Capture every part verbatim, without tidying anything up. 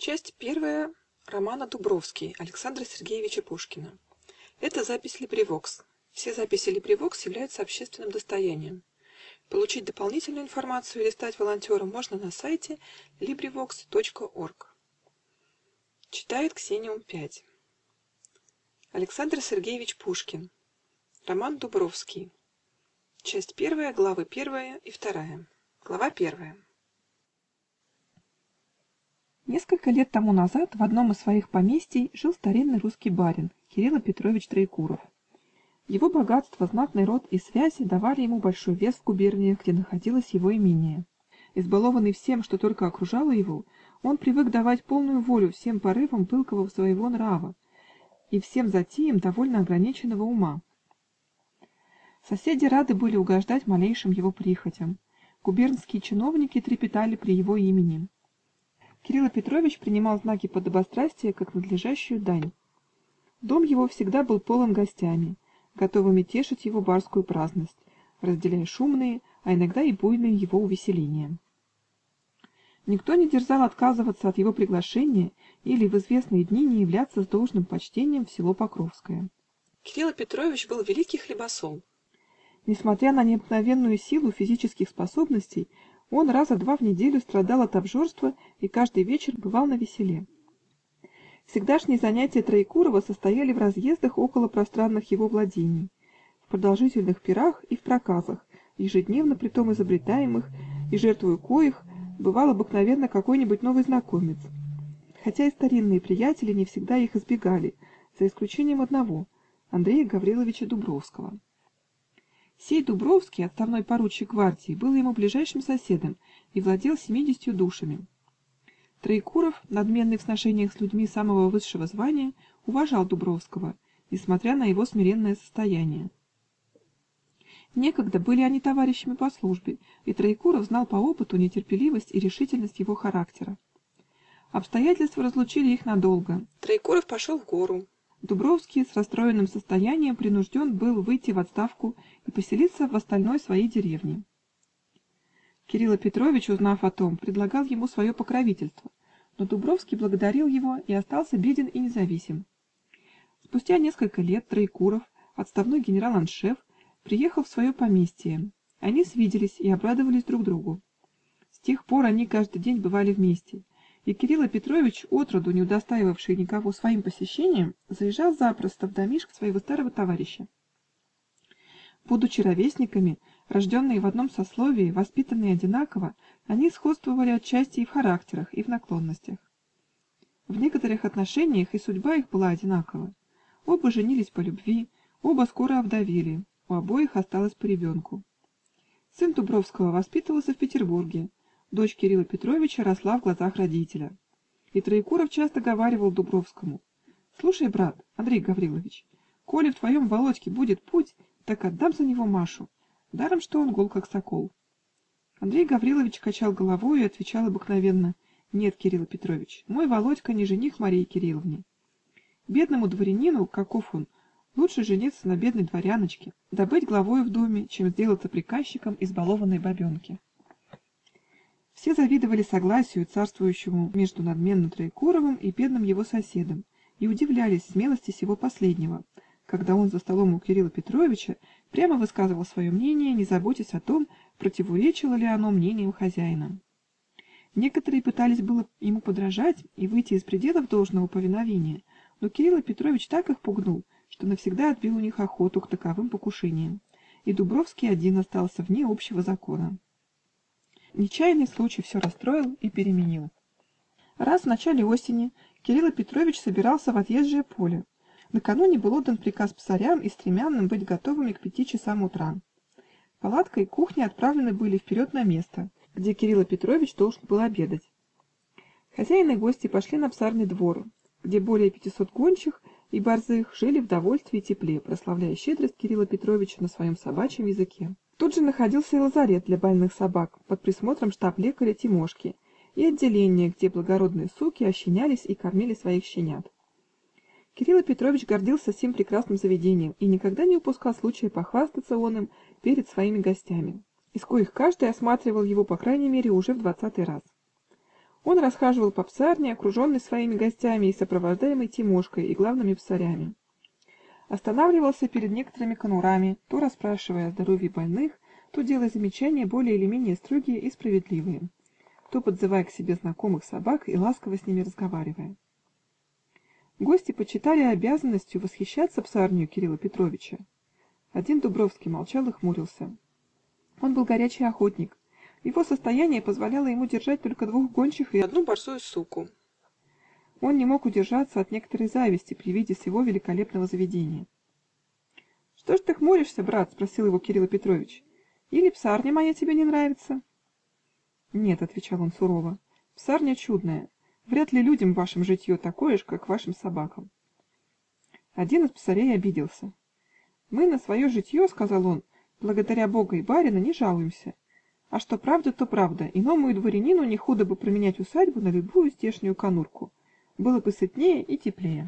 Часть первая романа Дубровский Александра Сергеевича Пушкина. Это запись LibriVox. Все записи LibriVox являются общественным достоянием. Получить дополнительную информацию или стать волонтером можно на сайте LibriVox точка орг. Читает Ксениум пять. Александр Сергеевич Пушкин. Роман Дубровский. Часть первая, главы первая и вторая. Глава первая. Несколько лет тому назад в одном из своих поместий жил старинный русский барин Кирилл Петрович Троекуров. Его богатство, знатный род и связи давали ему большой вес в губерниях, где находилось его имение. Избалованный всем, что только окружало его, он привык давать полную волю всем порывам пылкого своего нрава и всем затеям довольно ограниченного ума. Соседи рады были угождать малейшим его прихотям. Губернские чиновники трепетали при его имени. Кирилл Петрович принимал знаки подобострастия как надлежащую дань. Дом его всегда был полон гостями, готовыми тешить его барскую праздность, разделяя шумные, а иногда и буйные его увеселения. Никто не дерзал отказываться от его приглашения или в известные дни не являться с должным почтением в село Покровское. Кирилл Петрович был великий хлебосол. Несмотря на необыкновенную силу физических способностей, он раза два в неделю страдал от обжорства и каждый вечер бывал навеселе. Всегдашние занятия Троекурова состояли в разъездах около пространных его владений, в продолжительных пирах и в проказах, ежедневно притом изобретаемых, и жертвою коих бывал обыкновенно какой-нибудь новый знакомец, хотя и старинные приятели не всегда их избегали, за исключением одного — Андрея Гавриловича Дубровского. Сей Дубровский, отставной поручик гвардии, был ему ближайшим соседом и владел семидесятью душами. Троекуров, надменный в сношениях с людьми самого высшего звания, уважал Дубровского, несмотря на его смиренное состояние. Некогда были они товарищами по службе, и Троекуров знал по опыту нетерпеливость и решительность его характера. Обстоятельства разлучили их надолго. Троекуров пошел в гору. Дубровский с расстроенным состоянием принужден был выйти в отставку и поселиться в остальной своей деревне. Кирилл Петрович, узнав о том, предлагал ему свое покровительство, но Дубровский благодарил его и остался беден и независим. Спустя несколько лет Троекуров, отставной генерал-аншеф, приехал в свое поместье. Они свиделись и обрадовались друг другу. С тех пор они каждый день бывали вместе, и Кирилл Петрович, отроду не удостаивавший никого своим посещением, заезжал запросто в домишко своего старого товарища. Будучи ровесниками, рожденные в одном сословии, воспитанные одинаково, они сходствовали отчасти и в характерах, и в наклонностях. В некоторых отношениях и судьба их была одинакова. Оба женились по любви, оба скоро овдовели, у обоих осталось по ребенку. Сын Дубровского воспитывался в Петербурге, дочь Кирилла Петровича росла в глазах родителя. И Троекуров часто говаривал Дубровскому: «Слушай, брат, Андрей Гаврилович, коли в твоем Володьке будет путь, так отдам за него Машу, даром что он гол как сокол». Андрей Гаврилович качал головой и отвечал обыкновенно: «Нет, Кирилл Петрович, мой Володька не жених Марии Кирилловне. Бедному дворянину, каков он, лучше жениться на бедной дворяночке, да быть главою в доме, чем сделаться приказчиком избалованной бабенки». Все завидовали согласию, царствующему между надменным Троекуровым и бедным его соседом, и удивлялись смелости сего последнего, когда он за столом у Кирилла Петровича прямо высказывал свое мнение, не заботясь о том, противоречило ли оно мнениям хозяина. Некоторые пытались было ему подражать и выйти из пределов должного повиновения, но Кирилл Петрович так их пугнул, что навсегда отбил у них охоту к таковым покушениям, и Дубровский один остался вне общего закона. Нечаянный случай все расстроил и переменил. Раз в начале осени Кирилл Петрович собирался в отъезжее поле. Накануне был отдан приказ псарям и стремянным быть готовыми к пяти часам утра. Палатка и кухня отправлены были вперед на место, где Кирилл Петрович должен был обедать. Хозяин и гости пошли на псарный двор, где более пятисот гончих и борзых жили в довольстве и тепле, прославляя щедрость Кирилла Петровича на своем собачьем языке. Тут же находился и лазарет для больных собак под присмотром штаб-лекаря Тимошки и отделение, где благородные суки ощенялись и кормили своих щенят. Кирилл Петрович гордился сим прекрасным заведением и никогда не упускал случая похвастаться он им перед своими гостями, из коих каждый осматривал его по крайней мере уже в двадцатый раз. Он расхаживал по псарне, окруженный своими гостями и сопровождаемый Тимошкой и главными псарями. Останавливался перед некоторыми конурами, то расспрашивая о здоровье больных, то делая замечания более или менее строгие и справедливые, то подзывая к себе знакомых собак и ласково с ними разговаривая. Гости почитали обязанностью восхищаться псарнею Кирила Петровича. Один Дубровский молчал и хмурился. Он был горячий охотник. Его состояние позволяло ему держать только двух гончих и одну борзую суку. Он не мог удержаться от некоторой зависти при виде всего великолепного заведения. «Что ж ты хмуришься, брат?» — спросил его Кирилл Петрович. «Или псарня моя тебе не нравится?» «Нет», — отвечал он сурово, — «псарня чудная. Вряд ли людям вашим житье такое ж, как вашим собакам». Один из псарей обиделся. «Мы на свое житье, — сказал он, — благодаря Бога и барина не жалуемся. А что правда, то правда. Иному и дворянину не худо бы променять усадьбу на любую здешнюю конурку. Было бы сытнее и теплее».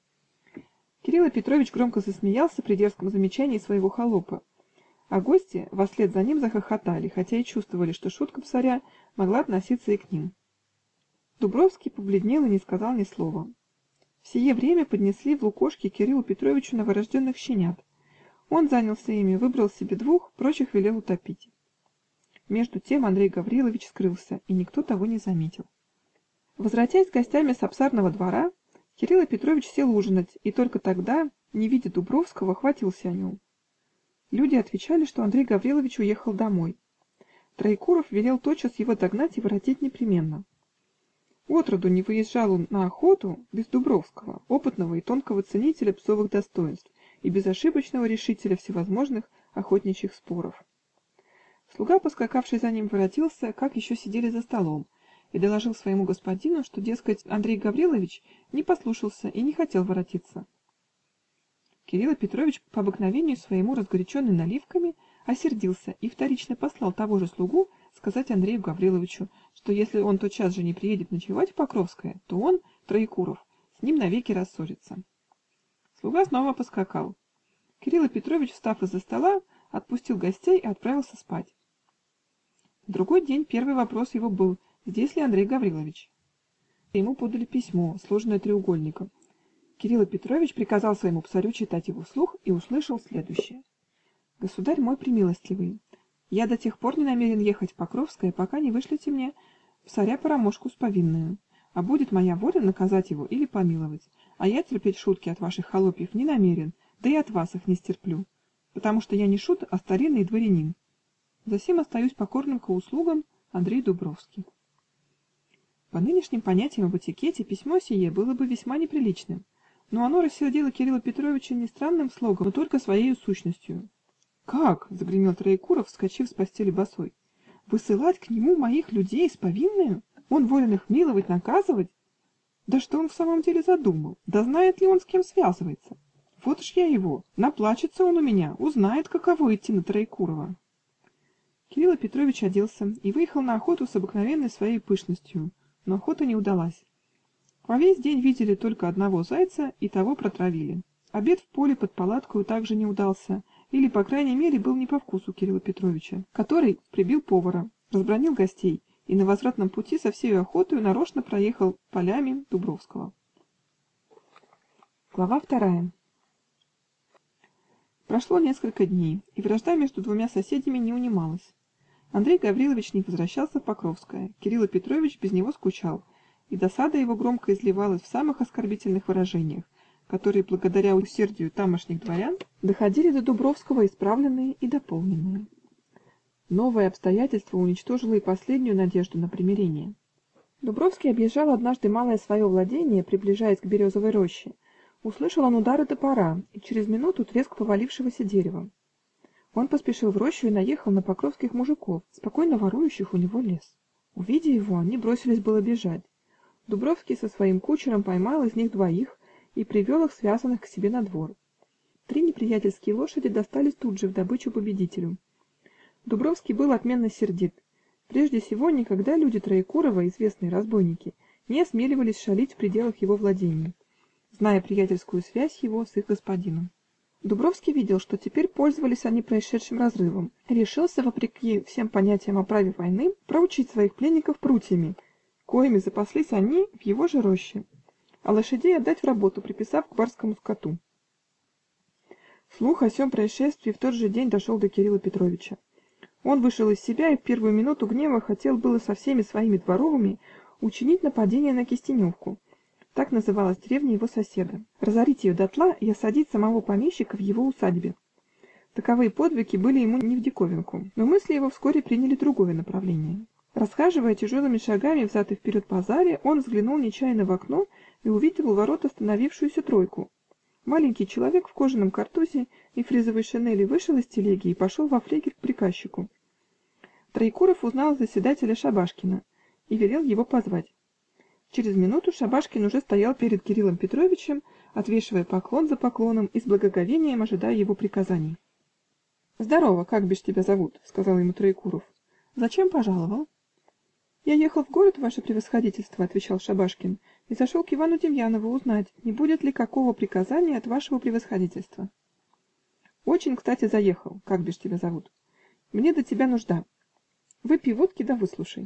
Кирилл Петрович громко засмеялся при дерзком замечании своего холопа, а гости вослед за ним захохотали, хотя и чувствовали, что шутка псаря могла относиться и к ним. Дубровский побледнел и не сказал ни слова. В сие время поднесли в лукошке Кириллу Петровичу новорожденных щенят. Он занялся ими, выбрал себе двух, прочих велел утопить. Между тем Андрей Гаврилович скрылся, и никто того не заметил. Возвратясь с гостями с обсарного двора, Кирилл Петрович сел ужинать, и только тогда, не видя Дубровского, хватился о нем. Люди отвечали, что Андрей Гаврилович уехал домой. Троекуров велел тотчас его догнать и воротить непременно. Отроду не выезжал он на охоту без Дубровского, опытного и тонкого ценителя псовых достоинств и безошибочного решителя всевозможных охотничьих споров. Слуга, поскакавший за ним, воротился, как еще сидели за столом, и доложил своему господину, что, дескать, Андрей Гаврилович не послушался и не хотел воротиться. Кирилл Петрович, по обыкновению своему разгоряченный наливками, осердился и вторично послал того же слугу сказать Андрею Гавриловичу, что если он тотчас же не приедет ночевать в Покровское, то он, Троекуров, с ним навеки рассорится. Слуга снова поскакал. Кирилл Петрович, встав из-за стола, отпустил гостей и отправился спать. В другой день первый вопрос его был: здесь ли Андрей Гаврилович? Ему подали письмо, сложенное треугольником. Кирилл Петрович приказал своему псарю читать его вслух и услышал следующее: «Государь мой премилостливый, я до тех пор не намерен ехать в Покровское, пока не вышлете мне псаря Парамошку с повинною, а будет моя воля наказать его или помиловать, а я терпеть шутки от ваших холопьев не намерен, да и от вас их не стерплю, потому что я не шут, а старинный дворянин. Засим остаюсь покорным к услугам, Андрей Дубровский». По нынешним понятиям об этикете письмо сие было бы весьма неприличным, но оно рассердило Кирилла Петровича не странным слогом, но только своей сущностью. «Как?» — загремел Троекуров, вскочив с постели босой. «Высылать к нему моих людей с повинною? Он волен их миловать, наказывать? Да что он в самом деле задумал? Да знает ли он, с кем связывается? Вот ж я его, наплачется он у меня, узнает, каково идти на Троекурова». Кирилл Петрович оделся и выехал на охоту с обыкновенной своей пышностью, но охота не удалась. Во весь день видели только одного зайца, и того протравили. Обед в поле под палаткою также не удался, или, по крайней мере, был не по вкусу Кирилла Петровича, который прибил повара, разбранил гостей и на возвратном пути со всей охотою нарочно проехал полями Дубровского. Глава вторая. Прошло несколько дней, и вражда между двумя соседями не унималась. Андрей Гаврилович не возвращался в Покровское, Кирилл Петрович без него скучал, и досада его громко изливалась в самых оскорбительных выражениях, которые, благодаря усердию тамошних дворян, доходили до Дубровского исправленные и дополненные. Новое обстоятельство уничтожило и последнюю надежду на примирение. Дубровский объезжал однажды малое свое владение, приближаясь к березовой роще. Услышал он удары топора и через минуту треск повалившегося дерева. Он поспешил в рощу и наехал на покровских мужиков, спокойно ворующих у него лес. Увидя его, они бросились было бежать. Дубровский со своим кучером поймал из них двоих и привел их связанных к себе на двор. Три неприятельские лошади достались тут же в добычу победителю. Дубровский был отменно сердит. Прежде всего, никогда люди Троекурова, известные разбойники, не осмеливались шалить в пределах его владений, зная приятельскую связь его с их господином. Дубровский видел, что теперь пользовались они происшедшим разрывом, и решился, вопреки всем понятиям о праве войны, проучить своих пленников прутьями, коими запаслись они в его же роще, а лошадей отдать в работу, приписав к барскому скоту. Слух о сем происшествии в тот же день дошел до Кирила Петровича. Он вышел из себя и в первую минуту гнева хотел было со всеми своими дворовыми учинить нападение на Кистеневку, так называлась деревня его соседа, разорить ее дотла и осадить самого помещика в его усадьбе. Таковые подвиги были ему не в диковинку, но мысли его вскоре приняли другое направление. Расхаживая тяжелыми шагами взад и вперед по зале, он взглянул нечаянно в окно и увидел у ворот остановившуюся тройку. Маленький человек в кожаном картузе и фризовой шинели вышел из телеги и пошел во флигель к приказчику. Троекуров узнал заседателя Шабашкина и велел его позвать. Через минуту Шабашкин уже стоял перед Кириллом Петровичем, отвешивая поклон за поклоном и с благоговением ожидая его приказаний. «Здорово, как бишь тебя зовут?» — сказал ему Троекуров. «Зачем пожаловал?» «Я ехал в город, ваше превосходительство», — отвечал Шабашкин, «и зашел к Ивану Демьянову узнать, не будет ли какого приказания от вашего превосходительства». «Очень, кстати, заехал. Как бишь тебя зовут? Мне до тебя нужда. Выпей водки да выслушай».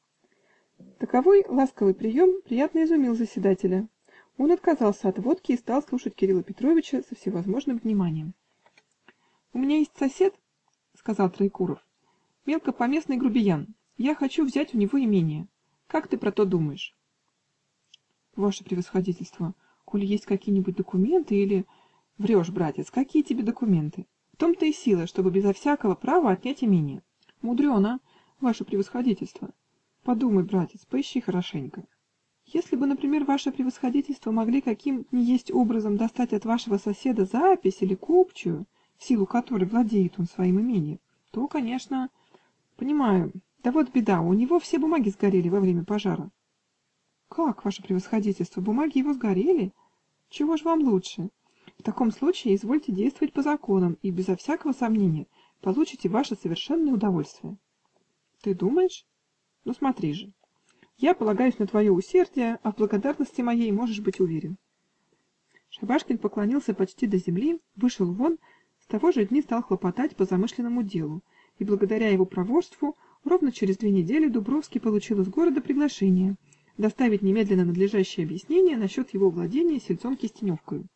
Таковой ласковый прием приятно изумил заседателя. Он отказался от водки и стал слушать Кирилла Петровича со всевозможным вниманием. «У меня есть сосед, — сказал Троекуров, — мелкопоместный грубиян. Я хочу взять у него имение. Как ты про то думаешь?» «Ваше превосходительство, коли есть какие-нибудь документы или...» «Врешь, братец, какие тебе документы? В том-то и сила, чтобы безо всякого права отнять имение». «Мудрено, ваше превосходительство. Подумай, братец, поищи хорошенько. Если бы, например, ваше превосходительство могли каким ни есть образом достать от вашего соседа запись или купчую, в силу которой владеет он своим имением, то, конечно, понимаю. Да вот беда, у него все бумаги сгорели во время пожара». «Как, ваше превосходительство, бумаги его сгорели? Чего ж вам лучше? В таком случае извольте действовать по законам, и безо всякого сомнения получите ваше совершенное удовольствие». «Ты думаешь? Ну смотри же. Я полагаюсь на твое усердие, а в благодарности моей можешь быть уверен». Шабашкин поклонился почти до земли, вышел вон, с того же дни стал хлопотать по замышленному делу, и благодаря его проворству ровно через две недели Дубровский получил из города приглашение доставить немедленно надлежащее объяснение насчет его владения сельцом Кистеневкою.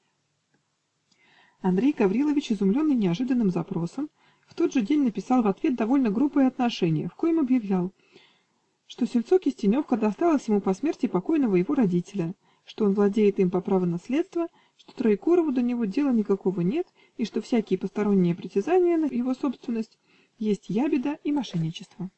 Андрей Гаврилович, изумленный неожиданным запросом, в тот же день написал в ответ довольно грубое отношение, в коем объявлял, что сельцо Кистеневка досталось ему по смерти покойного его родителя, что он владеет им по праву наследства, что Троекурову до него дела никакого нет, и что всякие посторонние притязания на его собственность есть ябеда и мошенничество.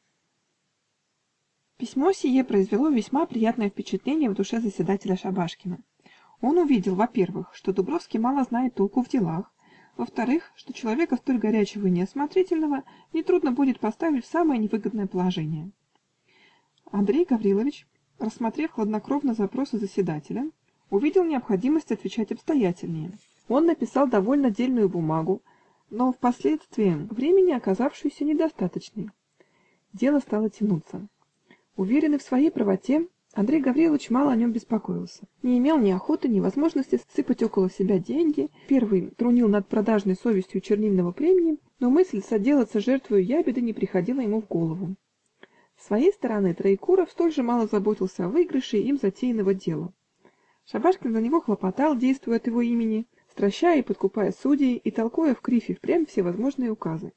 Письмо сие произвело весьма приятное впечатление в душе заседателя Шабашкина. Он увидел, во-первых, что Дубровский мало знает толку в делах, во-вторых, что человека столь горячего и неосмотрительного нетрудно будет поставить в самое невыгодное положение. Андрей Гаврилович, рассмотрев хладнокровно запросы заседателя, увидел необходимость отвечать обстоятельнее. Он написал довольно дельную бумагу, но впоследствии времени оказавшуюся недостаточной. Дело стало тянуться. Уверенный в своей правоте, Андрей Гаврилович мало о нем беспокоился. Не имел ни охоты, ни возможности сыпать около себя деньги. Первый трунил над продажной совестью чернильного племени, но мысль соделаться жертвою ябеды не приходила ему в голову. С своей стороны Троекуров столь же мало заботился о выигрыше им затеянного дела. Шабашкин за него хлопотал, действуя от его имени, стращая и подкупая судей и толкуя в кривь и впрямь всевозможные указы.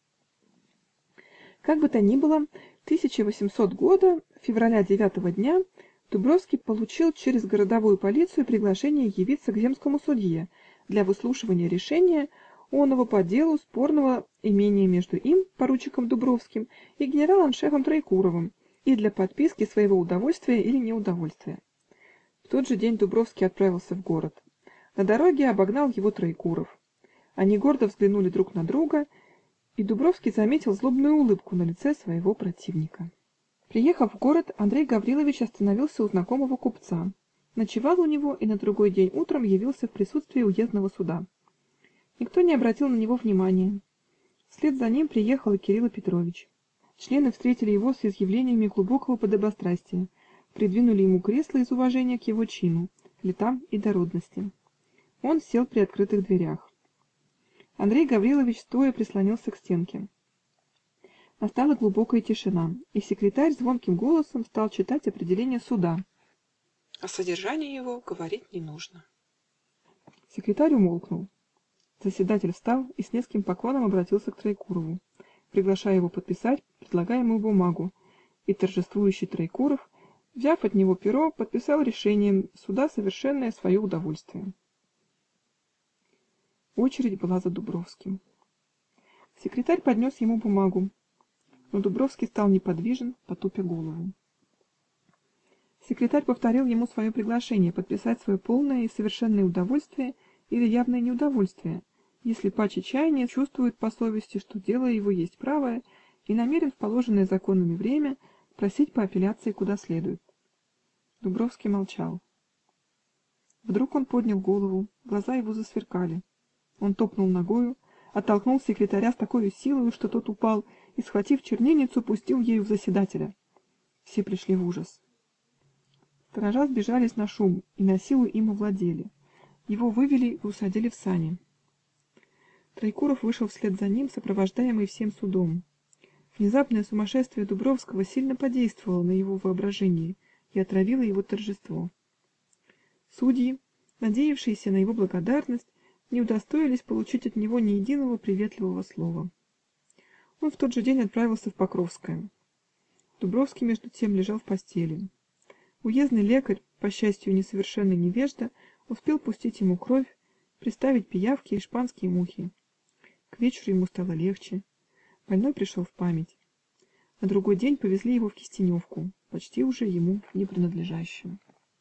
Как бы то ни было, тысяча восемьсот года, февраля девятого дня, Дубровский получил через городовую полицию приглашение явиться к земскому судье для выслушивания решения оного по делу спорного имения между им, поручиком Дубровским, и генерал-аншефом Троекуровым, и для подписки своего удовольствия или неудовольствия. В тот же день Дубровский отправился в город. На дороге обогнал его Троекуров. Они гордо взглянули друг на друга, и Дубровский заметил злобную улыбку на лице своего противника. Приехав в город, Андрей Гаврилович остановился у знакомого купца, ночевал у него и на другой день утром явился в присутствии уездного суда. Никто не обратил на него внимания. Вслед за ним приехал и Кирилл Петрович. Члены встретили его с изъявлениями глубокого подобострастия, придвинули ему кресло из уважения к его чину, летам и дородности. Он сел при открытых дверях. Андрей Гаврилович стоя прислонился к стенке. Настала глубокая тишина, и секретарь звонким голосом стал читать определение суда. О содержании его говорить не нужно. Секретарь умолкнул. Заседатель встал и с низким поклоном обратился к Троекурову, приглашая его подписать предлагаемую бумагу, и торжествующий Троекуров, взяв от него перо, подписал решением суда совершенное свое удовольствие. Очередь была за Дубровским. Секретарь поднес ему бумагу, но Дубровский стал неподвижен, потупя голову. Секретарь повторил ему свое приглашение подписать свое полное и совершенное удовольствие или явное неудовольствие, если паче чаяния чувствует по совести, что дело его есть правое, и намерен в положенное законами время просить по апелляции куда следует. Дубровский молчал. Вдруг он поднял голову, глаза его засверкали. Он топнул ногою, оттолкнул секретаря с такой силой, что тот упал, и, схватив чернильницу, пустил ею в заседателя. Все пришли в ужас. Сторожа сбежались на шум и на силу им овладели. Его вывели и усадили в сани. Троекуров вышел вслед за ним, сопровождаемый всем судом. Внезапное сумасшествие Дубровского сильно подействовало на его воображение и отравило его торжество. Судьи, надеявшиеся на его благодарность, не удостоились получить от него ни единого приветливого слова. Он в тот же день отправился в Покровское. Дубровский между тем лежал в постели. Уездный лекарь, по счастью несовершенный невежда, успел пустить ему кровь, приставить пиявки и шпанские мухи. К вечеру ему стало легче. Больной пришел в память. На другой день повезли его в Кистеневку, почти уже ему не принадлежащую.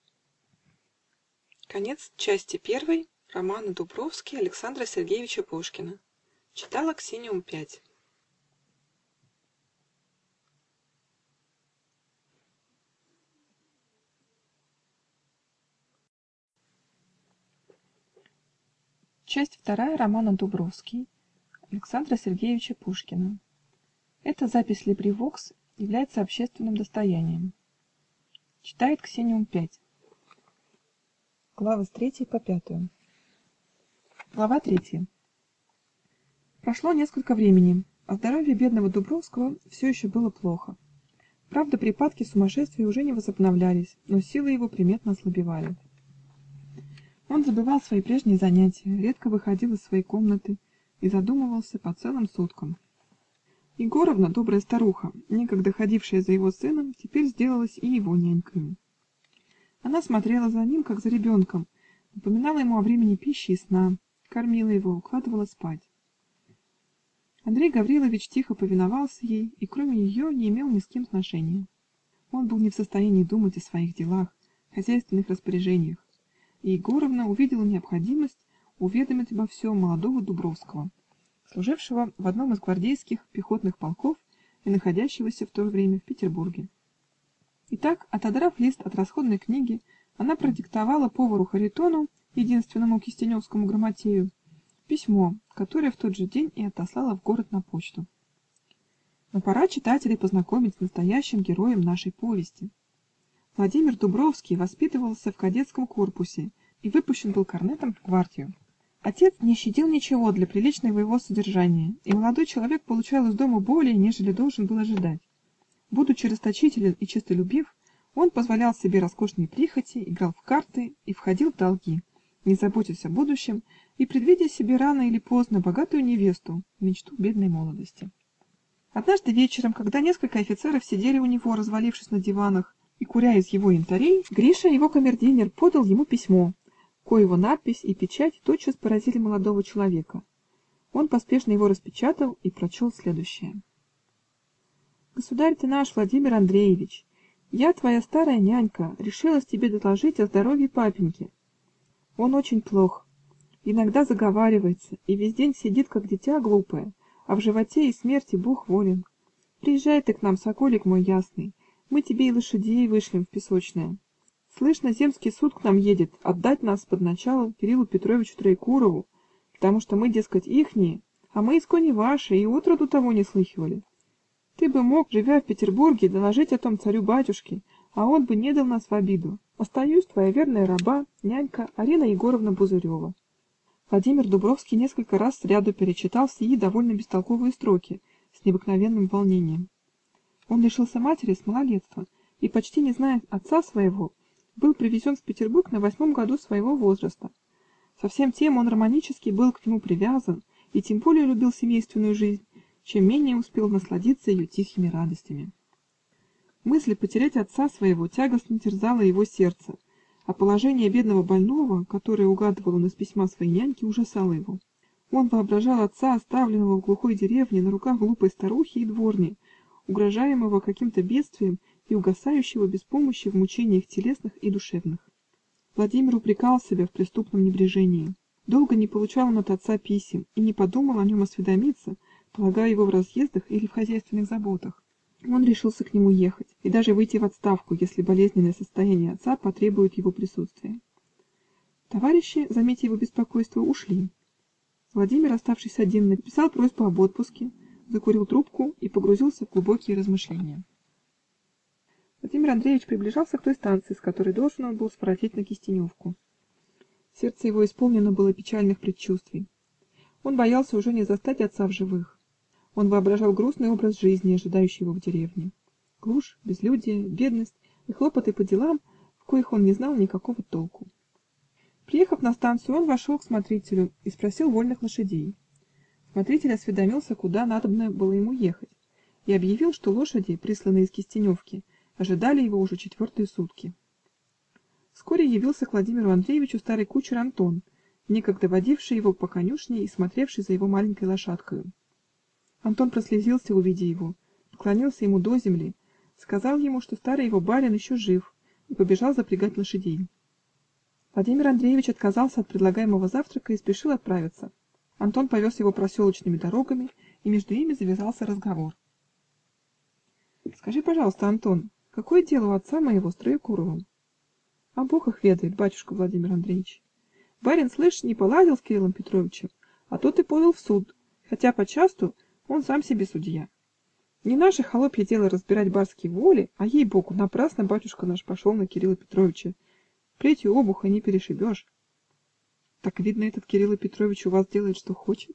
Конец части первой романа Дубровский Александра Сергеевича Пушкина. Читала Ксениум пять. Часть вторая романа Дубровский Александра Сергеевича Пушкина. Эта запись Либривокс является общественным достоянием. Читает Ксениум пять. Главы с третьей по пятую. Глава третья. Прошло несколько времени, а здоровье бедного Дубровского все еще было плохо. Правда, припадки сумасшествия уже не возобновлялись, но силы его приметно ослабевали. Он забывал свои прежние занятия, редко выходил из своей комнаты и задумывался по целым суткам. Егоровна, добрая старуха, некогда ходившая за его сыном, теперь сделалась и его нянькою. Она смотрела за ним, как за ребенком, напоминала ему о времени пищи и сна, кормила его, укладывала спать. Андрей Гаврилович тихо повиновался ей и, кроме ее, не имел ни с кем сношения. Он был не в состоянии думать о своих делах, хозяйственных распоряжениях, и Егоровна увидела необходимость уведомить обо всем молодого Дубровского, служившего в одном из гвардейских пехотных полков и находящегося в то время в Петербурге. Итак, отодрав лист от расходной книги, она продиктовала повару Харитону, единственному кистеневскому грамотею, письмо, которое в тот же день и отослала в город на почту. Но пора читателей познакомить с настоящим героем нашей повести. Владимир Дубровский воспитывался в кадетском корпусе и выпущен был корнетом в гвардию. Отец не щадил ничего для приличного его содержания, и молодой человек получал из дома более, нежели должен был ожидать. Будучи расточителен и честолюбив, он позволял себе роскошные прихоти, играл в карты и входил в долги, не заботясь о будущем и предвидя себе рано или поздно богатую невесту, мечту бедной молодости. Однажды вечером, когда несколько офицеров сидели у него, развалившись на диванах, и куря из его янтарей, Гриша, его камердинер, подал ему письмо, коего надпись и печать тотчас поразили молодого человека. Он поспешно его распечатал и прочел следующее: «Государь ты наш, Владимир Андреевич, я, твоя старая нянька, решилась тебе доложить о здоровье папеньки. Он очень плох, иногда заговаривается и весь день сидит, как дитя глупое, а в животе и смерти Бог волен. Приезжай ты к нам, соколик мой ясный, мы тебе и лошадей вышлем в песочное. Слышно, земский суд к нам едет отдать нас под начало Кириллу Петровичу Троекурову, потому что мы, дескать, ихние, а мы искони ваши и отроду того не слыхивали. Ты бы мог, живя в Петербурге, доложить о том царю-батюшке, а он бы не дал нас в обиду. Остаюсь твоя верная раба, нянька Арина Егоровна Бузырева». Владимир Дубровский несколько раз сряду перечитал сии довольно бестолковые строки, с необыкновенным волнением. Он лишился матери с малолетства и, почти не зная отца своего, был привезен в Петербург на восьмом году своего возраста. Со всем тем он романически был к нему привязан и тем более любил семейственную жизнь, чем менее успел насладиться ее тихими радостями. Мысль потерять отца своего тягостно терзала его сердце, а положение бедного больного, которое угадывал он из письма своей няньки, ужасало его. Он воображал отца, оставленного в глухой деревне на руках глупой старухи и дворни, угрожаемого каким-то бедствием и угасающего без помощи в мучениях телесных и душевных. Владимир упрекал себя в преступном небрежении. Долго не получал он от отца писем и не подумал о нем осведомиться, полагая его в разъездах или в хозяйственных заботах. Он решился к нему ехать и даже выйти в отставку, если болезненное состояние отца потребует его присутствия. Товарищи, заметив его беспокойство, ушли. Владимир, оставшись один, написал просьбу об отпуске, закурил трубку и погрузился в глубокие размышления. Владимир Андреевич приближался к той станции, с которой должен он был своротить на Кистеневку. Сердце его исполнено было печальных предчувствий. Он боялся уже не застать отца в живых. Он воображал грустный образ жизни, ожидающий его в деревне. Глушь, безлюдие, бедность и хлопоты по делам, в коих он не знал никакого толку. Приехав на станцию, он вошел к смотрителю и спросил вольных лошадей. Смотритель осведомился, куда надобно было ему ехать, и объявил, что лошади, присланные из Кистеневки, ожидали его уже четвертые сутки. Вскоре явился к Владимиру Андреевичу старый кучер Антон, некогда водивший его по конюшне и смотревший за его маленькой лошадкою. Антон прослезился, увидя его, поклонился ему до земли, сказал ему, что старый его барин еще жив, и побежал запрягать лошадей. Владимир Андреевич отказался от предлагаемого завтрака и спешил отправиться. Антон повез его проселочными дорогами, и между ними завязался разговор. «Скажи, пожалуйста, Антон, какое дело у отца моего с Троекуровым?» «А Бог их ведает, батюшка Владимир Андреевич. Барин, слышь, не поладил с Кириллом Петровичем, а тот и подал в суд, хотя почасту он сам себе судья. Не наше холопье дело разбирать барские воли, а ей-богу, напрасно батюшка наш пошел на Кирилла Петровича. Плетью обуха не перешибешь». «Так, видно, этот Кирилл Петрович у вас делает, что хочет?»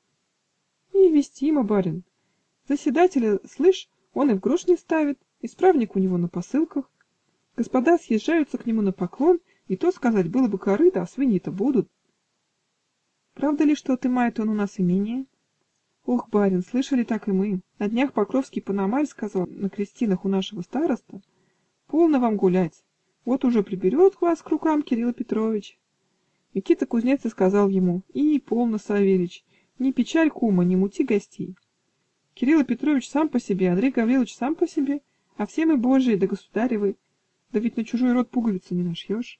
«Невестимо, барин. Заседателя, слышь, он и в грош не ставит, исправник у него на посылках. Господа съезжаются к нему на поклон, и то сказать было бы корыто, а свиньи-то будут. Правда ли, что отымает он у нас имение?» «Ох, барин, слышали так и мы. На днях Покровский Пономарь сказал на крестинах у нашего староста: полно вам гулять, вот уже приберет вас к рукам Кирилл Петрович». Никита кузнец и сказал ему: «И, полно, Савельич, не печаль кума, не мути гостей. Кирилл Петрович сам по себе, Андрей Гаврилович сам по себе, а все мы божии да государевы, да ведь на чужой род пуговицы не нашьешь».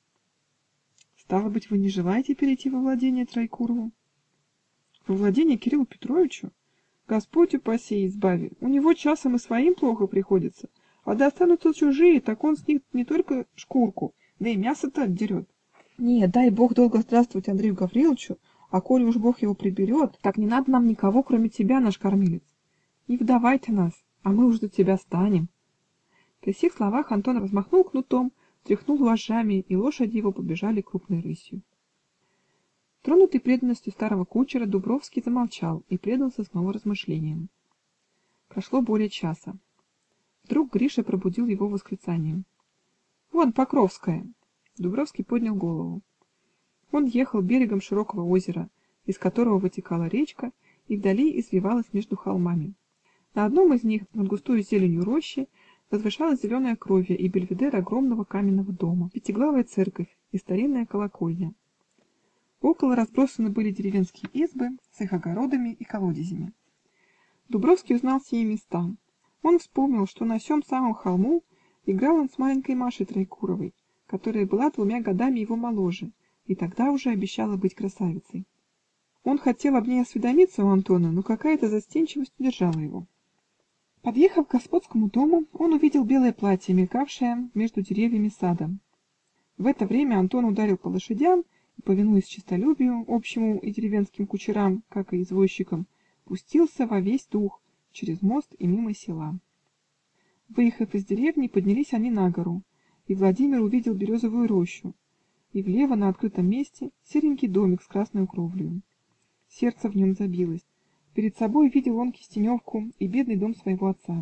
«Стало быть, вы не желаете перейти во владение Троекурову?» «Во владение Кириллу Петровичу? Господь упаси и избави, у него часом и своим плохо приходится, а да останутся чужие, так он с них не только шкурку, да и мясо-то отдерет. Нет, дай Бог долго здравствовать Андрею Гавриловичу, а коли уж Бог его приберет, так не надо нам никого, кроме тебя, наш кормилец. Не выдавай-то нас, а мы уж за тебя станем». При сих словах Антон размахнул кнутом, тряхнул вожжами, и лошади его побежали крупной рысью. Тронутый преданностью старого кучера, Дубровский замолчал и предался снова размышлениям. Прошло более часа. Вдруг Гриша пробудил его восклицанием: «Вон Покровская!» Дубровский поднял голову. Он ехал берегом широкого озера, из которого вытекала речка и вдали извивалась между холмами. На одном из них, над густою зеленью рощи, возвышалась зеленая кровья и бельведер огромного каменного дома, пятиглавая церковь и старинная колокольня. Около разбросаны были деревенские избы с их огородами и колодезями. Дубровский узнал сие места. Он вспомнил, что на сем самом холму играл он с маленькой Машей Троекуровой, которая была двумя годами его моложе и тогда уже обещала быть красавицей. Он хотел об ней осведомиться у Антона, но какая-то застенчивость удержала его. Подъехав к господскому дому, он увидел белое платье, мелькавшее между деревьями сада. В это время Антон ударил по лошадям и, повинуясь честолюбию, общему и деревенским кучерам, как и извозчикам, пустился во весь дух через мост и мимо села. Выехав из деревни, поднялись они на гору, и Владимир увидел березовую рощу, и влево на открытом месте серенький домик с красной кровлею. Сердце в нем забилось. Перед собой видел он Кистеневку и бедный дом своего отца.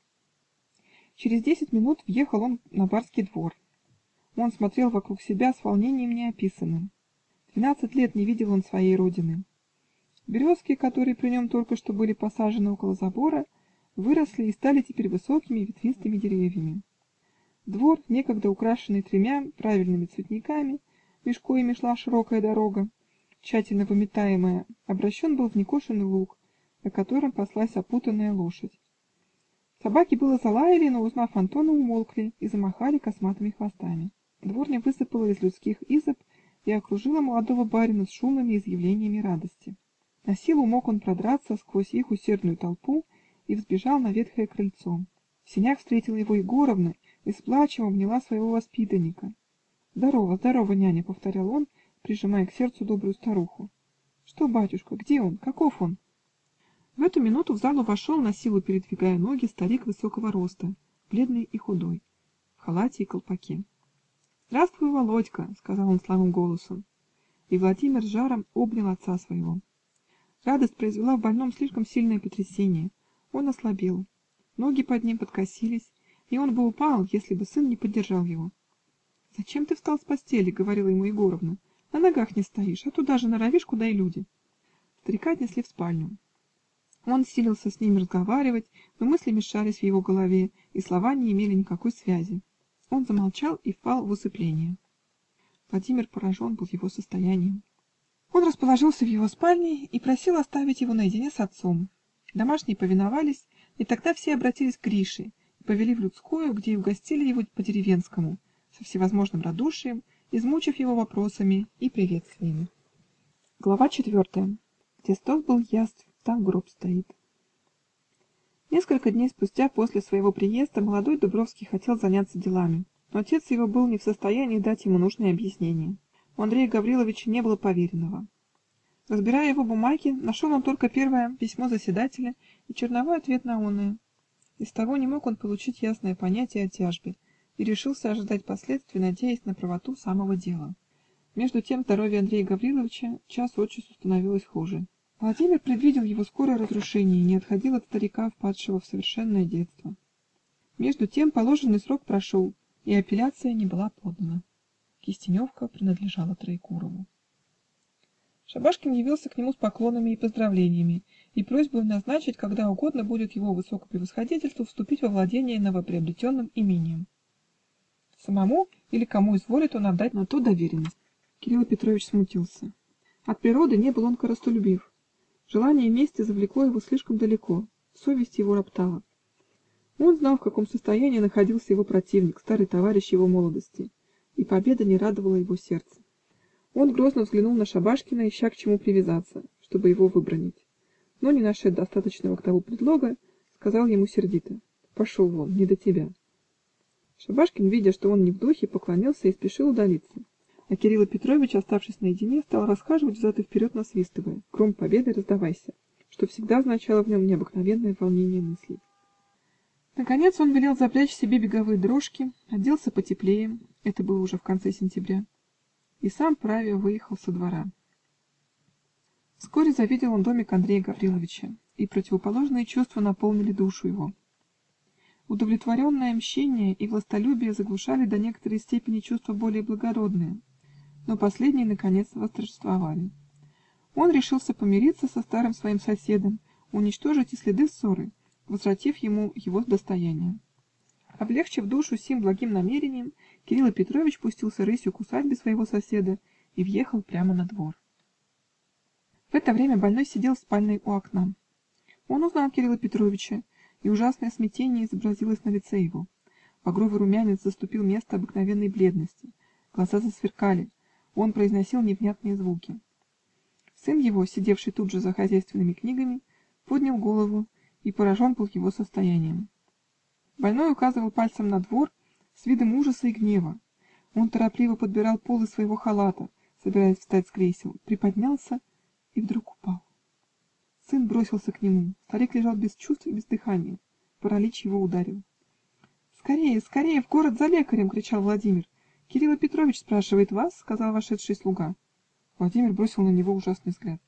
Через десять минут въехал он на барский двор. Он смотрел вокруг себя с волнением неописанным. Двенадцать лет не видел он своей родины. Березки, которые при нем только что были посажены около забора, выросли и стали теперь высокими ветвистыми деревьями. Двор, некогда украшенный тремя правильными цветниками, меж коими шла широкая дорога, тщательно выметаемая, обращен был в некошенный луг, на котором паслась опутанная лошадь. Собаки было залаяли, но, узнав Антона, умолкли и замахали косматыми хвостами. Дворня высыпала из людских изб и окружила молодого барина с шумными изъявлениями радости. На силу мог он продраться сквозь их усердную толпу и взбежал на ветхое крыльцо. В сенях встретила его Егоровна и с плачем обняла своего воспитанника. «Здорово, здорово, няня!» — повторял он, прижимая к сердцу добрую старуху. «Что, батюшка, где он? Каков он?» В эту минуту в залу вошел, на силу передвигая ноги, старик высокого роста, бледный и худой, в халате и колпаке. «Здравствуй, Володька!» — сказал он слабым голосом. И Владимир с жаром обнял отца своего. Радость произвела в больном слишком сильное потрясение. Он ослабел, ноги под ним подкосились, и он бы упал, если бы сын не поддержал его. «Зачем ты встал с постели?» — говорила ему Егоровна. «На ногах не стоишь, а туда же норовишь, куда и люди». Старика отнесли в спальню. Он силился с ними разговаривать, но мысли мешались в его голове, и слова не имели никакой связи. Он замолчал и впал в усыпление. Владимир поражен был его состоянием. Он расположился в его спальне и просил оставить его наедине с отцом. Домашние повиновались, и тогда все обратились к Грише и повели в людскую, где и угостили его по-деревенскому, со всевозможным радушием, измучив его вопросами и приветствиями. Глава четвертая. Где стол был яств, там гроб стоит. Несколько дней спустя после своего приезда молодой Дубровский хотел заняться делами, но отец его был не в состоянии дать ему нужные объяснения. У Андрея Гавриловича не было поверенного. Разбирая его бумаги, нашел он только первое письмо заседателя и черновой ответ на оное. Из того не мог он получить ясное понятие о тяжбе и решился ожидать последствий, надеясь на правоту самого дела. Между тем здоровье Андрея Гавриловича час от часу становилось хуже. Владимир предвидел его скорое разрушение и не отходил от старика, впадшего в совершенное детство. Между тем положенный срок прошел, и апелляция не была подана. Кистеневка принадлежала Троекурову. Шабашкин явился к нему с поклонами и поздравлениями, и просьбой назначить, когда угодно будет его высокопревосходительству вступить во владение новоприобретенным имением. Самому или кому изволит он отдать на то доверенность. Кирилл Петрович смутился. От природы не был он корыстолюбив. Желание мести завлекло его слишком далеко, совесть его роптала. Он знал, в каком состоянии находился его противник, старый товарищ его молодости, и победа не радовала его сердце. Он грозно взглянул на Шабашкина, ища к чему привязаться, чтобы его выбранить, но, не нашед достаточного к тому предлога, сказал ему сердито: «Пошел вон, не до тебя». Шабашкин, видя, что он не в духе, поклонился и спешил удалиться. А Кирилл Петрович, оставшись наедине, стал расхаживать взад и вперед, насвистывая: «Гром победы раздавайся», что всегда означало в нем необыкновенное волнение мыслей. Наконец он велел запрячь себе беговые дрожки, оделся потеплее, это было уже в конце сентября, и сам правя выехал со двора. Вскоре завидел он домик Андрея Гавриловича, и противоположные чувства наполнили душу его. Удовлетворенное мщение и властолюбие заглушали до некоторой степени чувства более благородные, но последние, наконец, восторжествовали. Он решился помириться со старым своим соседом, уничтожить и следы ссоры, возвратив ему его достояние. Облегчив душу сим благим намерением, Кирилл Петрович пустился рысью к усадьбе своего соседа и въехал прямо на двор. В это время больной сидел в спальной у окна. Он узнал Кирилла Петровича, и ужасное смятение изобразилось на лице его. Багровый румянец заступил место обыкновенной бледности, глаза засверкали, он произносил невнятные звуки. Сын его, сидевший тут же за хозяйственными книгами, поднял голову и поражен был его состоянием. Больной указывал пальцем на двор с видом ужаса и гнева. Он торопливо подбирал полы своего халата, собираясь встать с кресел, приподнялся и вдруг упал. Сын бросился к нему. Старик лежал без чувств и без дыхания. Паралич его ударил. «Скорее, скорее, в город за лекарем!» — кричал Владимир. «Кирилл Петрович спрашивает вас», — сказал вошедший слуга. Владимир бросил на него ужасный взгляд.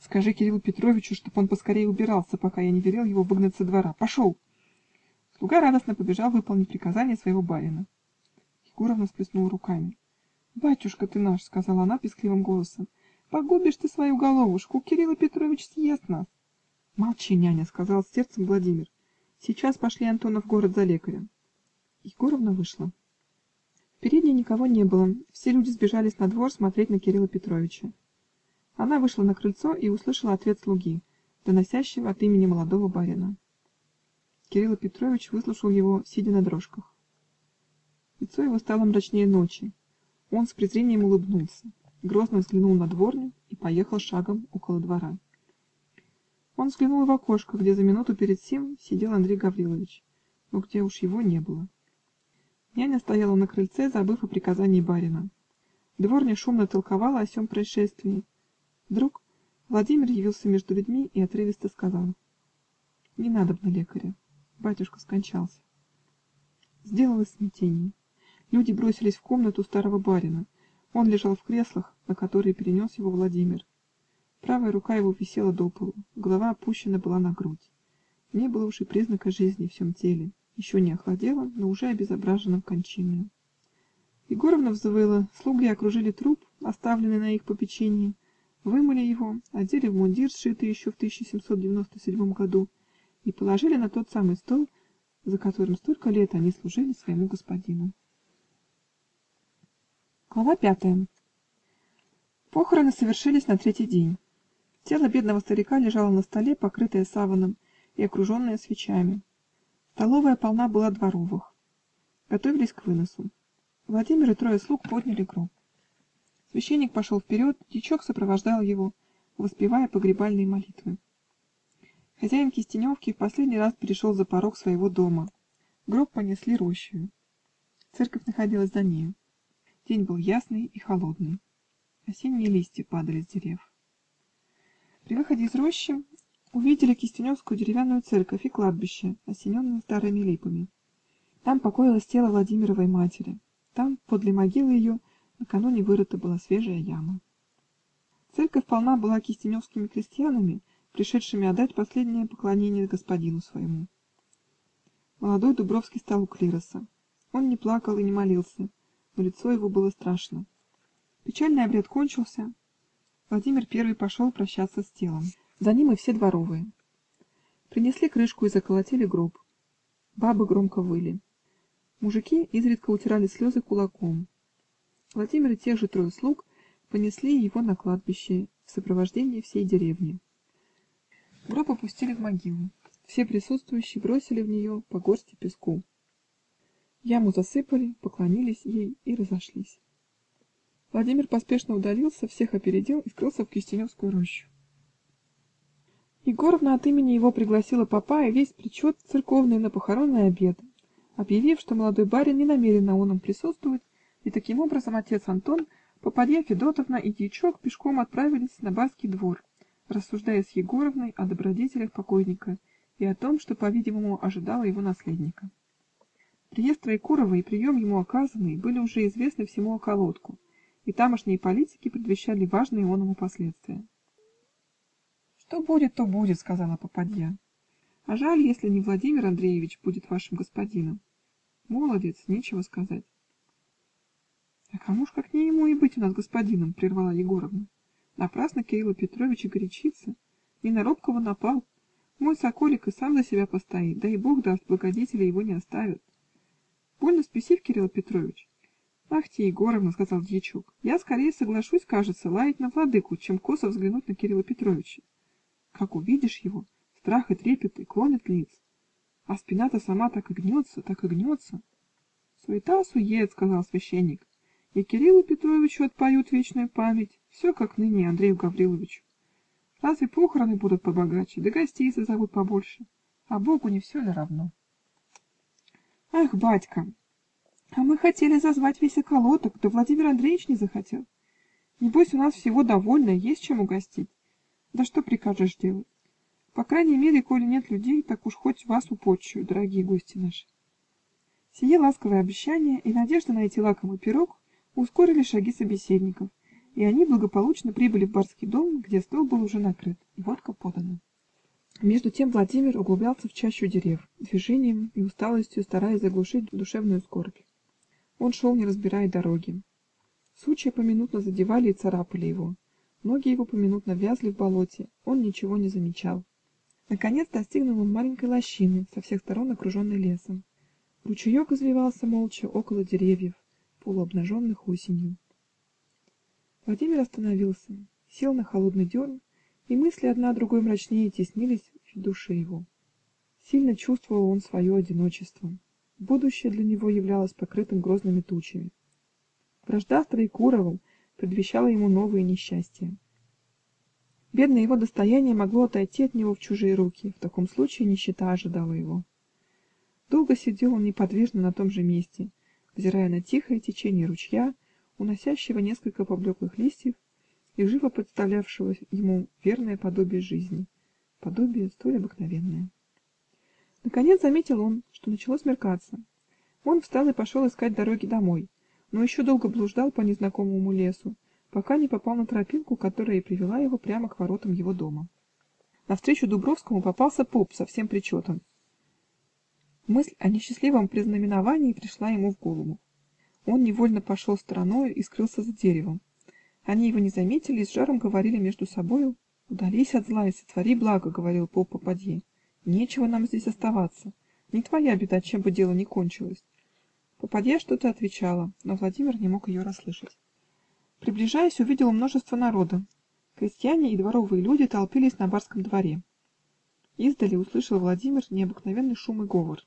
Скажи Кириллу Петровичу, чтоб он поскорее убирался, пока я не велел его выгнать со двора. Пошел!" Слуга радостно побежал выполнить приказание своего барина. Егоровна всплеснула руками. "Батюшка ты наш, -- сказала она пискливым голосом, -- погубишь ты свою головушку, Кирилл Петрович съест нас". "Молчи, няня, -- сказал с сердцем Владимир, -- сейчас пошли Антона в город за лекарем". Егоровна вышла. В передней никого не было, все люди сбежались на двор смотреть на Кирилла Петровича. Она вышла на крыльцо и услышала ответ слуги, доносящего от имени молодого барина. Кирилл Петрович выслушал его, сидя на дрожках. Лицо его стало мрачнее ночи. Он с презрением улыбнулся, грозно взглянул на дворню и поехал шагом около двора. Он взглянул и в окошко, где за минуту перед сим сидел Андрей Гаврилович, но где уж его не было. Няня стояла на крыльце, забыв о приказании барина. Дворня шумно толковала о сем происшествии. Вдруг Владимир явился между людьми и отрывисто сказал: "Не надобно лекаря, батюшка скончался". Сделалось смятение. Люди бросились в комнату старого барина. Он лежал в креслах, на которые перенес его Владимир. Правая рука его висела до полу, голова опущена была на грудь. Не было уж и признака жизни в всем теле, еще не охладело, но уже обезображенном кончиною. Егоровна взвыла, слуги окружили труп, оставленный на их попечении, вымыли его, одели в мундир, сшитый еще в тысяча семьсот девяносто седьмом году, и положили на тот самый стол, за которым столько лет они служили своему господину. Глава пятая. Похороны совершились на третий день. Тело бедного старика лежало на столе, покрытое саваном и окруженное свечами. Столовая полна была дворовых. Готовились к выносу. Владимир и трое слуг подняли гроб. Священник пошел вперед, дьячок сопровождал его, воспевая погребальные молитвы. Хозяин Кистеневки в последний раз перешел за порог своего дома. Гроб понесли рощею. Церковь находилась за нею. День был ясный и холодный. Осенние листья падали с дерев. При выходе из рощи увидели Кистеневскую деревянную церковь и кладбище, осененное старыми липами. Там покоилось тело Владимировой матери. Там, подле могилы ее, накануне вырыта была свежая яма. Церковь полна была кистеневскими крестьянами, пришедшими отдать последнее поклонение господину своему. Молодой Дубровский стал у клироса. Он не плакал и не молился, но лицо его было страшно. Печальный обряд кончился. Владимир первый пошел прощаться с телом. За ним и все дворовые. Принесли крышку и заколотили гроб. Бабы громко выли. Мужики изредка утирали слезы кулаком. Владимир и тех же трое слуг понесли его на кладбище в сопровождении всей деревни. Гроб опустили в могилу. Все присутствующие бросили в нее по горсти песку. Яму засыпали, поклонились ей и разошлись. Владимир поспешно удалился, всех опередил и скрылся в Кистеневскую рощу. Егоровна от имени его пригласила попа и весь причет церковный на похоронный обед, объявив, что молодой барин не намерен на оном присутствовать, и таким образом отец Антон, попадья Федотовна и дьячок пешком отправились на барский двор, рассуждая с Егоровной о добродетелях покойника и о том, что, по-видимому, ожидало его наследника. Приезд Троекурова и прием ему оказанный были уже известны всему околотку, и тамошние политики предвещали важные оному последствия. "Что будет, то будет", — сказала попадья. "А жаль, если не Владимир Андреевич будет вашим господином. Молодец, нечего сказать". "А кому ж как не ему и быть у нас господином", — прервала Егоровна. "Напрасно Кирилл Петрович и горячится. Не на робкого напал. Мой соколик и сам за себя постоит, да и Бог даст, благодетели его не оставят. Больно спесив, Кирилл Петрович". "Ах ты, Егоровна, — сказал дьячок, — я скорее соглашусь, кажется, лаять на владыку, чем косо взглянуть на Кирилла Петровича. Как увидишь его, страх и трепет и клонят лиц. А спина-то сама так и гнется, так и гнется". "Суета-сует, — сказал священник, — и Кириллу Петровичу отпоют вечную память, все как ныне Андрею Гавриловичу. Разве похороны будут побогаче, да гостей зовут побольше, а Богу не все ли равно?" "Ах, батька, а мы хотели зазвать весь околоток, да Владимир Андреевич не захотел. Небось, у нас всего довольно, есть чем угостить. Да что прикажешь делать? По крайней мере, коли нет людей, так уж хоть вас употчую, дорогие гости наши". Сие ласковое обещание и надежда найти лакомый пирог ускорили шаги собеседников, и они благополучно прибыли в барский дом, где стол был уже накрыт и водка подана. Между тем Владимир углублялся в чащу дерев, движением и усталостью стараясь заглушить душевную скорбь. Он шел, не разбирая дороги. Сучья поминутно задевали и царапали его, ноги его поминутно вязли в болоте, он ничего не замечал. Наконец достигнул он маленькой лощины, со всех сторон окруженной лесом. Ручеек извивался молча около деревьев, полуобнаженных осенью. Владимир остановился, сел на холодный дерн, и мысли одна другой мрачнее теснились в душе его. Сильно чувствовал он свое одиночество. Будущее для него являлось покрытым грозными тучами. Вражда с Троекуровым предвещала ему новые несчастья. Бедное его достояние могло отойти от него в чужие руки, в таком случае нищета ожидала его. Долго сидел он неподвижно на том же месте, взирая на тихое течение ручья, уносящего несколько поблеклых листьев и живо представлявшего ему верное подобие жизни, подобие столь обыкновенное. Наконец заметил он, что начало смеркаться. Он встал и пошел искать дороги домой, но еще долго блуждал по незнакомому лесу, пока не попал на тропинку, которая и привела его прямо к воротам его дома. Навстречу Дубровскому попался поп со всем причетом. Мысль о несчастливом предзнаменовании пришла ему в голову. Он невольно пошел стороною и скрылся за деревом. Они его не заметили и с жаром говорили между собою. «Удались от зла и сотвори благо», — говорил поп попадье. «Нечего нам здесь оставаться. Не твоя беда, чем бы дело ни кончилось». Попадья что-то отвечала, но Владимир не мог ее расслышать. Приближаясь, увидел множество народа. Крестьяне и дворовые люди толпились на барском дворе. Издали услышал Владимир необыкновенный шум и говор.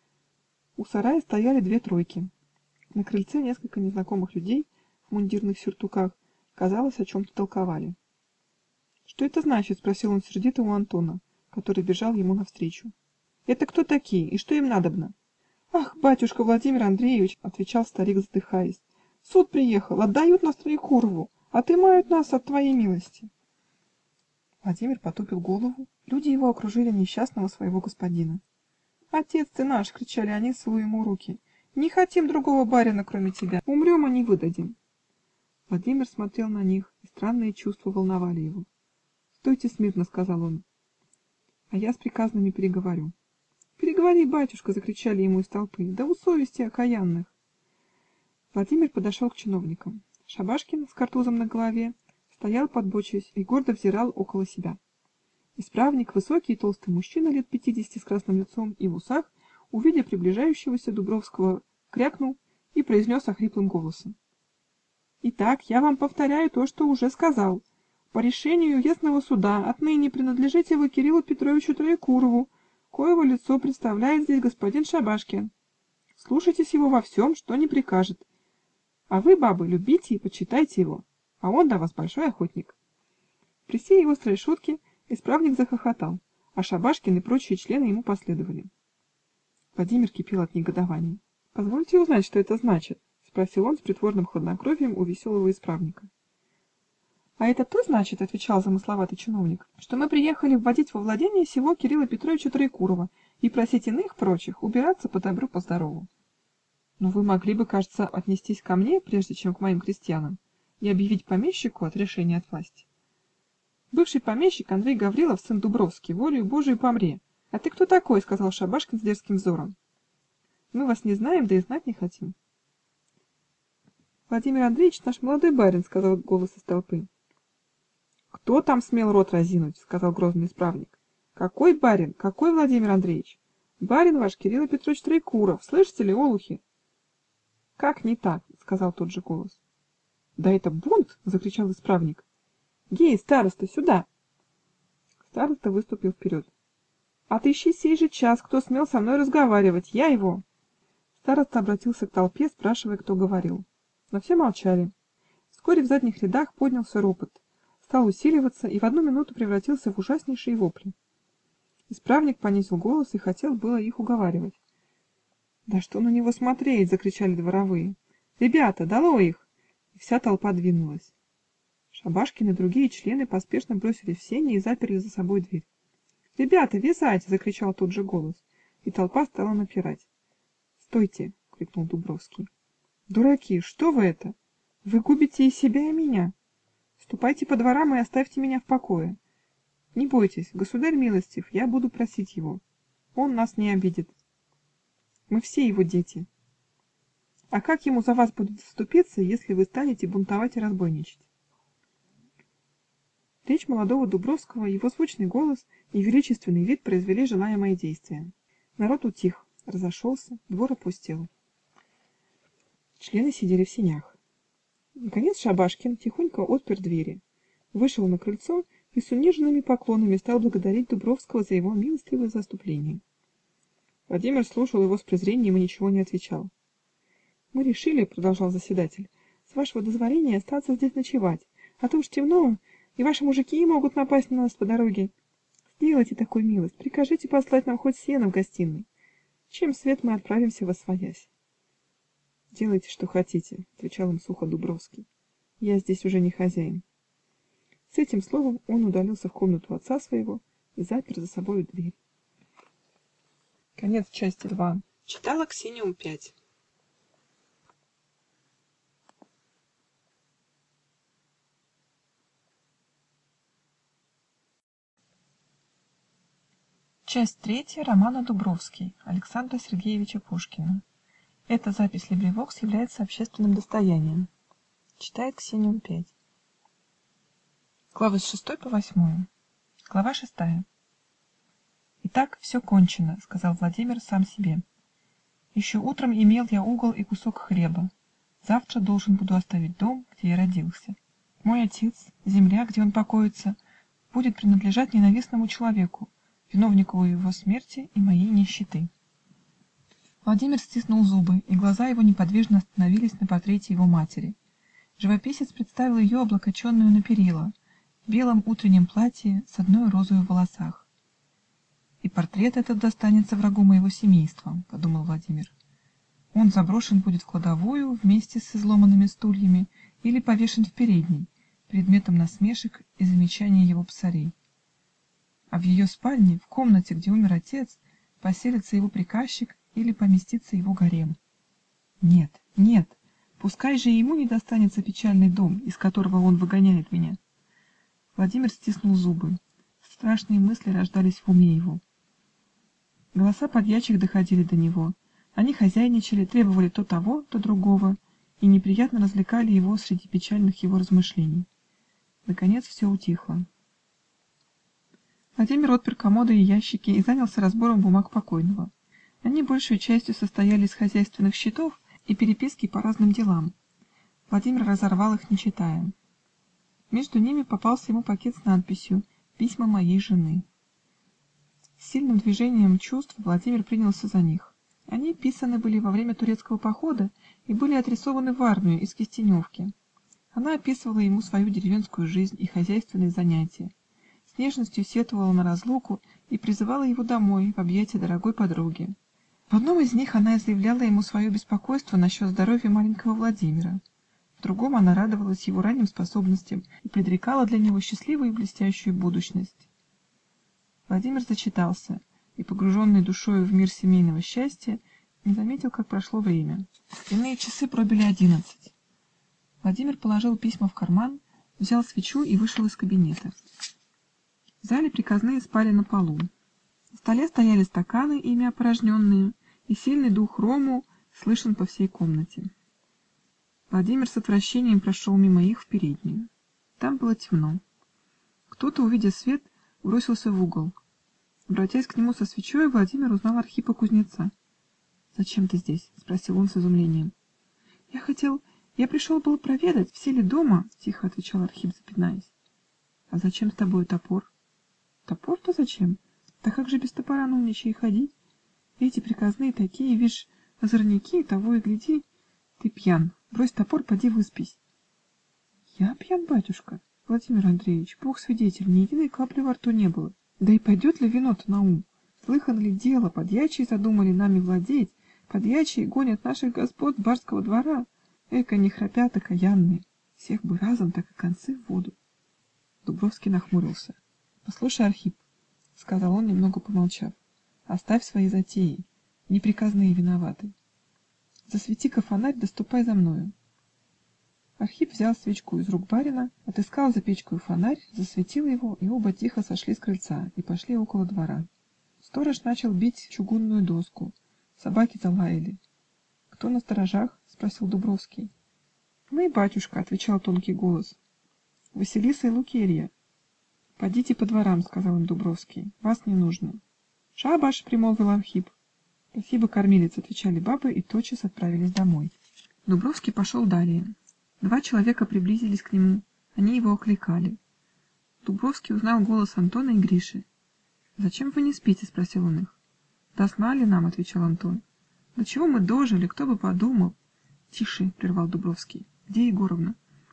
У сарая стояли две тройки. На крыльце несколько незнакомых людей в мундирных сюртуках, казалось, о чем-то толковали. «Что это значит?» — спросил он сердито у Антона, который бежал ему навстречу. «Это кто такие и что им надобно?» «Ах, батюшка Владимир Андреевич!» — отвечал старик, задыхаясь. «Суд приехал, отдают нас Троекурову, отымают нас от твоей милости». Владимир потупил голову, люди его окружили несчастного своего господина. «Отец ты наш!» — кричали они, целуя ему руки. «Не хотим другого барина, кроме тебя, умрем, а не выдадим». Владимир смотрел на них, и странные чувства волновали его. «Стойте смирно», — сказал он, — «а я с приказными переговорю». «Переговори, батюшка!» — закричали ему из толпы. «Да усовести окаянных!» Владимир подошел к чиновникам. Шабашкин с картузом на голове стоял подбочаясь и гордо взирал около себя. Исправник, высокий и толстый мужчина лет пятидесяти с красным лицом и в усах, увидя приближающегося Дубровского, крякнул и произнес охриплым голосом: «Итак, я вам повторяю то, что уже сказал. По решению уездного суда отныне принадлежите вы Кириллу Петровичу Троекурову, коего лицо представляет здесь господин Шабашкин. Слушайтесь его во всем, что не прикажет. А вы, бабы, любите и почитайте его, а он до вас большой охотник». При сей его острой шутке исправник захохотал, а Шабашкин и прочие члены ему последовали. Владимир кипел от негодования. «Позвольте узнать, что это значит?» — спросил он с притворным хладнокровием у веселого исправника. «А это то значит, — отвечал замысловатый чиновник, — что мы приехали вводить во владение сего Кирилла Петровича Троекурова и просить иных прочих убираться по добру, по здорову. Но вы могли бы, кажется, отнестись ко мне, прежде чем к моим крестьянам, и объявить помещику отрешение от власти. Бывший помещик Андрей Гаврилов, сын Дубровский, волею Божию помре. А ты кто такой? — сказал Шабашкин с дерзким взором. Мы вас не знаем, да и знать не хотим. Владимир Андреевич наш молодой барин, — сказал голос из толпы. «Кто там смел рот разинуть?» — сказал грозный исправник. «Какой барин? Какой Владимир Андреевич? Барин ваш Кирилл Петрович Троекуров, слышите ли, олухи?» «Как не так?» — сказал тот же голос. «Да это бунт!» — закричал исправник. «Гей, староста, сюда!» Староста выступил вперед. «Отыщи сей же час, кто смел со мной разговаривать, я его!» Староста обратился к толпе, спрашивая, кто говорил. Но все молчали. Вскоре в задних рядах поднялся ропот, стал усиливаться и в одну минуту превратился в ужаснейшие вопли. Исправник понизил голос и хотел было их уговаривать. «Да что на него смотреть!» — закричали дворовые. «Ребята, долой их!» И вся толпа двинулась. Шабашкин и другие члены поспешно бросились в сени и заперли за собой дверь. «Ребята, вязайте!» — закричал тот же голос, и толпа стала напирать. «Стойте!» — крикнул Дубровский. «Дураки, что вы это? Вы губите и себя, и меня!» Ступайте по дворам и оставьте меня в покое. Не бойтесь, государь милостив, я буду просить его. Он нас не обидит. Мы все его дети. А как ему за вас будет заступиться, если вы станете бунтовать и разбойничать?» Речь молодого Дубровского, его звучный голос и величественный вид произвели желаемое действие. Народ утих, разошелся, двор опустел. Члены сидели в сенях. Наконец Шабашкин тихонько отпер двери, вышел на крыльцо и с униженными поклонами стал благодарить Дубровского за его милостивое заступление. Владимир слушал его с презрением и ничего не отвечал. «Мы решили, — продолжал заседатель, — с вашего дозволения остаться здесь ночевать, а то уж темно, и ваши мужики могут напасть на нас по дороге. Сделайте такую милость, прикажите послать нам хоть сено в гостиной. Чем свет мы отправимся восвоясь». «Делайте, что хотите, — отвечал им сухо Дубровский. — Я здесь уже не хозяин». С этим словом он удалился в комнату отца своего и запер за собою дверь. Конец части два. Читала Ксениум пять. Часть третья романа Дубровский Александра Сергеевича Пушкина. Эта запись LibriVox является общественным достоянием. Читает Ксениум пять. Главы с шестой по восьмую. Глава шестая. «Итак, все кончено, — сказал Владимир сам себе. Еще утром имел я угол и кусок хлеба. Завтра должен буду оставить дом, где я родился. Мой отец, земля, где он покоится, будет принадлежать ненавистному человеку, виновнику его смерти и моей нищеты». Владимир стиснул зубы, и глаза его неподвижно остановились на портрете его матери. Живописец представил ее облокоченную на перила, в белом утреннем платье с одной розою в волосах. «И портрет этот достанется врагу моего семейства», — подумал Владимир. «Он заброшен будет в кладовую вместе с изломанными стульями или повешен в передней, предметом насмешек и замечаний его псарей. А в ее спальне, в комнате, где умер отец, поселится его приказчик или поместится его гарем. Нет, нет, пускай же ему не достанется печальный дом, из которого он выгоняет меня». Владимир стиснул зубы. Страшные мысли рождались в уме его. Голоса подьячих доходили до него. Они хозяйничали, требовали то того, то другого, и неприятно развлекали его среди печальных его размышлений. Наконец все утихло. Владимир отпер комоды и ящики и занялся разбором бумаг покойного. Они большей частью состояли из хозяйственных счетов и переписки по разным делам. Владимир разорвал их, не читая. Между ними попался ему пакет с надписью «Письма моей жены». С сильным движением чувств Владимир принялся за них. Они писаны были во время турецкого похода и были адресованы в армию из Кистеневки. Она описывала ему свою деревенскую жизнь и хозяйственные занятия, с нежностью сетовала на разлуку и призывала его домой, в объятия дорогой подруги. В одном из них она изъявляла ему свое беспокойство насчет здоровья маленького Владимира. В другом она радовалась его ранним способностям и предрекала для него счастливую и блестящую будущность. Владимир зачитался и, погруженный душою в мир семейного счастья, не заметил, как прошло время. Иные часы пробили одиннадцать. Владимир положил письма в карман, взял свечу и вышел из кабинета. В зале приказные спали на полу. На столе стояли стаканы, ими опорожненные, и сильный дух рому слышен по всей комнате. Владимир с отвращением прошел мимо их в переднюю. Там было темно. Кто-то, увидя свет, бросился в угол. Обратясь к нему со свечой, Владимир узнал Архипа кузнеца. «Зачем ты здесь?» — спросил он с изумлением. «Я хотел... Я пришел было проведать, все ли дома?» — тихо отвечал Архип, запинаясь. «А зачем с тобою топор?» «Топор-то зачем? Да как же без топора нынче и ходить? Эти приказные такие, вишь, озорники, того и гляди. Ты пьян, брось топор, поди выспись». «Я пьян, батюшка? Владимир Андреевич, Бог свидетель, ни единой капли во рту не было. Да и пойдет ли вино-то на ум? Слыхан ли дело, подьячие задумали нами владеть, подьячие гонят наших господ с барского двора. Эко не храпят окаянные, всех бы разом, так и концы в воду». Дубровский нахмурился. «Послушай, Архип, — сказал он, немного помолчав, — оставь свои затеи, неприказные виноваты. Засвети-ка фонарь, да ступай за мною». Архип взял свечку из рук барина, отыскал за печкою фонарь, засветил его, и оба тихо сошли с крыльца и пошли около двора. Сторож начал бить чугунную доску. Собаки залаяли. «Кто на сторожах?» -- спросил Дубровский. «Мы, батюшка», -- отвечал тонкий голос. «Василиса и Лукерья». «Подите по дворам», -- сказал им Дубровский. «Вас не нужно». «Шабаш!» -- примолвил Архип. «Спасибо, кормилец», -- отвечали бабы и тотчас отправились домой. Дубровский пошел далее. Два человека приблизились к нему, они его окликали. Дубровский узнал голос Антона и Гриши. «Зачем вы не спите?» -- спросил он их. «Да сна ли нам?» -- отвечал Антон. «До чего мы дожили, кто бы подумал!» «Тише!» -- прервал Дубровский. «Где Егоровна?»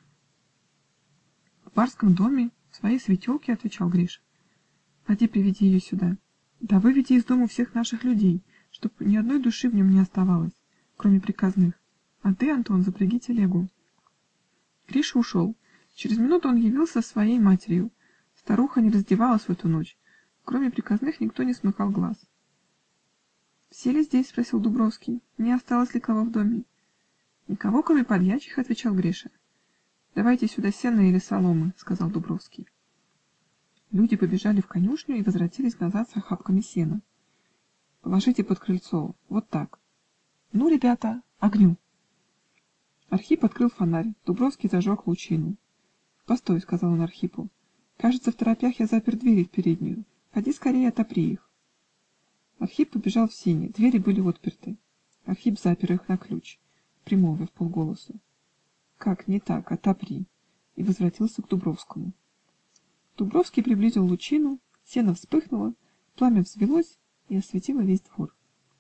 «В барском доме, в своей светелке», -- отвечал Гриша. «Поди приведи ее сюда. Да выведи из дому всех наших людей, чтоб ни одной души в нем не оставалось, кроме приказных. А ты, Антон, запряги телегу». Гриша ушел. Через минуту он явился со своей матерью. Старуха не раздевалась в эту ночь. Кроме приказных никто не смыкал глаз. «Все ли здесь?» -- спросил Дубровский. «Не осталось ли кого в доме?» «Никого, кроме подьячих», -- отвечал Гриша. «Давайте сюда сена или соломы», -- сказал Дубровский. Люди побежали в конюшню и возвратились назад с охапками сена. «Положите под крыльцо, вот так. Ну, ребята, огню!» Архип открыл фонарь, Дубровский зажег лучину. «Постой», -- сказал он Архипу. «Кажется, в торопях я запер двери в переднюю. Ходи скорее, отопри их». Архип побежал в сени, двери были отперты. Архип запер их на ключ, примолвив полголоса: «Как не так, отопри», и возвратился к Дубровскому. Дубровский приблизил лучину, сено вспыхнуло, пламя взвелось и осветило весь двор.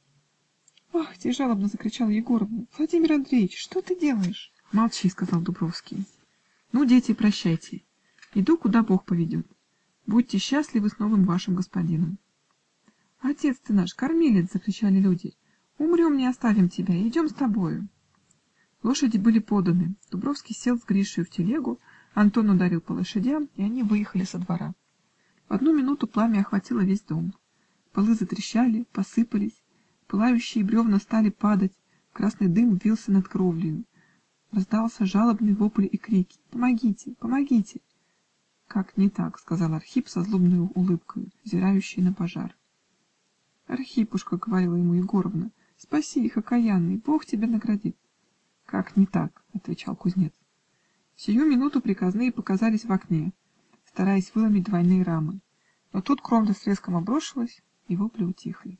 «Ах ты!» -- жалобно закричала Егоровна. «Владимир Андреевич, что ты делаешь?» «Молчи», -- сказал Дубровский. «Ну, дети, прощайте. Иду, куда Бог поведет. Будьте счастливы с новым вашим господином». «Отец ты наш, кормилец!» -- закричали люди. «Умрем, не оставим тебя, идем с тобою». Лошади были поданы. Дубровский сел с Гришей в телегу, Антон ударил по лошадям, и они выехали со двора. В одну минуту пламя охватило весь дом. Полы затрещали, посыпались, пылающие бревна стали падать, красный дым вился над кровлею. Раздался жалобный вопль и крики: «Помогите! Помогите!» «Как не так?» -- сказал Архип со злобной улыбкой, взирающий на пожар. «Архипушка, — говорила ему Егоровна, — спаси их, окаянный, Бог тебя наградит». «Как не так?» -- отвечал кузнец. В сию минуту приказные показались в окне, стараясь выломить двойные рамы, но тут кровля с треском обрушилась, и вопли утихли.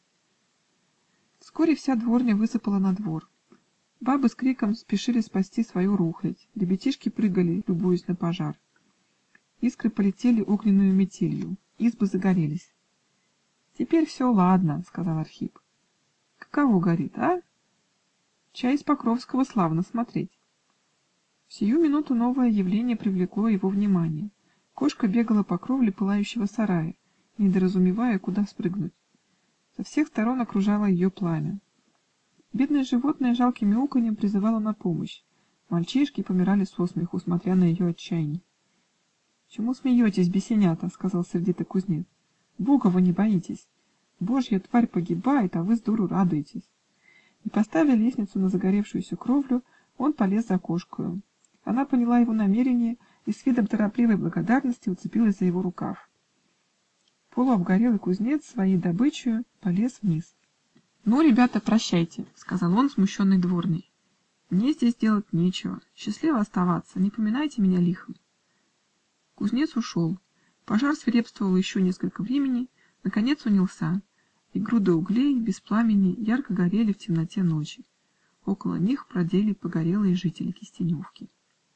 Вскоре вся дворня высыпала на двор. Бабы с криком спешили спасти свою рухлядь, ребятишки прыгали, любуясь на пожар. Искры полетели огненную метелью, избы загорелись. «Теперь все ладно», — сказал Архип. «Каково горит, а? Чай из Покровского славно смотреть». В сию минуту новое явление привлекло его внимание. Кошка бегала по кровле пылающего сарая, недоразумевая, куда спрыгнуть. Со всех сторон окружало ее пламя. Бедное животное жалким мяуканьем призывало на помощь. Мальчишки помирали со смеху, смотря на ее отчаяние. «Чему смеетесь, бесенята?» — сказал сердито кузнец. «Бога вы не боитесь. Божья тварь погибает, а вы с дуру радуетесь». И, поставив лестницу на загоревшуюся кровлю, он полез за кошкою. Она поняла его намерение и с видом торопливой благодарности уцепилась за его рукав. Полуобгорелый кузнец своей добычей полез вниз. «Ну, ребята, прощайте», — сказал он смущенной дворней. «Мне здесь делать нечего. Счастливо оставаться, не поминайте меня лихом». Кузнец ушел. Пожар свирепствовал еще несколько времени, наконец унялся, и груды углей без пламени ярко горели в темноте ночи. Около них бродили погорелые жители Кистеневки.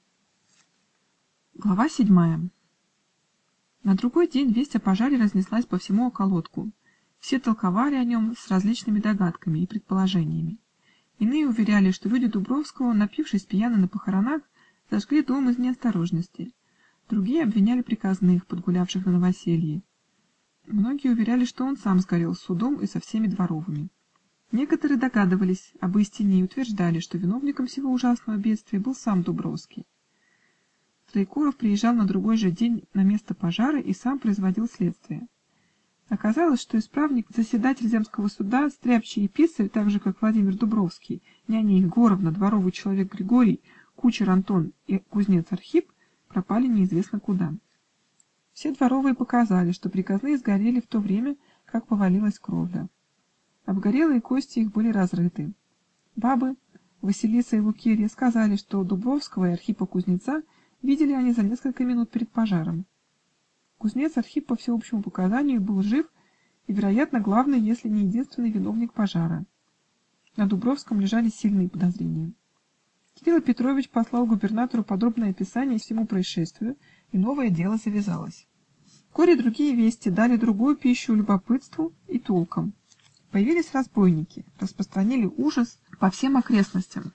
Глава седьмая. На другой день весть о пожаре разнеслась по всему околотку. Все толковали о нем с различными догадками и предположениями. Иные уверяли, что люди Дубровского, напившись пьяно на похоронах, зажгли дом из неосторожности. Другие обвиняли приказных, подгулявших на новоселье. Многие уверяли, что он сам сгорел с судом и со всеми дворовыми. Некоторые догадывались об истине и утверждали, что виновником всего ужасного бедствия был сам Дубровский. Троекуров приезжал на другой же день на место пожара и сам производил следствие. Оказалось, что исправник, заседатель земского суда, стряпчий и писарь, так же как Владимир Дубровский, няня Егоровна, дворовый человек Григорий, кучер Антон и кузнец Архип пропали неизвестно куда. Все дворовые показали, что приказные сгорели в то время, как повалилась кровля. Обгорелые кости их были разрыты. Бабы, Василиса и Лукерья, сказали, что Дубровского и Архипа кузнеца видели они за несколько минут перед пожаром. Кузнец Архип, по всеобщему показанию, был жив и, вероятно, главный, если не единственный виновник пожара. На Дубровском лежали сильные подозрения. Кирилл Петрович послал губернатору подробное описание всему происшествию, и новое дело завязалось. Вскоре другие вести дали другую пищу любопытству и толкам. Появились разбойники, распространили ужас по всем окрестностям.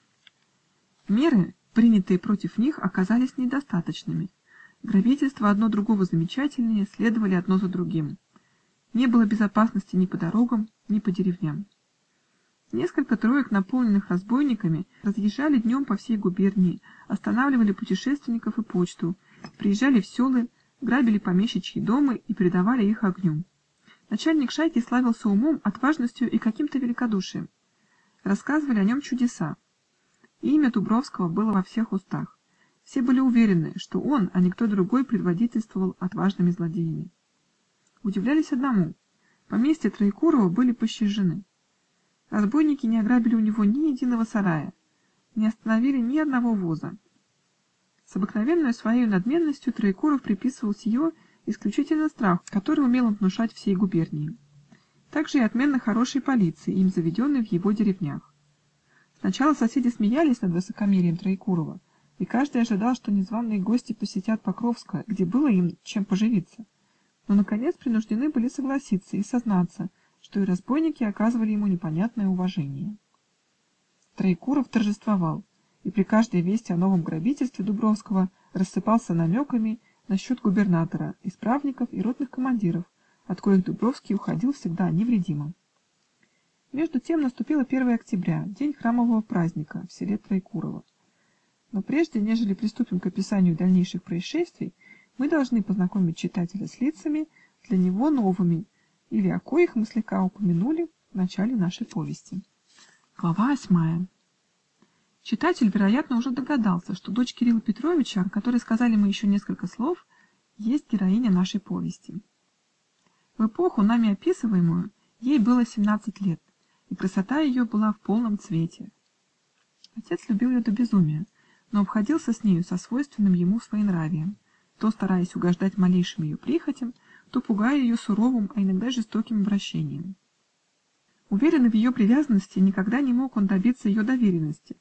Меры, принятые против них, оказались недостаточными. Грабительства одно другого замечательнее следовали одно за другим. Не было безопасности ни по дорогам, ни по деревням. Несколько троек, наполненных разбойниками, разъезжали днем по всей губернии, останавливали путешественников и почту, приезжали в селы, грабили помещичьи дома и передавали их огню. Начальник шайки славился умом, отважностью и каким-то великодушием. Рассказывали о нем чудеса. Имя Дубровского было во всех устах. Все были уверены, что он, а не кто другой, предводительствовал отважными злодеями. Удивлялись одному: поместья Троекурова были пощажены. Разбойники не ограбили у него ни единого сарая, не остановили ни одного воза. С обыкновенной своей надменностью Троекуров приписывал сие исключительно страх, который умел он внушать всей губернии. Также и отменно хорошей полиции, им заведенной в его деревнях. Сначала соседи смеялись над высокомерием Троекурова, и каждый ожидал, что незваные гости посетят Покровское, где было им чем поживиться. Но, наконец, принуждены были согласиться и сознаться, что и разбойники оказывали ему непонятное уважение. Троекуров торжествовал, и при каждой вести о новом грабительстве Дубровского рассыпался намеками насчет губернатора, исправников и ротных командиров, от коих Дубровский уходил всегда невредимым. Между тем наступило первое октября, день храмового праздника в селе Троекурово. Но прежде, нежели приступим к описанию дальнейших происшествий, мы должны познакомить читателя с лицами, для него новыми, или о коих мы слегка упомянули в начале нашей повести. Глава восьмая. Читатель, вероятно, уже догадался, что дочь Кирилла Петровича, о которой сказали мы еще несколько слов, есть героиня нашей повести. В эпоху, нами описываемую, ей было семнадцать лет, и красота ее была в полном цвете. Отец любил ее до безумия, но обходился с нею со свойственным ему своенравием, то стараясь угождать малейшим ее прихотям, то пугая ее суровым, а иногда жестоким обращением. Уверенный в ее привязанности, никогда не мог он добиться ее доверенности.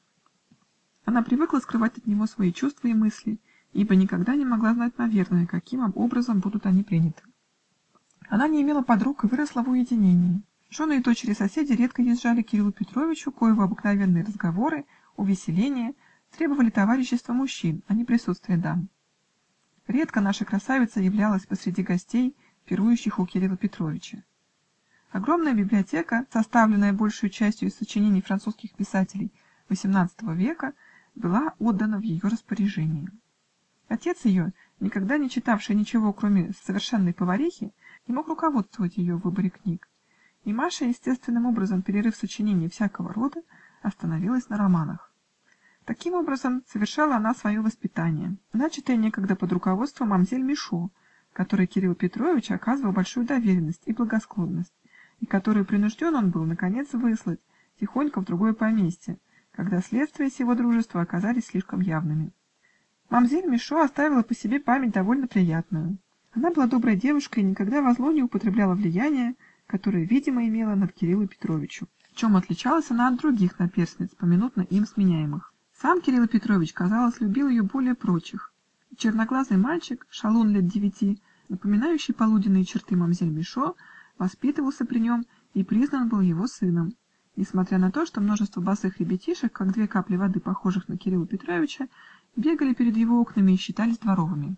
Она привыкла скрывать от него свои чувства и мысли, ибо никогда не могла знать наверное, каким образом будут они приняты. Она не имела подруг и выросла в уединении. Жены и дочери соседей редко езжали к Кириллу Петровичу, коего обыкновенные разговоры, увеселения требовали товарищества мужчин, а не присутствия дам. Редко наша красавица являлась посреди гостей, пирующих у Кирилла Петровича. Огромная библиотека, составленная большей частью из сочинений французских писателей восемнадцатого века, была отдана в ее распоряжение. Отец ее, никогда не читавший ничего, кроме совершенной поварихи, не мог руководствовать ее в выборе книг, и Маша, естественным образом перерыв сочинений всякого рода, остановилась на романах. Таким образом совершала она свое воспитание, начатое некогда под руководством мамзель Мишо, которой Кирилл Петрович оказывал большую доверенность и благосклонность, и которую принужден он был, наконец, выслать тихонько в другое поместье, когда следствия сего дружества оказались слишком явными. Мамзель Мишо оставила по себе память довольно приятную. Она была доброй девушкой и никогда во зло не употребляла влияния, которое, видимо, имела над Кириллом Петровичем, в чем отличалась она от других наперсниц, поминутно им сменяемых. Сам Кирилл Петрович, казалось, любил ее более прочих. Черноглазый мальчик, шалун лет девяти, напоминающий полуденные черты мамзель Мишо, воспитывался при нем и признан был его сыном, несмотря на то, что множество босых ребятишек, как две капли воды, похожих на Кирилла Петровича, бегали перед его окнами и считались дворовыми.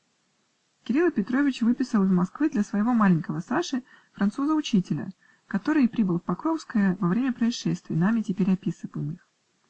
Кирилл Петрович выписал из Москвы для своего маленького Саши француза-учителя, который прибыл в Покровское во время происшествий, нами теперь описываемых.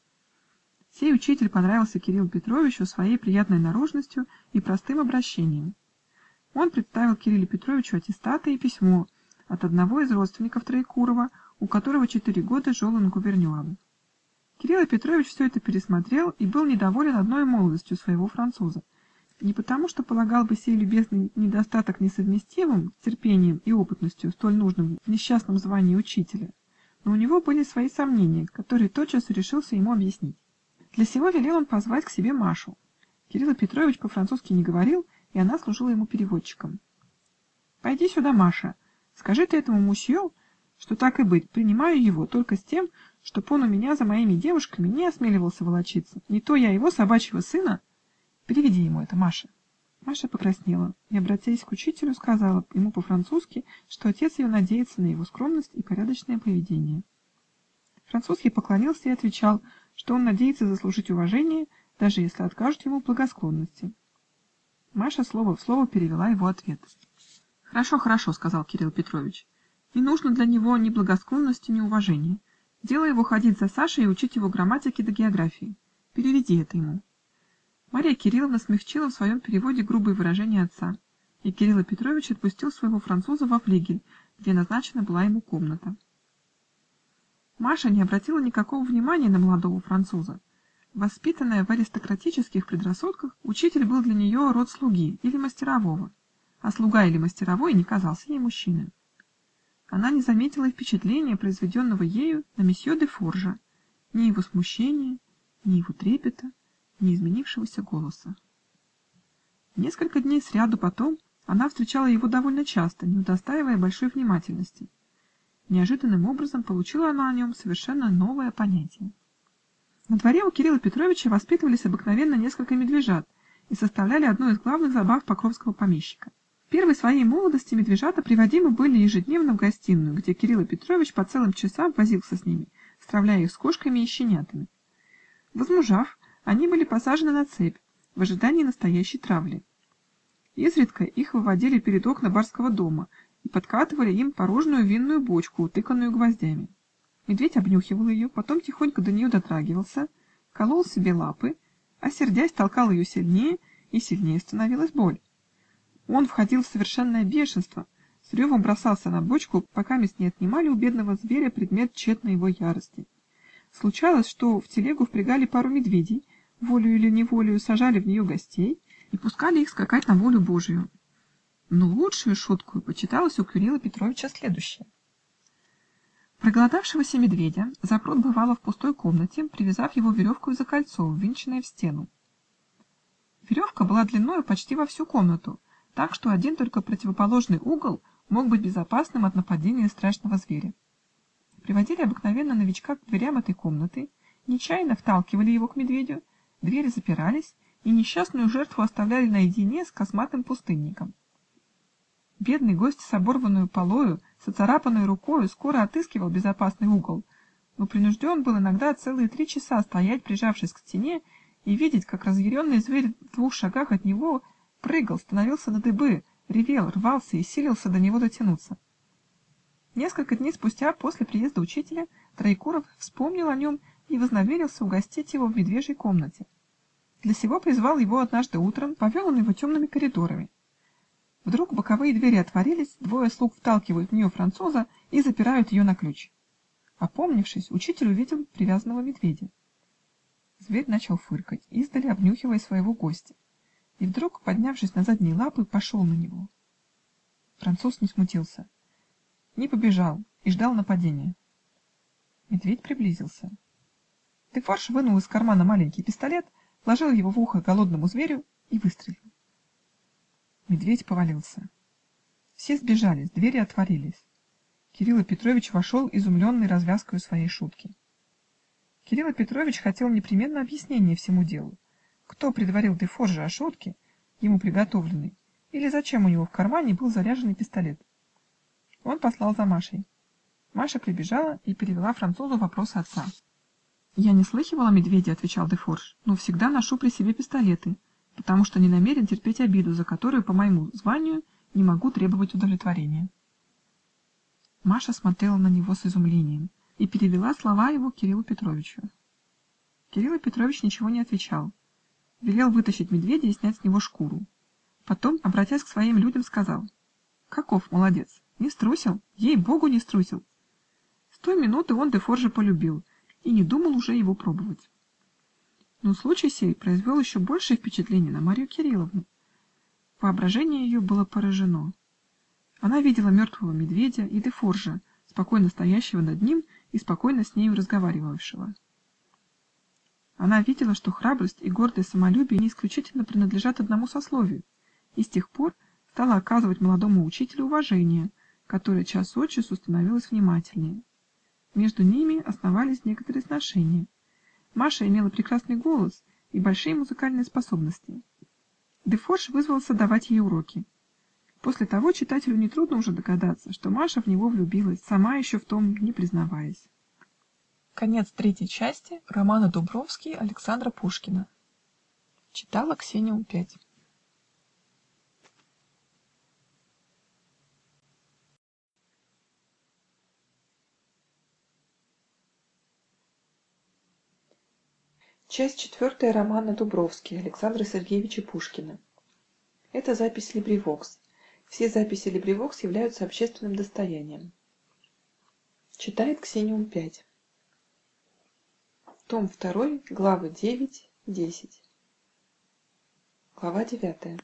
Сей учитель понравился Кириллу Петровичу своей приятной наружностью и простым обращением. Он представил Кириллу Петровичу аттестаты и письмо от одного из родственников Троекурова, у которого четыре года жил он гувернером. Кирилл Петрович все это пересмотрел и был недоволен одной молодостью своего француза. Не потому, что полагал бы сей любезный недостаток несовместимым с терпением и опытностью, столь нужным в несчастном звании учителя, но у него были свои сомнения, которые тотчас решился ему объяснить. Для сего велел он позвать к себе Машу. Кирилл Петрович по-французски не говорил, и она служила ему переводчиком. «Пойди сюда, Маша, скажи ты этому мусью, что так и быть, принимаю его только с тем, чтоб он у меня за моими девушками не осмеливался волочиться. Не то я его, собачьего сына. Переведи ему это, Маша». Маша покраснела и, обратясь к учителю, сказала ему по-французски, что отец ее надеется на его скромность и порядочное поведение. Француз ей поклонился и отвечал, что он надеется заслужить уважение, даже если откажут ему в благосклонности. Маша слово в слово перевела его ответ. «Хорошо, хорошо, — сказал Кирилл Петрович, — не нужно для него ни благосклонности, ни уважения. Дело его ходить за Сашей и учить его грамматике да географии. Переведи это ему». Марья Кирилловна смягчила в своем переводе грубые выражения отца, и Кирилл Петрович отпустил своего француза во флигель, где назначена была ему комната. Маша не обратила никакого внимания на молодого француза. Воспитанная в аристократических предрассудках, учитель был для нее род слуги или мастерового, а слуга или мастеровой не казался ей мужчиной. Она не заметила и впечатления, произведенного ею на месье де Форжа, ни его смущения, ни его трепета, ни изменившегося голоса. Несколько дней сряду потом она встречала его довольно часто, не удостаивая большой внимательности. Неожиданным образом получила она о нем совершенно новое понятие. На дворе у Кирилла Петровича воспитывались обыкновенно несколько медвежат и составляли одну из главных забав покровского помещика. В первой своей молодости медвежата приводимы были ежедневно в гостиную, где Кирилл Петрович по целым часам возился с ними, стравляя их с кошками и щенятами. Возмужав, они были посажены на цепь в ожидании настоящей травли. Изредка их выводили перед окна барского дома и подкатывали им порожную винную бочку, утыканную гвоздями. Медведь обнюхивал ее, потом тихонько до нее дотрагивался, колол себе лапы, а сердясь толкал ее сильнее, и сильнее становилась боль. Он входил в совершенное бешенство, с ревом бросался на бочку, пока мест не отнимали у бедного зверя предмет тщетной его ярости. Случалось, что в телегу впрягали пару медведей, волею или неволею сажали в нее гостей и пускали их скакать на волю Божию. Но лучшую шутку почиталось у Кирилла Петровича следующее. Проголодавшегося медведя запрут бывало в пустой комнате, привязав его веревкой за кольцо, ввинченное в стену. Веревка была длиною почти во всю комнату, так что один только противоположный угол мог быть безопасным от нападения страшного зверя. Приводили обыкновенно новичка к дверям этой комнаты, нечаянно вталкивали его к медведю, двери запирались, и несчастную жертву оставляли наедине с косматым пустынником. Бедный гость с оборванную полою, с оцарапанной рукою скоро отыскивал безопасный угол, но принужден был иногда целые три часа стоять, прижавшись к стене, и видеть, как разъяренный зверь в двух шагах от него прыгал, становился на дыбы, ревел, рвался и силился до него дотянуться. Несколько дней спустя, после приезда учителя, Троекуров вспомнил о нем и вознамерился угостить его в медвежьей комнате. Для сего призвал его однажды утром, повел он его темными коридорами. Вдруг боковые двери отворились, двое слуг вталкивают в нее француза и запирают ее на ключ. Опомнившись, учитель увидел привязанного медведя. Зверь начал фыркать, издали обнюхивая своего гостя, и вдруг, поднявшись на задние лапы, пошел на него. Француз не смутился, не побежал и ждал нападения. Медведь приблизился. Де Форж вынул из кармана маленький пистолет, вложил его в ухо голодному зверю и выстрелил. Медведь повалился. Все сбежались, двери отворились. Кирилл Петрович вошел, изумленный развязкою своей шутки. Кирилл Петрович хотел непременно объяснения всему делу. Кто предварил де Форжа о шутке, ему приготовленной, или зачем у него в кармане был заряженный пистолет. Он послал за Машей. Маша прибежала и перевела французу вопрос отца. «Я не слыхивал о медведе, — отвечал де Форж, — но всегда ношу при себе пистолеты, потому что не намерен терпеть обиду, за которую по моему званию не могу требовать удовлетворения». Маша смотрела на него с изумлением и перевела слова его Кириллу Петровичу. Кирилл Петрович ничего не отвечал, велел вытащить медведя и снять с него шкуру. Потом, обратясь к своим людям, сказал: «Каков молодец! Не струсил, ей-богу, не струсил!» С той минуты он де Форжа полюбил и не думал уже его пробовать. Но случай сей произвел еще большее впечатление на Марью Кирилловну. Воображение ее было поражено. Она видела мертвого медведя и Дефоржа, спокойно стоящего над ним и спокойно с нею разговаривавшего. Она видела, что храбрость и гордое самолюбие не исключительно принадлежат одному сословию, и с тех пор стала оказывать молодому учителю уважение, которое час от часу становилось внимательнее. Между ними основались некоторые сношения. Маша имела прекрасный голос и большие музыкальные способности. Дефорж вызвался давать ей уроки. После того читателю нетрудно уже догадаться, что Маша в него влюбилась, сама еще в том не признаваясь. Конец третьей части романа Дубровский Александра Пушкина. Читала Ксения Пять. Часть четвертая романа Дубровский Александра Сергеевича Пушкина. Это запись Либривокс. Все записи Либривокс являются общественным достоянием. Читает Ксения Пять. Том второй, главы девять, десять. Глава девятая.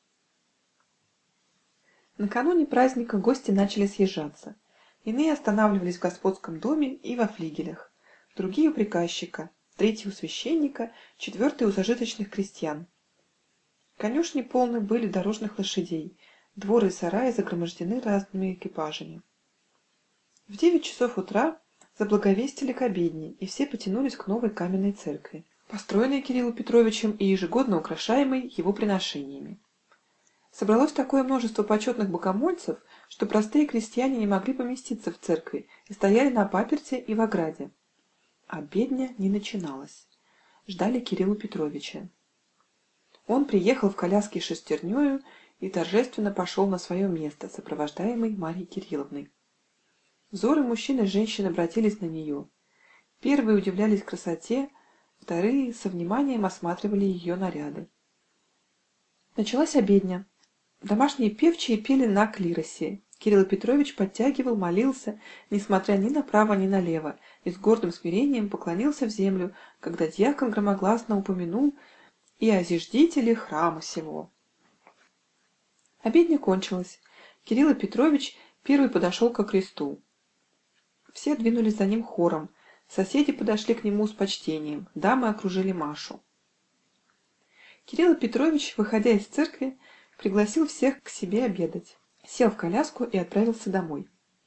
Накануне праздника гости начали съезжаться. Иные останавливались в господском доме и во флигелях, другие у приказчика, третьи у священника, четвертые у зажиточных крестьян. Конюшни полны были дорожных лошадей, дворы и сараи загромождены разными экипажами. В девять часов утра заблаговестили к обедне, и все потянулись к новой каменной церкви, построенной Кириллом Петровичем и ежегодно украшаемой его приношениями. Собралось такое множество почетных богомольцев, что простые крестьяне не могли поместиться в церкви и стояли на паперти и в ограде. Обедня не начиналась. Ждали Кирилла Петровича. Он приехал в коляске с шестернею и торжественно пошел на свое место, сопровождаемый Марьей Кирилловной. Взоры мужчин и женщин обратились на нее. Первые удивлялись красоте, вторые со вниманием осматривали ее наряды. Началась обедня. Домашние певчие пели на клиросе. Кирилл Петрович подтягивал, молился, несмотря ни направо, ни налево, и с гордым смирением поклонился в землю, когда дьякон громогласно упомянул и о зиждителе храма сего. Обедня кончилась. Кирилл Петрович первый подошел ко кресту. Все двинулись за ним хором. Соседи подошли к нему с почтением, дамы окружили Машу. Кирилл Петрович, выходя из церкви, пригласил всех к себе обедать, сел в коляску и отправился домой.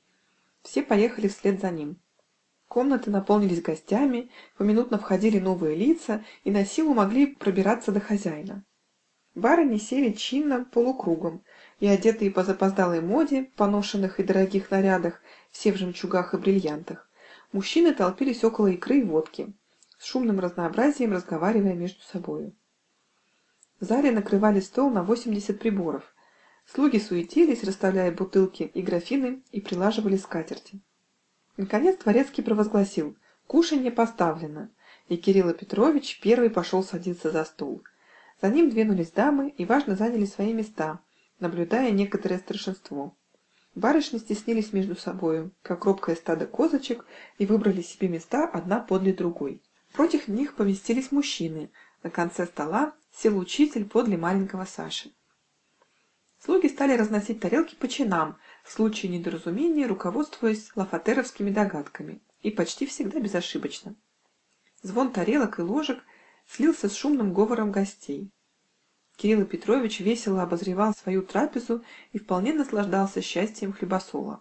Все поехали вслед за ним. Комнаты наполнились гостями, поминутно входили новые лица и на силу могли пробираться до хозяина. Барыни сели чинно полукругом, и, одетые по запоздалой моде, поношенных и дорогих нарядах, все в жемчугах и бриллиантах, мужчины толпились около икры и водки, с шумным разнообразием разговаривая между собою. В зале накрывали стол на восемьдесят приборов. Слуги суетились, расставляя бутылки и графины, и прилаживали скатерти. Наконец дворецкий провозгласил: кушанье поставлено, и Кирилл Петрович первый пошел садиться за стол. За ним двинулись дамы и важно заняли свои места, наблюдая некоторое старшинство. Барышни стеснились между собою, как робкое стадо козочек, и выбрали себе места одна подле другой. Против них поместились мужчины. На конце стола сел учитель подле маленького Саши. Слуги стали разносить тарелки по чинам, в случае недоразумения руководствуясь лафатеровскими догадками, и почти всегда безошибочно. Звон тарелок и ложек слился с шумным говором гостей. Кирилл Петрович весело обозревал свою трапезу и вполне наслаждался счастьем хлебосола.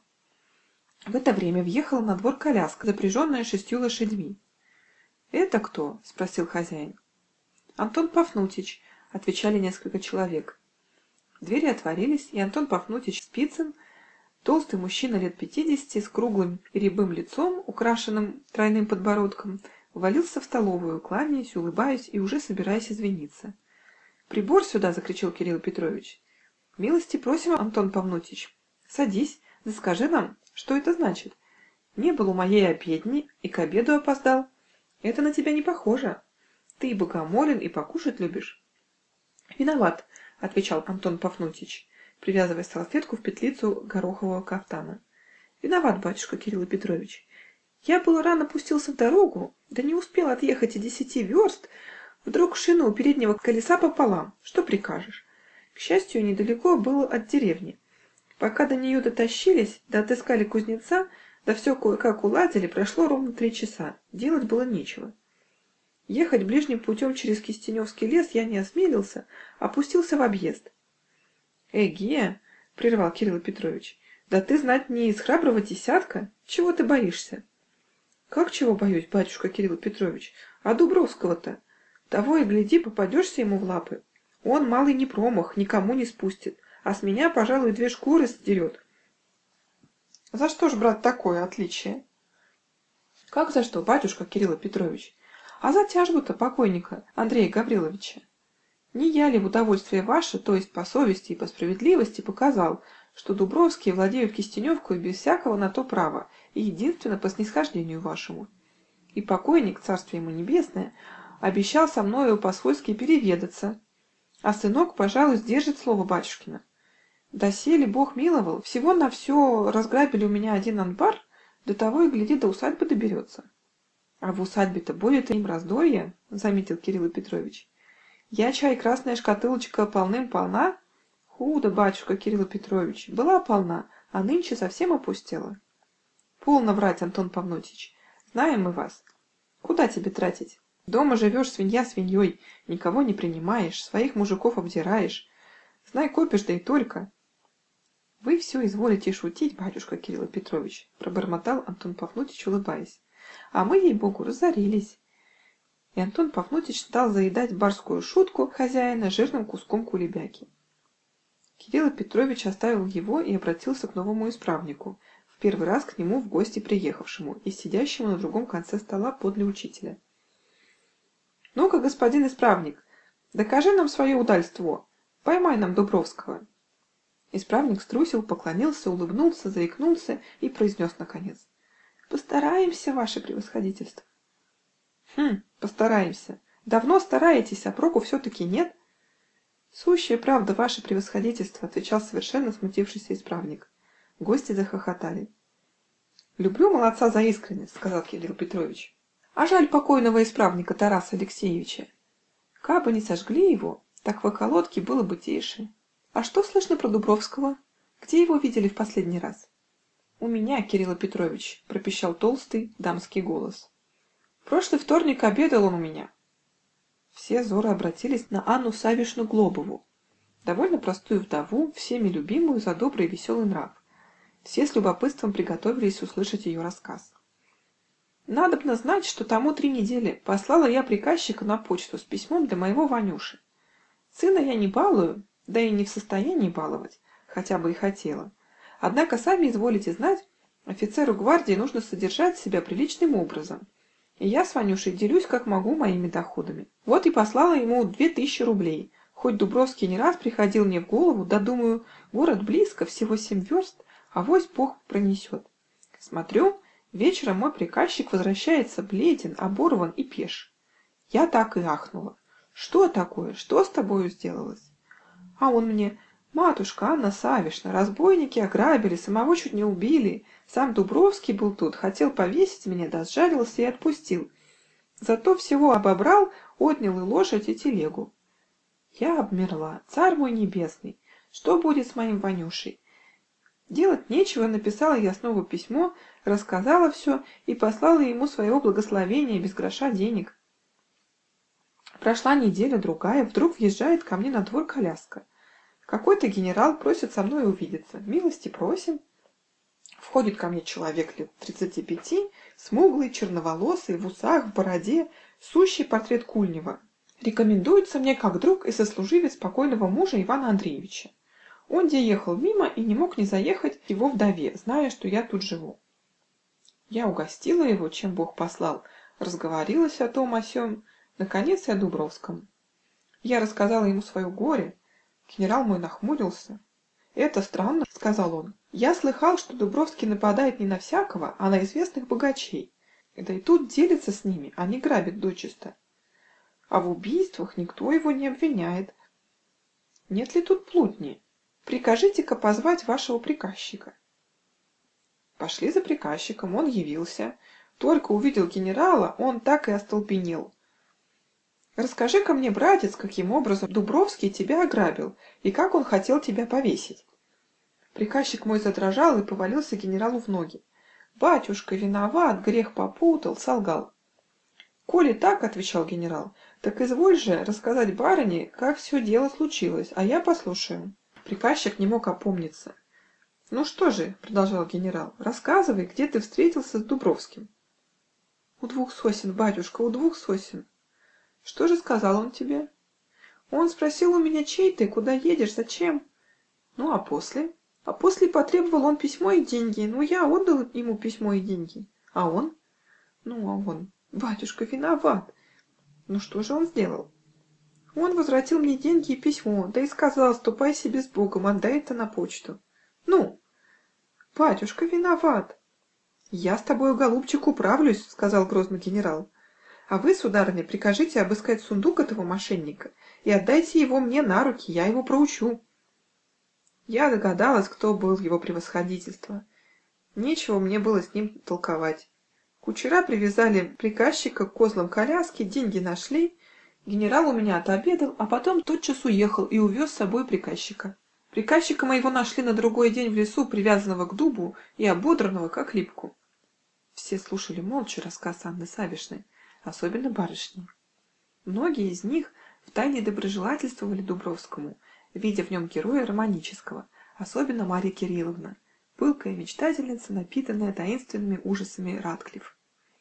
В это время въехала на двор коляска, запряженная шестью лошадьми. «Это кто?» — спросил хозяин. «Антон Пафнутич», — отвечали несколько человек. Двери отворились, и Антон Пафнутич Спицын, толстый мужчина лет пятидесяти, с круглым и рябым лицом, украшенным тройным подбородком, ввалился в столовую, кланяясь, улыбаясь и уже собираясь извиниться. «Прибор сюда!» — закричал Кирилл Петрович. «Милости просим, Антон Пафнутич. Садись, да скажи нам, что это значит? Не был у моей обедни и к обеду опоздал. Это на тебя не похоже. Ты и богомолен, и покушать любишь». «Виноват», — отвечал Антон Пафнутич, привязывая салфетку в петлицу горохового кафтана. «Виноват, батюшка Кирилл Петрович. Я было рано пустился в дорогу, да не успел отъехать и десяти верст, вдруг шина у переднего колеса пополам. Что прикажешь? К счастью, недалеко было от деревни. Пока до нее дотащились, да отыскали кузнеца, да все кое-как уладили, прошло ровно три часа. Делать было нечего. Ехать ближним путем через Кистеневский лес я не осмелился, а пустился в объезд. «Эге!» — прервал Кирилл Петрович. «Да ты, знать, не из храброго десятка? Чего ты боишься?» «Как чего боюсь, батюшка Кирилл Петрович? А Дубровского-то? Того и гляди, попадешься ему в лапы. Он малый не промах, никому не спустит, а с меня, пожалуй, две шкуры сдерет». «За что ж, брат, такое отличие?» «Как за что, батюшка Кирилл Петрович? А за тяжбу-то покойника Андрея Гавриловича. Не я ли в удовольствие ваше, то есть по совести и по справедливости, показал, что Дубровские владеют Кистеневкой без всякого на то права и единственно по снисхождению вашему? И покойник, царствие ему небесное, обещал со мною по-свойски переведаться, а сынок, пожалуй, сдержит слово батюшкина. Доселе Бог миловал, всего на все разграбили у меня один анбар, до того и гляди, до усадьбы доберется». «А в усадьбе-то будет им раздолье», — заметил Кирилл Петрович. «Я чай, красная шкатулочка полным-полна?» «Худо, батюшка Кирилл Петрович, была полна, а нынче совсем опустела». «Полно врать, Антон Павнутич, знаем мы вас. Куда тебе тратить? Дома живешь свинья свиньей, никого не принимаешь, своих мужиков обдираешь. Знай, копишь, да и только». «Вы все изволите шутить, батюшка Кирилл Петрович», — пробормотал Антон Павнутич, улыбаясь. «А мы, ей-богу, разорились». И Антон Павнутич стал заедать барскую шутку хозяина жирным куском кулебяки. Кирилл Петрович оставил его и обратился к новому исправнику, в первый раз к нему в гости приехавшему и сидящему на другом конце стола подле учителя. «Ну-ка, господин исправник, докажи нам свое удальство, поймай нам Дубровского». Исправник струсил, поклонился, улыбнулся, заикнулся и произнес наконец: «Постараемся, ваше превосходительство». «Хм, постараемся. Давно стараетесь, а проку все-таки нет». «Сущая правда, ваше превосходительство», — отвечал совершенно смутившийся исправник. Гости захохотали. «Люблю молодца за искренность», — сказал Кирилл Петрович. «А жаль покойного исправника Тараса Алексеевича. Кабы не сожгли его, так в околотке было бы тише. А что слышно про Дубровского? Где его видели в последний раз?» «У меня, Кирилл Петрович», — пропищал толстый дамский голос. «Прошлый вторник обедал он у меня». Все взоры обратились на Анну Савишну Глобову, довольно простую вдову, всеми любимую за добрый и веселый нрав. Все с любопытством приготовились услышать ее рассказ. «Надобно знать, что тому три недели послала я приказчика на почту с письмом для моего Ванюши. Сына я не балую, да и не в состоянии баловать, хотя бы и хотела. Однако, сами изволите знать, офицеру гвардии нужно содержать себя приличным образом, и я с Ванюшей делюсь как могу моими доходами. Вот и послала ему две тысячи рублей, хоть Дубровский не раз приходил мне в голову, да думаю, город близко, всего семь верст, авось Бог пронесет. Смотрю, вечером мой приказчик возвращается бледен, оборван и пеш. Я так и ахнула. Что такое? Что с тобою сделалось? А он мне: матушка Анна Савишна, разбойники ограбили, самого чуть не убили. Сам Дубровский был тут, хотел повесить меня, да сжалился и отпустил. Зато всего обобрал, отнял и лошадь, и телегу. Я обмерла. Царь мой небесный, что будет с моим Ванюшей? Делать нечего, написала я снова письмо, рассказала все и послала ему своего благословения без гроша денег. Прошла неделя, другая, вдруг въезжает ко мне на двор коляска. Какой-то генерал просит со мной увидеться. Милости просим. Входит ко мне человек лет тридцати пяти, смуглый, черноволосый, в усах, в бороде, сущий портрет Кульнева. Рекомендуется мне как друг и сослуживец покойного мужа Ивана Андреевича. Он где ехал мимо и не мог не заехать к его вдове, зная, что я тут живу. Я угостила его, чем Бог послал, разговорилась о том о сём, наконец и о Дубровском. Я рассказала ему свое горе. Генерал мой нахмурился. «Это странно», — сказал он. «Я слыхал, что Дубровский нападает не на всякого, а на известных богачей. Да и тут делится с ними, а не грабит дочисто. А в убийствах никто его не обвиняет. Нет ли тут плутни? Прикажите-ка позвать вашего приказчика». Пошли за приказчиком, он явился. Только увидел генерала, он так и остолбенел. Расскажи-ка мне, братец, каким образом Дубровский тебя ограбил и как он хотел тебя повесить. Приказчик мой задрожал и повалился генералу в ноги. Батюшка виноват, грех попутал, солгал. Коли так, отвечал генерал, так изволь же рассказать барыне, как все дело случилось, а я послушаю. Приказчик не мог опомниться. Ну что же, продолжал генерал, рассказывай, где ты встретился с Дубровским. У двух сосен, батюшка, у двух сосен. Что же сказал он тебе? Он спросил у меня, чей ты, куда едешь, зачем? Ну, а после? А после потребовал он письмо и деньги. Ну, я отдал ему письмо и деньги. А он? Ну, а он, батюшка, виноват. Ну, что же он сделал? Он возвратил мне деньги и письмо, да и сказал, ступай себе с Богом, отдай это на почту. Ну, батюшка, виноват. Я с тобою, голубчик, управлюсь, сказал грозно генерал. А вы, сударыня, прикажите обыскать сундук этого мошенника и отдайте его мне на руки, я его проучу. Я догадалась, кто был его превосходительство. Нечего мне было с ним толковать. Кучера привязали приказчика к козлам коляски, деньги нашли. Генерал у меня отобедал, а потом тотчас уехал и увез с собой приказчика. Приказчика моего нашли на другой день в лесу, привязанного к дубу и ободранного, как липку. Все слушали молча рассказ Анны Савишны, особенно барышни. Многие из них втайне доброжелательствовали Дубровскому, видя в нем героя романического, особенно Марья Кирилловна, пылкая мечтательница, напитанная таинственными ужасами Радклифф.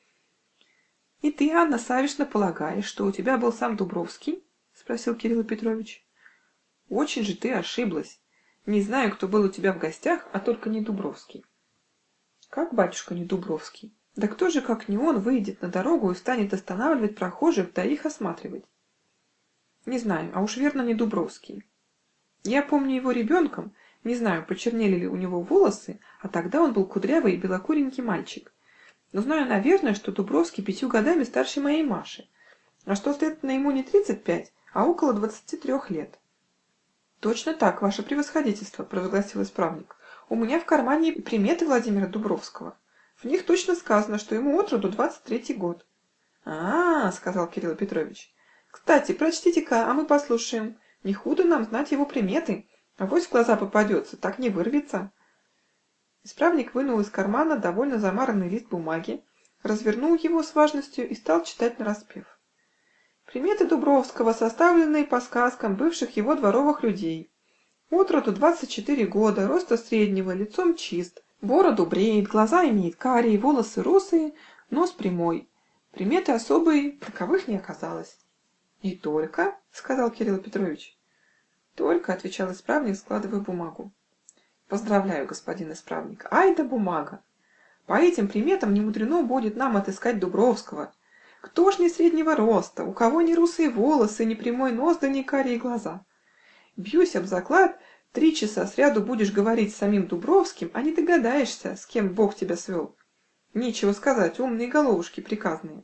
«И ты, Анна Савишна, полагаешь, что у тебя был сам Дубровский?» — спросил Кирилл Петрович. «Очень же ты ошиблась. Не знаю, кто был у тебя в гостях, а только не Дубровский». «Как, батюшка, не Дубровский? Да кто же, как не он, выйдет на дорогу и станет останавливать прохожих, да их осматривать?» «Не знаю, а уж верно не Дубровский. Я помню его ребенком, не знаю, почернели ли у него волосы, а тогда он был кудрявый и белокуренький мальчик. Но знаю, наверное, что Дубровский пятью годами старше моей Маши, а что, следовательно, ему не тридцать пять, а около двадцати трех лет». «Точно так, ваше превосходительство», — провозгласил исправник. «У меня в кармане приметы Владимира Дубровского. В них точно сказано, что ему от роду двадцать третий год». «А-а-а», — сказал Кирилл Петрович. «Кстати, прочтите-ка, а мы послушаем. Не худо нам знать его приметы, авось в глаза попадется, так не вырвется». Исправник вынул из кармана довольно замаранный лист бумаги, развернул его с важностью и стал читать нараспев. «Приметы Дубровского, составленные по сказкам бывших его дворовых людей. От роду двадцать четыре года, роста среднего, лицом чист, бороду бреет, глаза имеет карие, волосы русые, нос прямой. Приметы особые, таковых не оказалось». «И только?» — сказал Кирилл Петрович. «Только», — отвечал исправник, складывая бумагу. «Поздравляю, господин исправник. Ай да бумага! По этим приметам немудрено будет нам отыскать Дубровского. Кто ж не среднего роста, у кого не русые волосы, не прямой нос, да не карие глаза? Бьюсь об заклад, три часа сряду будешь говорить с самим Дубровским, а не догадаешься, с кем Бог тебя свел. Нечего сказать, умные головушки приказные».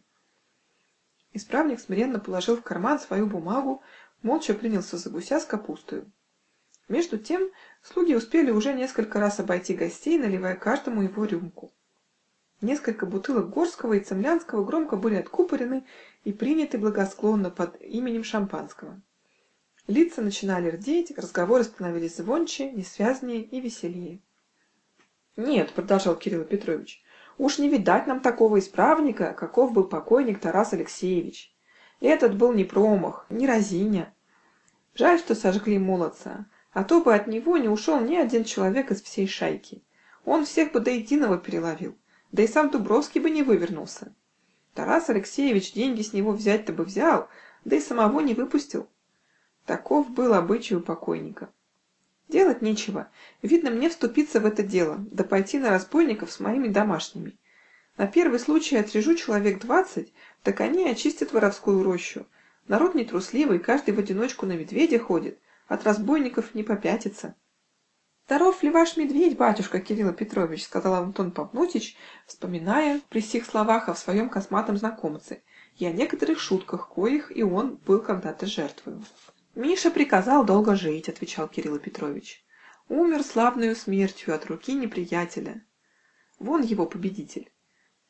Исправник смиренно положил в карман свою бумагу, молча принялся за гуся с капустою. Между тем слуги успели уже несколько раз обойти гостей, наливая каждому его рюмку. Несколько бутылок Горского и Цемлянского громко были откупорены и приняты благосклонно под именем шампанского. Лица начинали рдеть, разговоры становились звонче, несвязнее и веселее. «Нет, — продолжал Кирилл Петрович, — уж не видать нам такого исправника, каков был покойник Тарас Алексеевич. Этот был не промах, не разиня. Жаль, что сожгли молодца, а то бы от него не ушел ни один человек из всей шайки. Он всех бы до единого переловил, да и сам Дубровский бы не вывернулся. Тарас Алексеевич деньги с него взять-то бы взял, да и самого не выпустил. Таков был обычай у покойника. Делать нечего, видно мне вступиться в это дело, да пойти на разбойников с моими домашними. На первый случай отрежу человек двадцать, так они очистят воровскую рощу. Народ нетрусливый, каждый в одиночку на медведя ходит, от разбойников не попятится». «Здоров ли ваш медведь, батюшка Кирилл Петрович?» — сказал Антон Павнутич, вспоминая при сих словах о своем косматом знакомце и о некоторых шутках, коих и он был когда-то жертвою. «Миша приказал долго жить», — отвечал Кирилл Петрович. «Умер славною смертью от руки неприятеля. Вон его победитель.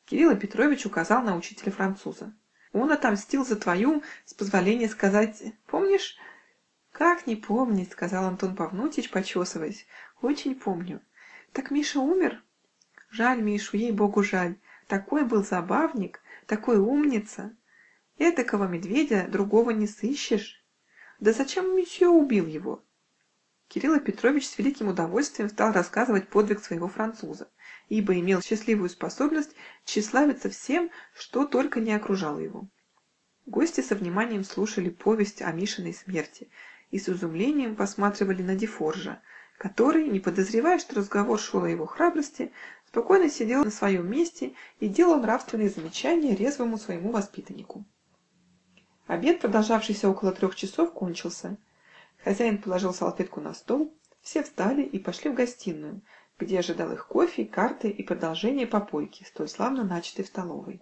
Кирилл Петрович указал на учителя француза. Он отомстил за твою, с позволения сказать, помнишь? Как не помнить, сказал Антон Павнутич, почесываясь. Очень помню. Так Миша умер? Жаль Мишу, ей-богу, жаль. Такой был забавник, такой умница. Этакого медведя другого не сыщешь. Да зачем месье убил его? Кирилл Петрович с великим удовольствием стал рассказывать подвиг своего француза, ибо имел счастливую способность тщеславиться всем, что только не окружало его. Гости со вниманием слушали повесть о Мишиной смерти и с изумлением посматривали на Дефоржа, который, не подозревая, что разговор шел о его храбрости, спокойно сидел на своем месте и делал нравственные замечания резвому своему воспитаннику. Обед, продолжавшийся около трех часов, кончился. Хозяин положил салфетку на стол, все встали и пошли в гостиную, где ожидал их кофе, карты и продолжение попойки, столь славно начатой в столовой.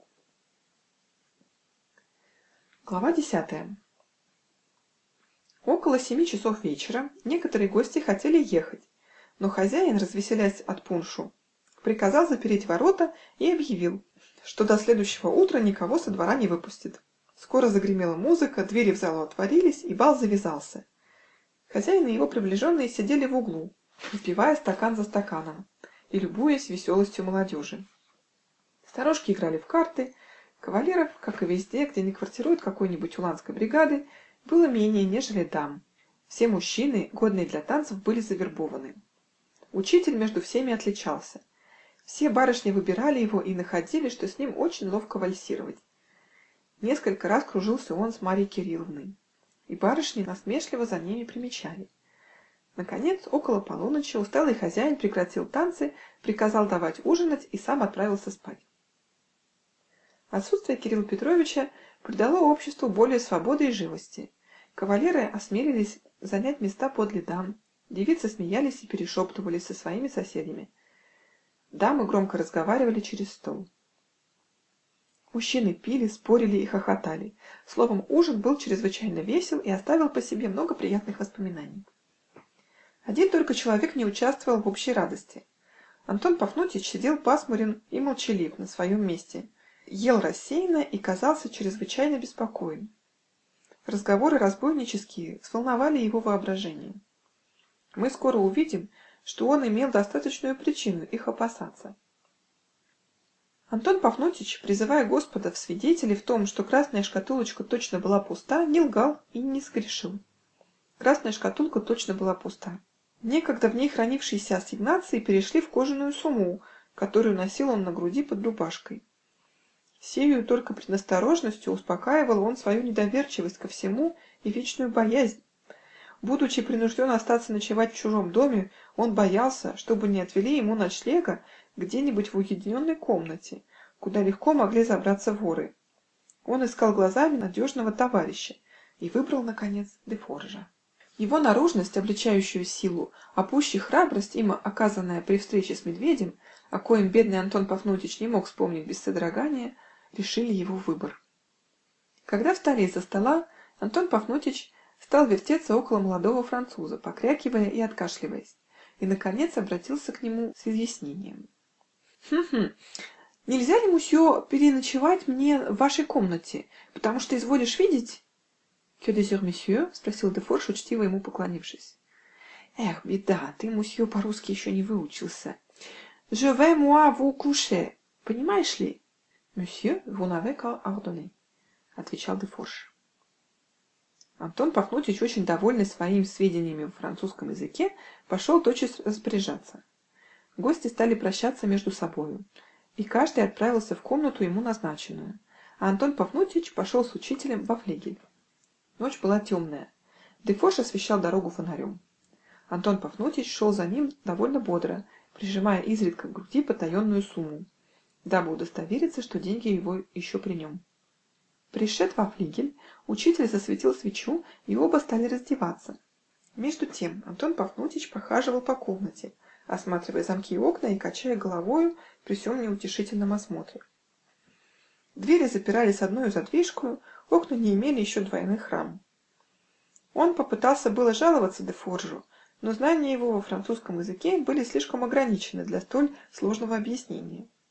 Глава десятая. Около семи часов вечера некоторые гости хотели ехать, но хозяин, развеселясь от пуншу, приказал запереть ворота и объявил, что до следующего утра никого со двора не выпустит. Скоро загремела музыка, двери в залу отворились, и бал завязался. Хозяин и его приближенные сидели в углу, выпивая стакан за стаканом и любуясь веселостью молодежи. Старушки играли в карты, кавалеров, как и везде, где не квартирует какой-нибудь уланской бригады, было менее, нежели дам. Все мужчины, годные для танцев, были завербованы. Учитель между всеми отличался. Все барышни выбирали его и находили, что с ним очень ловко вальсировать. Несколько раз кружился он с Марьей Кирилловной, и барышни насмешливо за ними примечали. Наконец, около полуночи усталый хозяин прекратил танцы, приказал давать ужинать и сам отправился спать. Отсутствие Кирилла Петровича придало обществу более свободы и живости. Кавалеры осмелились занять места подле дам, девицы смеялись и перешептывались со своими соседями. Дамы громко разговаривали через стол. Мужчины пили, спорили и хохотали. Словом, ужин был чрезвычайно весел и оставил по себе много приятных воспоминаний. Один только человек не участвовал в общей радости. Антон Пафнутьич сидел пасмурен и молчалив на своем месте, ел рассеянно и казался чрезвычайно беспокоен. Разговоры разбойнические взволновали его воображение. Мы скоро увидим, что он имел достаточную причину их опасаться. Антон Пафнутьич, призывая Господа в свидетели в том, что красная шкатулочка точно была пуста, не лгал и не согрешил. Красная шкатулка точно была пуста. Некогда в ней хранившиеся ассигнации перешли в кожаную сумму, которую носил он на груди под рубашкой. Сею только предосторожностью успокаивал он свою недоверчивость ко всему и вечную боязнь. Будучи принужден остаться ночевать в чужом доме, он боялся, чтобы не отвели ему ночлега где-нибудь в уединенной комнате, куда легко могли забраться воры. Он искал глазами надежного товарища и выбрал, наконец, Дефоржа. Его наружность, обличающую силу, а пуще храбрость, им оказанная при встрече с медведем, о коем бедный Антон Пафнутьич не мог вспомнить без содрогания, решили его выбор. Когда встали из-за стола, Антон Пафнутьич стал вертеться около молодого француза, покрякивая и откашливаясь, и, наконец, обратился к нему с изъяснением. «Хм-хм, нельзя ли, мусье, переночевать мне в вашей комнате, потому что изволишь видеть...» «Que désire monsieur?» — спросил Дефорж, учтиво ему поклонившись. «Эх, беда, ты, мусье, по-русски еще не выучился. Je vais moi vous coucher, понимаешь ли?» «Monsieur, vous n'avez qu'à ordonner», — отвечал Дефорж. Антон Пафнутьич, очень довольный своими сведениями в французском языке, пошел тотчас распоряжаться. Гости стали прощаться между собою, и каждый отправился в комнату ему назначенную, а Антон Пафнутьич пошел с учителем во флигель. Ночь была темная. Дефорж освещал дорогу фонарем. Антон Пафнутьич шел за ним довольно бодро, прижимая изредка к груди потаенную сумму, дабы удостовериться, что деньги его еще при нем. Пришед во флигель, учитель засветил свечу, и оба стали раздеваться. Между тем Антон Пафнутьич похаживал по комнате, осматривая замки и окна и качая головою при всем неутешительном осмотре. Двери запирались одной задвижкою, окна не имели еще двойных рам. Он попытался было жаловаться Дефоржу, но знания его во французском языке были слишком ограничены для столь сложного объяснения.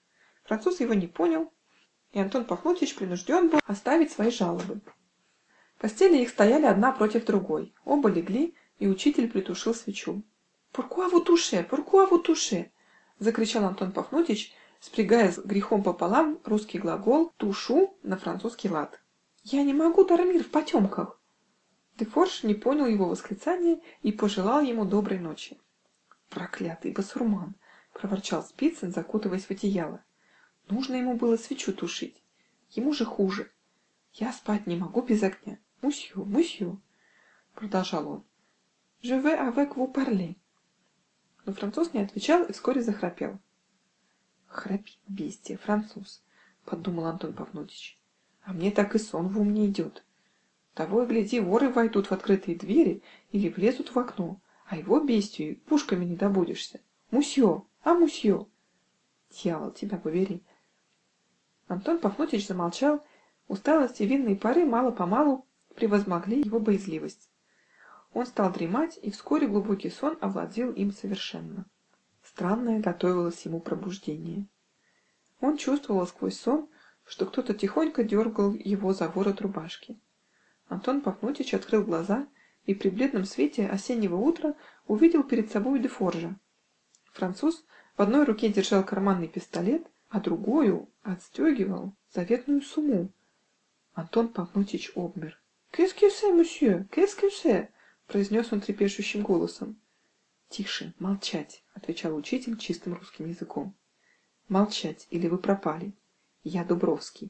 Француз его не понял, и Антон Пафнутьич принужден был оставить свои жалобы. Постели их стояли одна против другой, оба легли, и учитель притушил свечу. "Pourquoi vous touchez? Pourquoi vous touchez?" -- закричал Антон Пафнутьич, спрягая с грехом пополам русский глагол тушу на французский лад. "Я не могу, Дармир, в потемках!" Дефорж не понял его восклицания и пожелал ему доброй ночи. "Проклятый басурман!" -- проворчал Спицын, закутываясь в одеяло. "Нужно ему было свечу тушить. Ему же хуже. Я спать не могу без огня. Мусью, мусью!" -- продолжал он. "Je vais avec vous parler." Но француз не отвечал и вскоре захрапел. "Храпит бестия, француз", -- подумал Антон Пафнутьич, "а мне так и сон в ум не идет. Того и гляди, воры войдут в открытые двери или влезут в окно, а его бестию пушками не добудешься. Мусье, а мусье! Дьявол, тебя побери!" Антон Пафнутьич замолчал, усталость и винные пары мало-помалу превозмогли его боязливость. Он стал дремать, и вскоре глубокий сон овладел им совершенно. Странное готовилось ему пробуждение. Он чувствовал сквозь сон, что кто-то тихонько дергал его за ворот рубашки. Антон Пафнутьич открыл глаза и при бледном свете осеннего утра увидел перед собою Дефоржа. Француз в одной руке держал карманный пистолет, а другою отстегивал заветную сумму. Антон Пафнутьич обмер. "Qu'est-ce que c'est, monsieur? Qu'est-ce que c'est?" -- произнес он трепещущим голосом. "Тише, молчать", -- отвечал учитель чистым русским языком. "Молчать, или вы пропали. Я Дубровский".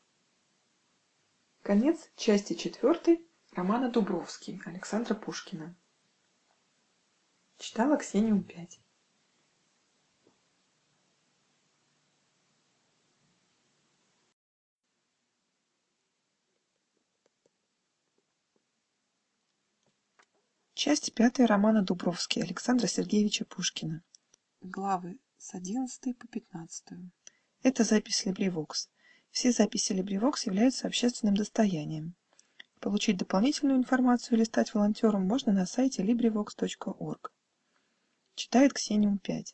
Конец части четвертой романа "Дубровский" Александра Пушкина. Читала Ксения пять. Часть пятая романа "Дубровский" Александра Сергеевича Пушкина. Главы с одиннадцатой по пятнадцатую. Это запись LibriVox. Все записи LibriVox являются общественным достоянием. Получить дополнительную информацию или стать волонтером можно на сайте librivox точка org. Читает Ксения пять.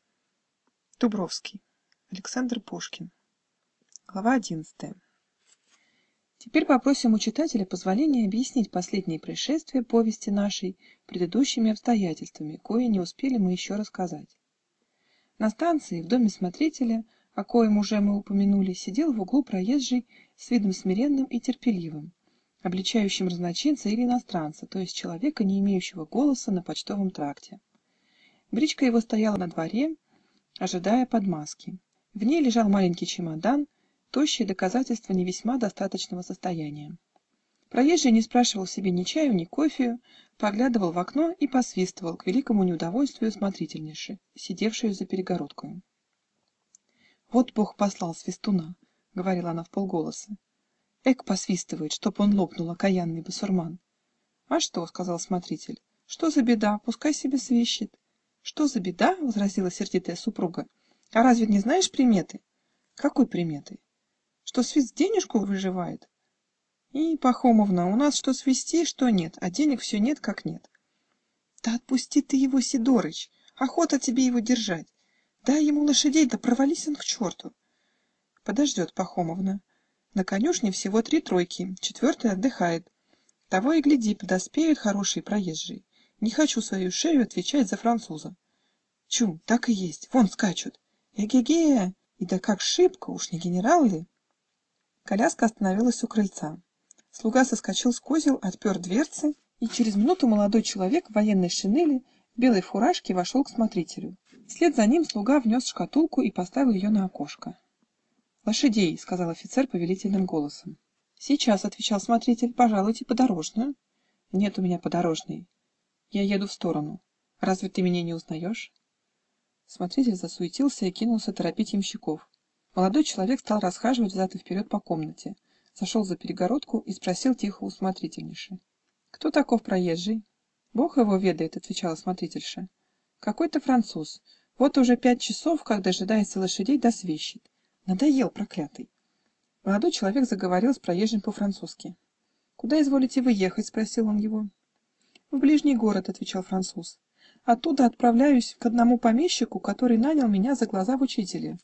Дубровский. Александр Пушкин. Глава одиннадцатая. Теперь попросим у читателя позволения объяснить последние происшествия повести нашей предыдущими обстоятельствами, кое не успели мы еще рассказать. На станции, в доме смотрителя, о коем уже мы упомянули, сидел в углу проезжий с видом смиренным и терпеливым, обличающим разночинца или иностранца, то есть человека, не имеющего голоса на почтовом тракте. Бричка его стояла на дворе, ожидая подмазки. В ней лежал маленький чемодан, тощее доказательство не весьма достаточного состояния. Проезжий не спрашивал себе ни чаю, ни кофею, поглядывал в окно и посвистывал к великому неудовольствию смотрительнейши, сидевшую за перегородкою. "Вот Бог послал свистуна", — говорила она вполголоса. "Эк посвистывает, чтоб он лопнул, окаянный басурман". "А что?" — сказал смотритель. "Что за беда? Пускай себе свищет". "Что за беда?" — возразила сердитая супруга. "А разве не знаешь приметы?" "Какой приметы?" "Что свист денежку выживает". "И, Пахомовна, у нас что свисти, что нет, а денег все нет как нет". "Да отпусти ты его, Сидорыч, охота тебе его держать. Дай ему лошадей, да провались он к черту". "Подождет, Пахомовна. На конюшне всего три тройки, четвертая отдыхает. Того и гляди, подоспеют хорошие проезжие. Не хочу свою шею отвечать за француза". "Чу, так и есть, вон скачут. Эге-ге, и да как шибко, уж не генерал ли?" Коляска остановилась у крыльца. Слуга соскочил с козел, отпер дверцы, и через минуту молодой человек в военной шинели, в белой фуражке вошел к смотрителю. Вслед за ним слуга внес шкатулку и поставил ее на окошко. "Лошадей", — сказал офицер повелительным голосом. "Сейчас", — отвечал смотритель, — "пожалуйте подорожную". "Нет у меня подорожной. Я еду в сторону. Разве ты меня не узнаешь?" Смотритель засуетился и кинулся торопить ямщиков. Молодой человек стал расхаживать взад и вперед по комнате, зашел за перегородку и спросил тихо у смотрительнейши: "Кто таков проезжий?" "Бог его ведает", — отвечала смотрительша. "Какой-то француз. Вот уже пять часов, как дожидается лошадей, да свищет. Надоел, проклятый". Молодой человек заговорил с проезжим по-французски. "Куда изволите вы ехать?" — спросил он его. "В ближний город", — отвечал француз. "Оттуда отправляюсь к одному помещику, который нанял меня за глаза в учителе.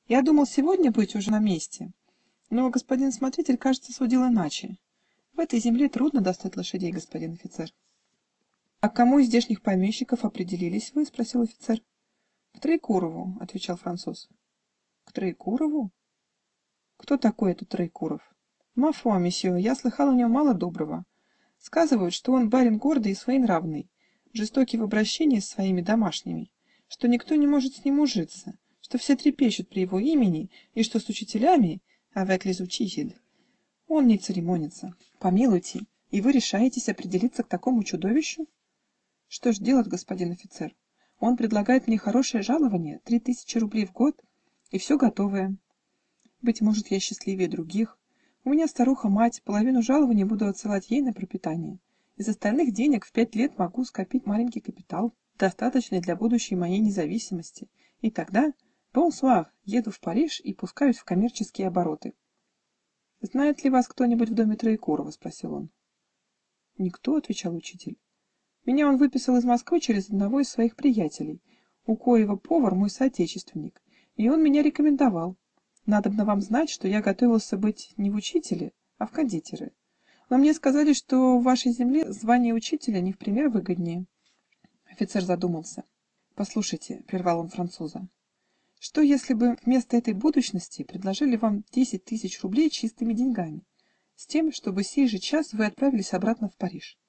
Я думал сегодня быть уже на месте, но господин смотритель, кажется, судил иначе. В этой земле трудно достать лошадей, господин офицер. — А к кому из здешних помещиков определились вы? — спросил офицер. — К Троекурову, — отвечал француз. — К Троекурову? Кто такой этот Троекуров? — Ма фуа, месье, я слыхал о нем мало доброго. Сказывают, что он барин гордый и своенравный, жестокий в обращении с своими домашними, что никто не может с ним ужиться, что все трепещут при его имени, и что с учителями, avec les учитель, он не церемонится. Помилуйте, и вы решаетесь определиться к такому чудовищу? Что ж делать, господин офицер? Он предлагает мне хорошее жалование, три тысячи рублей в год, и все готовое. Быть может, я счастливее других. У меня старуха-мать, половину жалования буду отсылать ей на пропитание. Из остальных денег в пять лет могу скопить маленький капитал, достаточный для будущей моей независимости. И тогда, бонсуар, еду в Париж и пускаюсь в коммерческие обороты. — Знает ли вас кто-нибудь в доме Троекурова? — спросил он. — Никто, — отвечал учитель. — Меня он выписал из Москвы через одного из своих приятелей, у коего повар мой соотечественник, и он меня рекомендовал. Надобно вам знать, что я готовился быть не в учителе, а в кондитере. Но мне сказали, что в вашей земле звание учителя не в пример выгоднее. Офицер задумался. — Послушайте, — прервал он француза, — что, если бы вместо этой будущности предложили вам десять тысяч рублей чистыми деньгами, с тем, чтобы сей же час вы отправились обратно в Париж?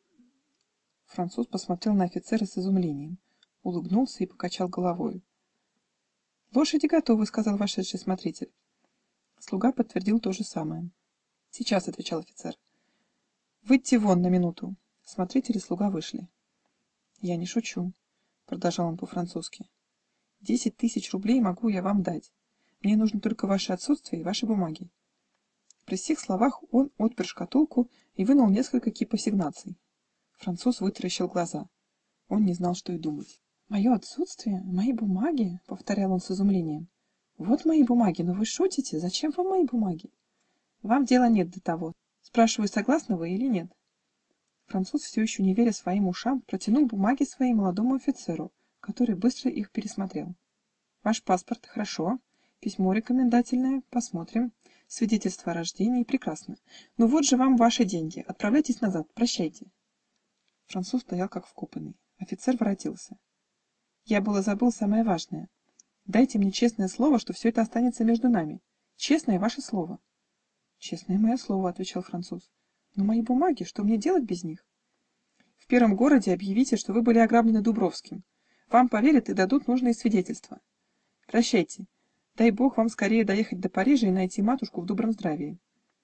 Француз посмотрел на офицера с изумлением, улыбнулся и покачал головою. — Лошади готовы, — сказал вошедший смотритель. Слуга подтвердил то же самое. — Сейчас, — отвечал офицер. — Выйдите вон на минуту. Смотритель и слуга вышли. — Я не шучу, — продолжал он по-французски. — Десять тысяч рублей могу я вам дать. Мне нужно только ваше отсутствие и ваши бумаги. При сих словах он отпер шкатулку и вынул несколько кип ассигнаций. Француз вытаращил глаза. Он не знал, что и думать. «Мое отсутствие? Мои бумаги?» — повторял он с изумлением. «Вот мои бумаги, но вы шутите? Зачем вам мои бумаги?» «Вам дела нет до того. Спрашиваю, согласны вы или нет?» Француз, все еще не веря своим ушам, протянул бумаги своей молодому офицеру, который быстро их пересмотрел. «Ваш паспорт, хорошо. Письмо рекомендательное, посмотрим. Свидетельство о рождении, прекрасно. Ну вот же вам ваши деньги. Отправляйтесь назад, прощайте». Француз стоял как вкопанный. Офицер воротился. «Я было забыл самое важное. Дайте мне честное слово, что все это останется между нами. Честное ваше слово». «Честное мое слово», — отвечал француз. «Но мои бумаги, что мне делать без них?» «В первом городе объявите, что вы были ограблены Дубровским. Вам поверят и дадут нужные свидетельства. Прощайте. Дай Бог вам скорее доехать до Парижа и найти матушку в добром здравии».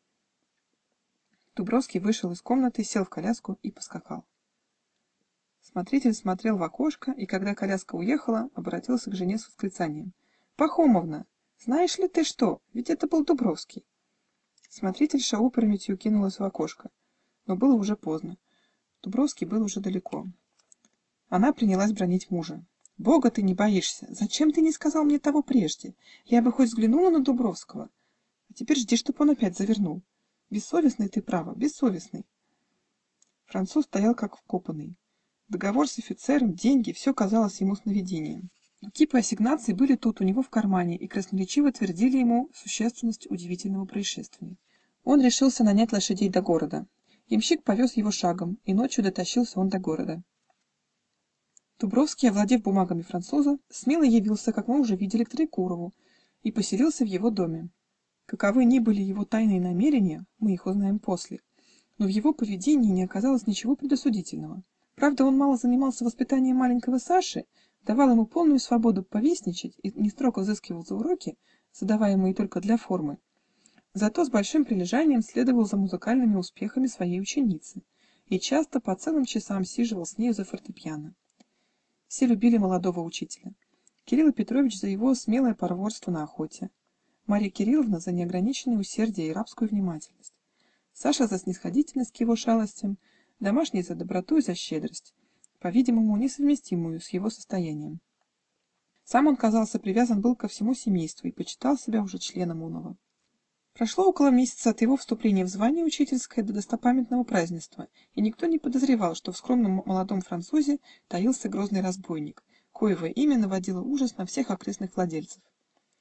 Дубровский вышел из комнаты, сел в коляску и поскакал. Смотритель смотрел в окошко, и когда коляска уехала, обратился к жене с восклицанием: «Пахомовна, знаешь ли ты что? Ведь это был Дубровский!» Смотрительша опрометью кинулась в окошко, но было уже поздно. Дубровский был уже далеко. Она принялась бранить мужа. «Бога ты не боишься! Зачем ты не сказал мне того прежде? Я бы хоть взглянула на Дубровского. А теперь жди, чтоб он опять завернул. Бессовестный ты, право, бессовестный!» Француз стоял как вкопанный. Договор с офицером, деньги — все казалось ему сновидением. Но кипы ассигнаций были тут у него в кармане и красноречиво твердили ему существенность удивительного происшествия. Он решился нанять лошадей до города. Ямщик повез его шагом, и ночью дотащился он до города. Дубровский, овладев бумагами француза, смело явился, как мы уже видели, к Троекурову, и поселился в его доме. Каковы ни были его тайные намерения, мы их узнаем после, но в его поведении не оказалось ничего предосудительного. Правда, он мало занимался воспитанием маленького Саши, давал ему полную свободу повесничать и не строго взыскивал за уроки, задаваемые только для формы. Зато с большим прилежанием следовал за музыкальными успехами своей ученицы и часто по целым часам сиживал с нею за фортепиано. Все любили молодого учителя. Кирилл Петрович за его смелое проворство на охоте, Марья Кирилловна за неограниченное усердие и рабскую внимательность, Саша за снисходительность к его шалостям, домашний за доброту и за щедрость, по-видимому, несовместимую с его состоянием. Сам он, казался, привязан был ко всему семейству и почитал себя уже членом оного. Прошло около месяца от его вступления в звание учительское до достопамятного празднества, и никто не подозревал, что в скромном молодом французе таился грозный разбойник, коего имя наводило ужас на всех окрестных владельцев.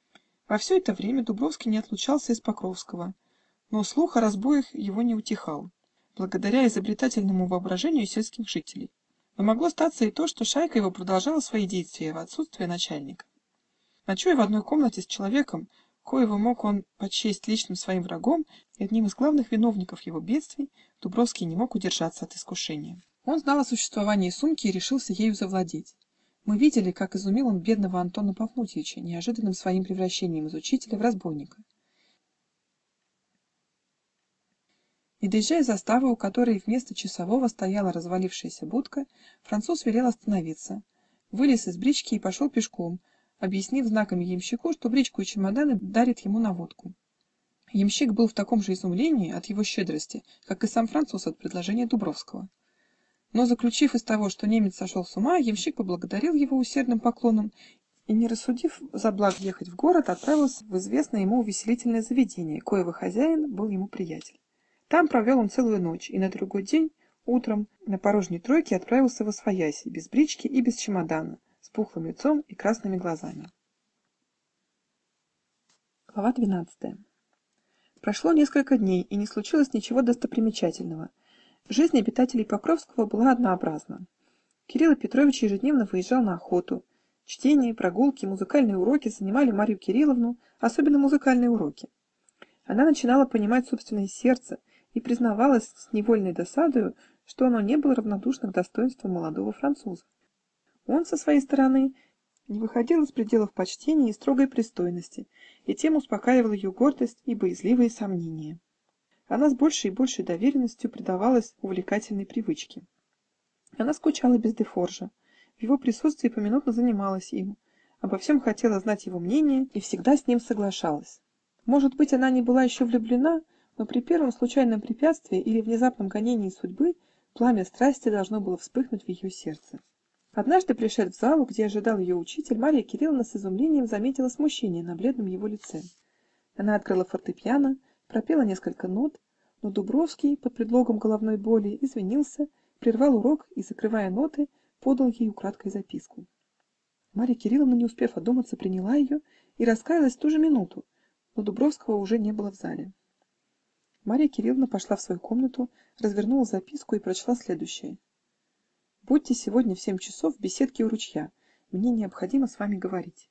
Во все это время Дубровский не отлучался из Покровского, но слух о разбоях его не утихал, благодаря изобретательному воображению сельских жителей. Но могло статься и то, что шайка его продолжала свои действия в отсутствие начальника. Ночуя в одной комнате с человеком, коего мог он почесть личным своим врагом и одним из главных виновников его бедствий, Дубровский не мог удержаться от искушения. Он знал о существовании сумки и решился ею завладеть. Мы видели, как изумил он бедного Антона Пафнутьевича неожиданным своим превращением из учителя в разбойника. И доезжая заставу, у которой вместо часового стояла развалившаяся будка, француз велел остановиться, вылез из брички и пошел пешком, объяснив знаками ямщику, что бричку и чемоданы дарит ему на водку. Ямщик был в таком же изумлении от его щедрости, как и сам француз от предложения Дубровского. Но, заключив из того, что немец сошел с ума, ямщик поблагодарил его усердным поклоном и, не рассудив за благ ехать в город, отправился в известное ему увеселительное заведение, коего хозяин был ему приятель. Там провел он целую ночь, и на другой день утром на порожней тройке отправился восвояси, без брички и без чемодана, с пухлым лицом и красными глазами. Глава двенадцатая. Прошло несколько дней, и не случилось ничего достопримечательного. Жизнь обитателей Покровского была однообразна. Кирилл Петрович ежедневно выезжал на охоту. Чтение, прогулки, музыкальные уроки занимали Марью Кирилловну, особенно музыкальные уроки. Она начинала понимать собственное сердце и признавалась с невольной досадою, что оно не было равнодушно к достоинствам молодого француза. Он, со своей стороны, не выходил из пределов почтения и строгой пристойности, и тем успокаивал ее гордость и боязливые сомнения. Она с большей и большей доверенностью предавалась увлекательной привычке. Она скучала без Дефоржа, в его присутствии поминутно занималась им, обо всем хотела знать его мнение и всегда с ним соглашалась. Может быть, она не была еще влюблена, но при первом случайном препятствии или внезапном гонении судьбы пламя страсти должно было вспыхнуть в ее сердце. Однажды, пришед в залу, где ожидал ее учитель, Марья Кирилловна с изумлением заметила смущение на бледном его лице. Она открыла фортепиано, пропела несколько нот, но Дубровский, под предлогом головной боли, извинился, прервал урок и, закрывая ноты, подал ей украдкой записку. Марья Кирилловна, не успев одуматься, приняла ее и раскаялась в ту же минуту, но Дубровского уже не было в зале. Марья Кирилловна пошла в свою комнату, развернула записку и прочла следующее: «Будьте сегодня в семь часов в беседке у ручья, мне необходимо с вами говорить».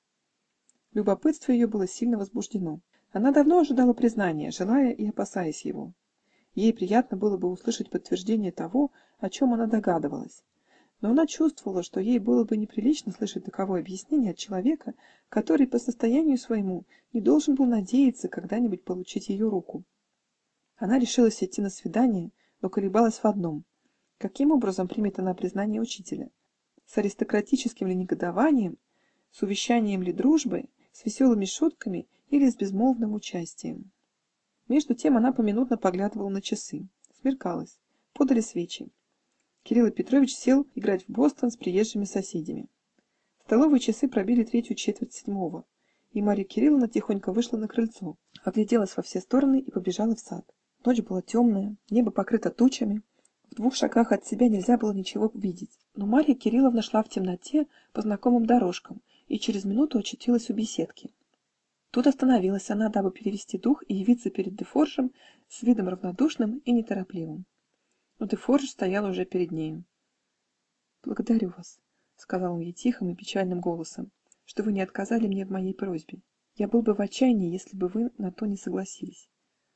Любопытство ее было сильно возбуждено. Она давно ожидала признания, желая и опасаясь его. Ей приятно было бы услышать подтверждение того, о чем она догадывалась. Но она чувствовала, что ей было бы неприлично слышать таковое объяснение от человека, который по состоянию своему не должен был надеяться когда-нибудь получить ее руку. Она решилась идти на свидание, но колебалась в одном: каким образом примет она признание учителя? С аристократическим ли негодованием, с увещанием ли дружбы, с веселыми шутками или с безмолвным участием? Между тем она поминутно поглядывала на часы. Смеркалось, подали свечи. Кирилл Петрович сел играть в бостон с приезжими соседями. Столовые часы пробили третью четверть седьмого, и Марья Кирилловна тихонько вышла на крыльцо, огляделась во все стороны и побежала в сад. Ночь была темная, небо покрыто тучами, в двух шагах от себя нельзя было ничего увидеть. Но Марья Кирилловна шла в темноте по знакомым дорожкам и через минуту очутилась у беседки. Тут остановилась она, дабы перевести дух и явиться перед Дефоржем с видом равнодушным и неторопливым. Но Дефорж стоял уже перед нею. «Благодарю вас», — сказал он ей тихим и печальным голосом, — «что вы не отказали мне в моей просьбе. Я был бы в отчаянии, если бы вы на то не согласились».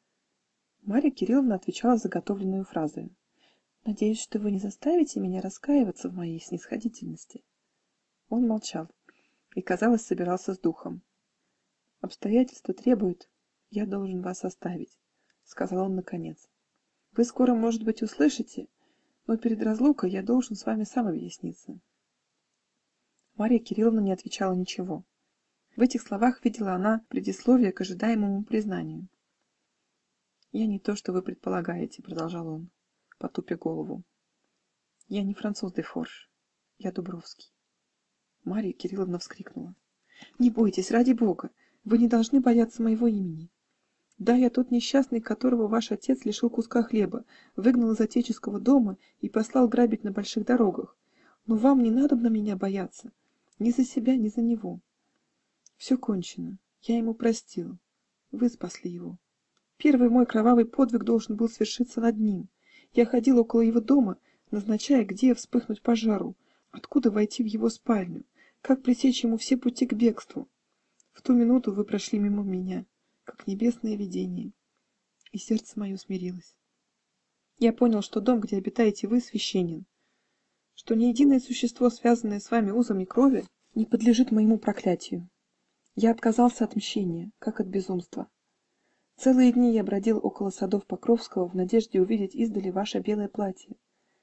Марья Кирилловна отвечала заготовленную фразою: «Надеюсь, что вы не заставите меня раскаиваться в моей снисходительности». Он молчал и, казалось, собирался с духом. «Обстоятельства требуют, я должен вас оставить», — сказал он наконец. «Вы скоро, может быть, услышите, но перед разлукой я должен с вами сам объясниться». Марья Кирилловна не отвечала ничего. В этих словах видела она предисловие к ожидаемому признанию. «Я не то, что вы предполагаете», — продолжал он, потупя голову. «Я не француз Дефорж, я Дубровский». Марья Кирилловна вскрикнула: «Не бойтесь, ради бога! Вы не должны бояться моего имени. Да, я тот несчастный, которого ваш отец лишил куска хлеба, выгнал из отеческого дома и послал грабить на больших дорогах. Но вам не надобно меня бояться, ни за себя, ни за него. Все кончено. Я ему простила. Вы спасли его. Первый мой кровавый подвиг должен был свершиться над ним. Я ходила около его дома, назначая, где вспыхнуть пожару, откуда войти в его спальню, как пресечь ему все пути к бегству. В ту минуту вы прошли мимо меня, как небесное видение, и сердце мое смирилось. Я понял, что дом, где обитаете вы, священен, что ни единое существо, связанное с вами узами крови, не подлежит моему проклятию. Я отказался от мщения, как от безумства. Целые дни я бродил около садов Покровского в надежде увидеть издали ваше белое платье.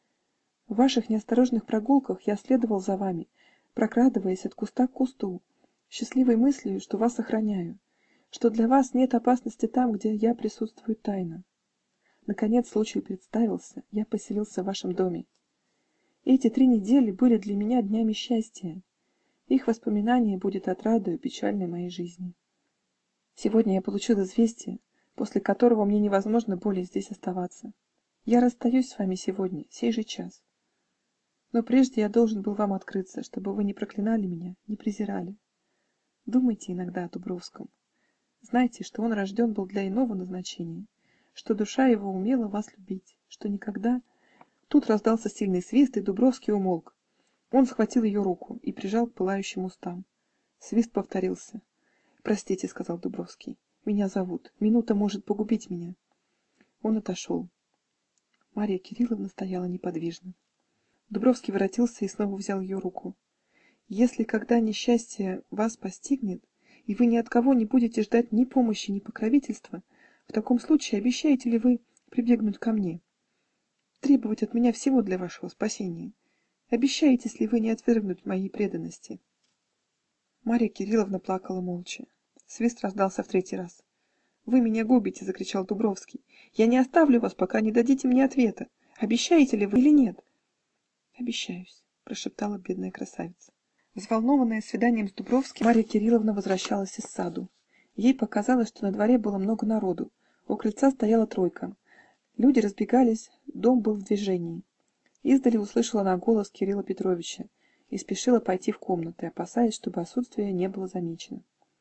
В ваших неосторожных прогулках я следовал за вами, прокрадываясь от куста к кусту, счастливой мыслью, что вас охраняю, что для вас нет опасности там, где я присутствую тайно. Наконец случай представился, я поселился в вашем доме. Эти три недели были для меня днями счастья. Их воспоминание будет отрадою печальной моей жизни. Сегодня я получил известие, после которого мне невозможно более здесь оставаться. Я расстаюсь с вами сегодня, сей же час. Но прежде я должен был вам открыться, чтобы вы не проклинали меня, не презирали. Думайте иногда о Дубровском. Знайте, что он рожден был для иного назначения, что душа его умела вас любить, что никогда... Тут раздался сильный свист, и Дубровский умолк. Он схватил ее руку и прижал к пылающим устам. Свист повторился. «Простите», — сказал Дубровский, — «меня зовут. Минута может погубить меня». Он отошел. Марья Кирилловна стояла неподвижно. Дубровский воротился и снова взял ее руку. «Если когда несчастье вас постигнет, и вы ни от кого не будете ждать ни помощи, ни покровительства, в таком случае обещаете ли вы прибегнуть ко мне, требовать от меня всего для вашего спасения? Обещаетесь ли вы не отвергнуть моей преданности?» Марья Кирилловна плакала молча. Свист раздался в третий раз. «Вы меня губите!» — закричал Дубровский. «Я не оставлю вас, пока не дадите мне ответа. Обещаете ли вы или нет?» «Обещаюсь», — прошептала бедная красавица. Взволнованная свиданием с Дубровским, Марья Кирилловна возвращалась из саду. Ей показалось, что на дворе было много народу. У крыльца стояла тройка. Люди разбегались, дом был в движении. Издали услышала она голос Кирилла Петровича и спешила пойти в комнаты, опасаясь, чтобы отсутствие не было замечено.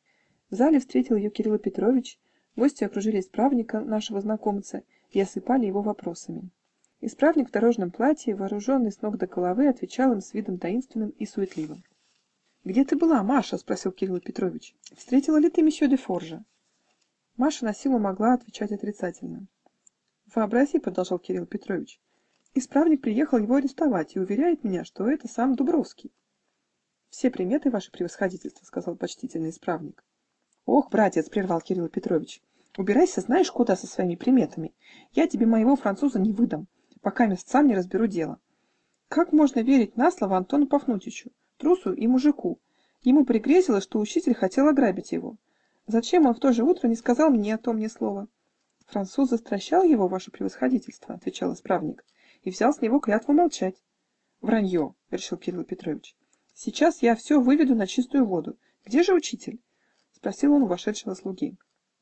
В зале встретил ее Кирилл Петрович, гости окружили исправника, нашего знакомца, и осыпали его вопросами. Исправник в дорожном платье, вооруженный с ног до головы, отвечал им с видом таинственным и суетливым. «Где ты была, Маша?» — спросил Кирилл Петрович. «Встретила ли ты месье де Форжа?» Маша на силу могла отвечать отрицательно. «Вообрази», — продолжал Кирилл Петрович, — «исправник приехал его арестовать и уверяет меня, что это сам Дубровский». «Все приметы, ваше превосходительство», — сказал почтительный исправник. «Ох, братец!» — прервал Кирилл Петрович. «Убирайся, знаешь куда, со своими приметами. Я тебе моего француза не выдам, пока мест сам не разберу дело. Как можно верить на слово Антону Пафнутичу, трусу и мужику? Ему пригрезилось, что учитель хотел ограбить его. Зачем он в то же утро не сказал мне о том ни слова?» «Француз застращал его, ваше превосходительство», — отвечал исправник, «и взял с него клятву молчать». «Вранье!» — решил Кирилл Петрович. «Сейчас я все выведу на чистую воду. Где же учитель?» — спросил он у вошедшего слуги.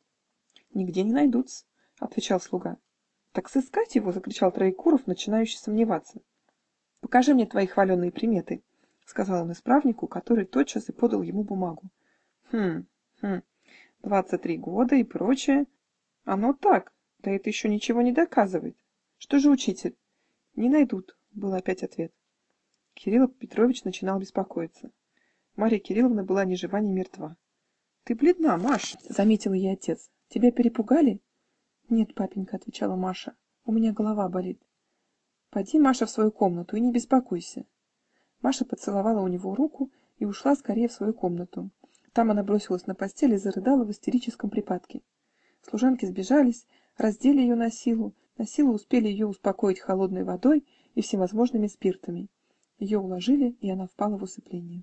«Нигде не найдутся», — отвечал слуга. «Так сыскать его!» — закричал Троекуров, начинающий сомневаться. «Покажи мне твои хваленые приметы», — сказал он исправнику, который тотчас и подал ему бумагу. «Хм, хм, двадцать три года и прочее. Оно так, да это еще ничего не доказывает. Что же учитель?» «Не найдут», — был опять ответ. Кирилл Петрович начинал беспокоиться. Марья Кирилловна была ни жива, ни мертва. «Ты бледна, Маша», — заметил ей отец. «Тебя перепугали?» «Нет, папенька», — отвечала Маша, — «у меня голова болит». «Пойди, Маша, в свою комнату и не беспокойся». Маша поцеловала у него руку и ушла скорее в свою комнату. Там она бросилась на постель и зарыдала в истерическом припадке. Служанки сбежались, раздели ее на силу, на силу успели ее успокоить холодной водой и всевозможными спиртами. Ее уложили, и она впала в усыпление.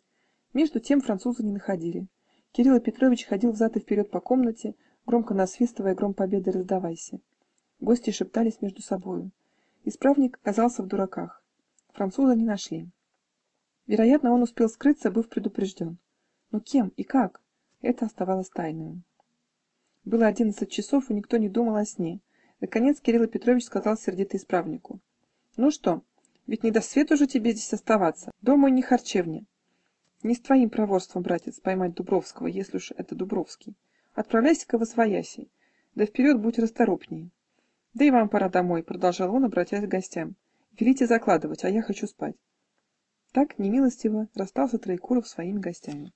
Между тем француза не находили. Кирилл Петрович ходил взад и вперед по комнате, громко насвистывая гром победы раздавайся. Гости шептались между собою. Исправник оказался в дураках. Француза не нашли. Вероятно, он успел скрыться, быв предупрежден. Но кем и как? Это оставалось тайной. Было одиннадцать часов, и никто не думал о сне. Наконец Кирилл Петрович сказал сердито исправнику: «Ну что, ведь не до свету же тебе здесь оставаться. Дома не харчевня». Не с твоим проворством, братец, поймать Дубровского, если уж это Дубровский. Отправляйся-ка восвояси, да вперед будь расторопнее. Да и вам пора домой, продолжал он, обратясь к гостям. Велите закладывать, а я хочу спать. Так немилостиво расстался Троекуров с своими гостями.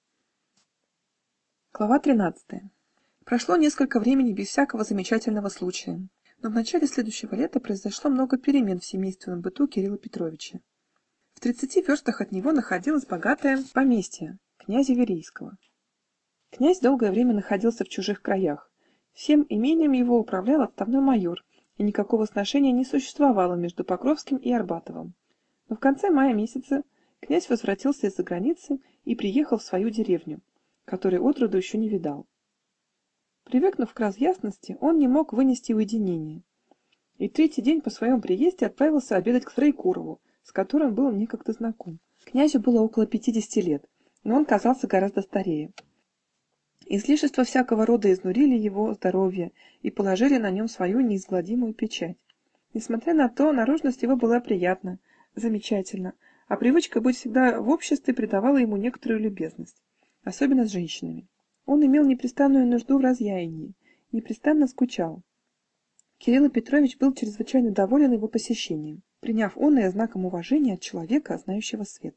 Глава тринадцатая. Прошло несколько времени без всякого замечательного случая, но в начале следующего лета произошло много перемен в семейственном быту Кирилла Петровича. В тридцати верстах от него находилось богатое поместье князя Верейского. Князь долгое время находился в чужих краях. Всем имением его управлял отставной майор, и никакого сношения не существовало между Покровским и Арбатовым. Но в конце мая месяца князь возвратился из-за границы и приехал в свою деревню, которой отроду еще не видал. Привыкнув к разъясности, он не мог вынести уединения, и третий день по своем приезде отправился обедать к Троекурову, с которым был некогда знаком. Князю было около пятидесяти лет, но он казался гораздо старее. Излишества всякого рода изнурили его здоровье и положили на нем свою неизгладимую печать. Несмотря на то, наружность его была приятна, замечательна, а привычка быть всегда в обществе придавала ему некоторую любезность, особенно с женщинами. Он имел непрестанную нужду в разъяянии, непрестанно скучал. Кирилл Петрович был чрезвычайно доволен его посещением, приняв оное знаком уважения от человека, знающего свет.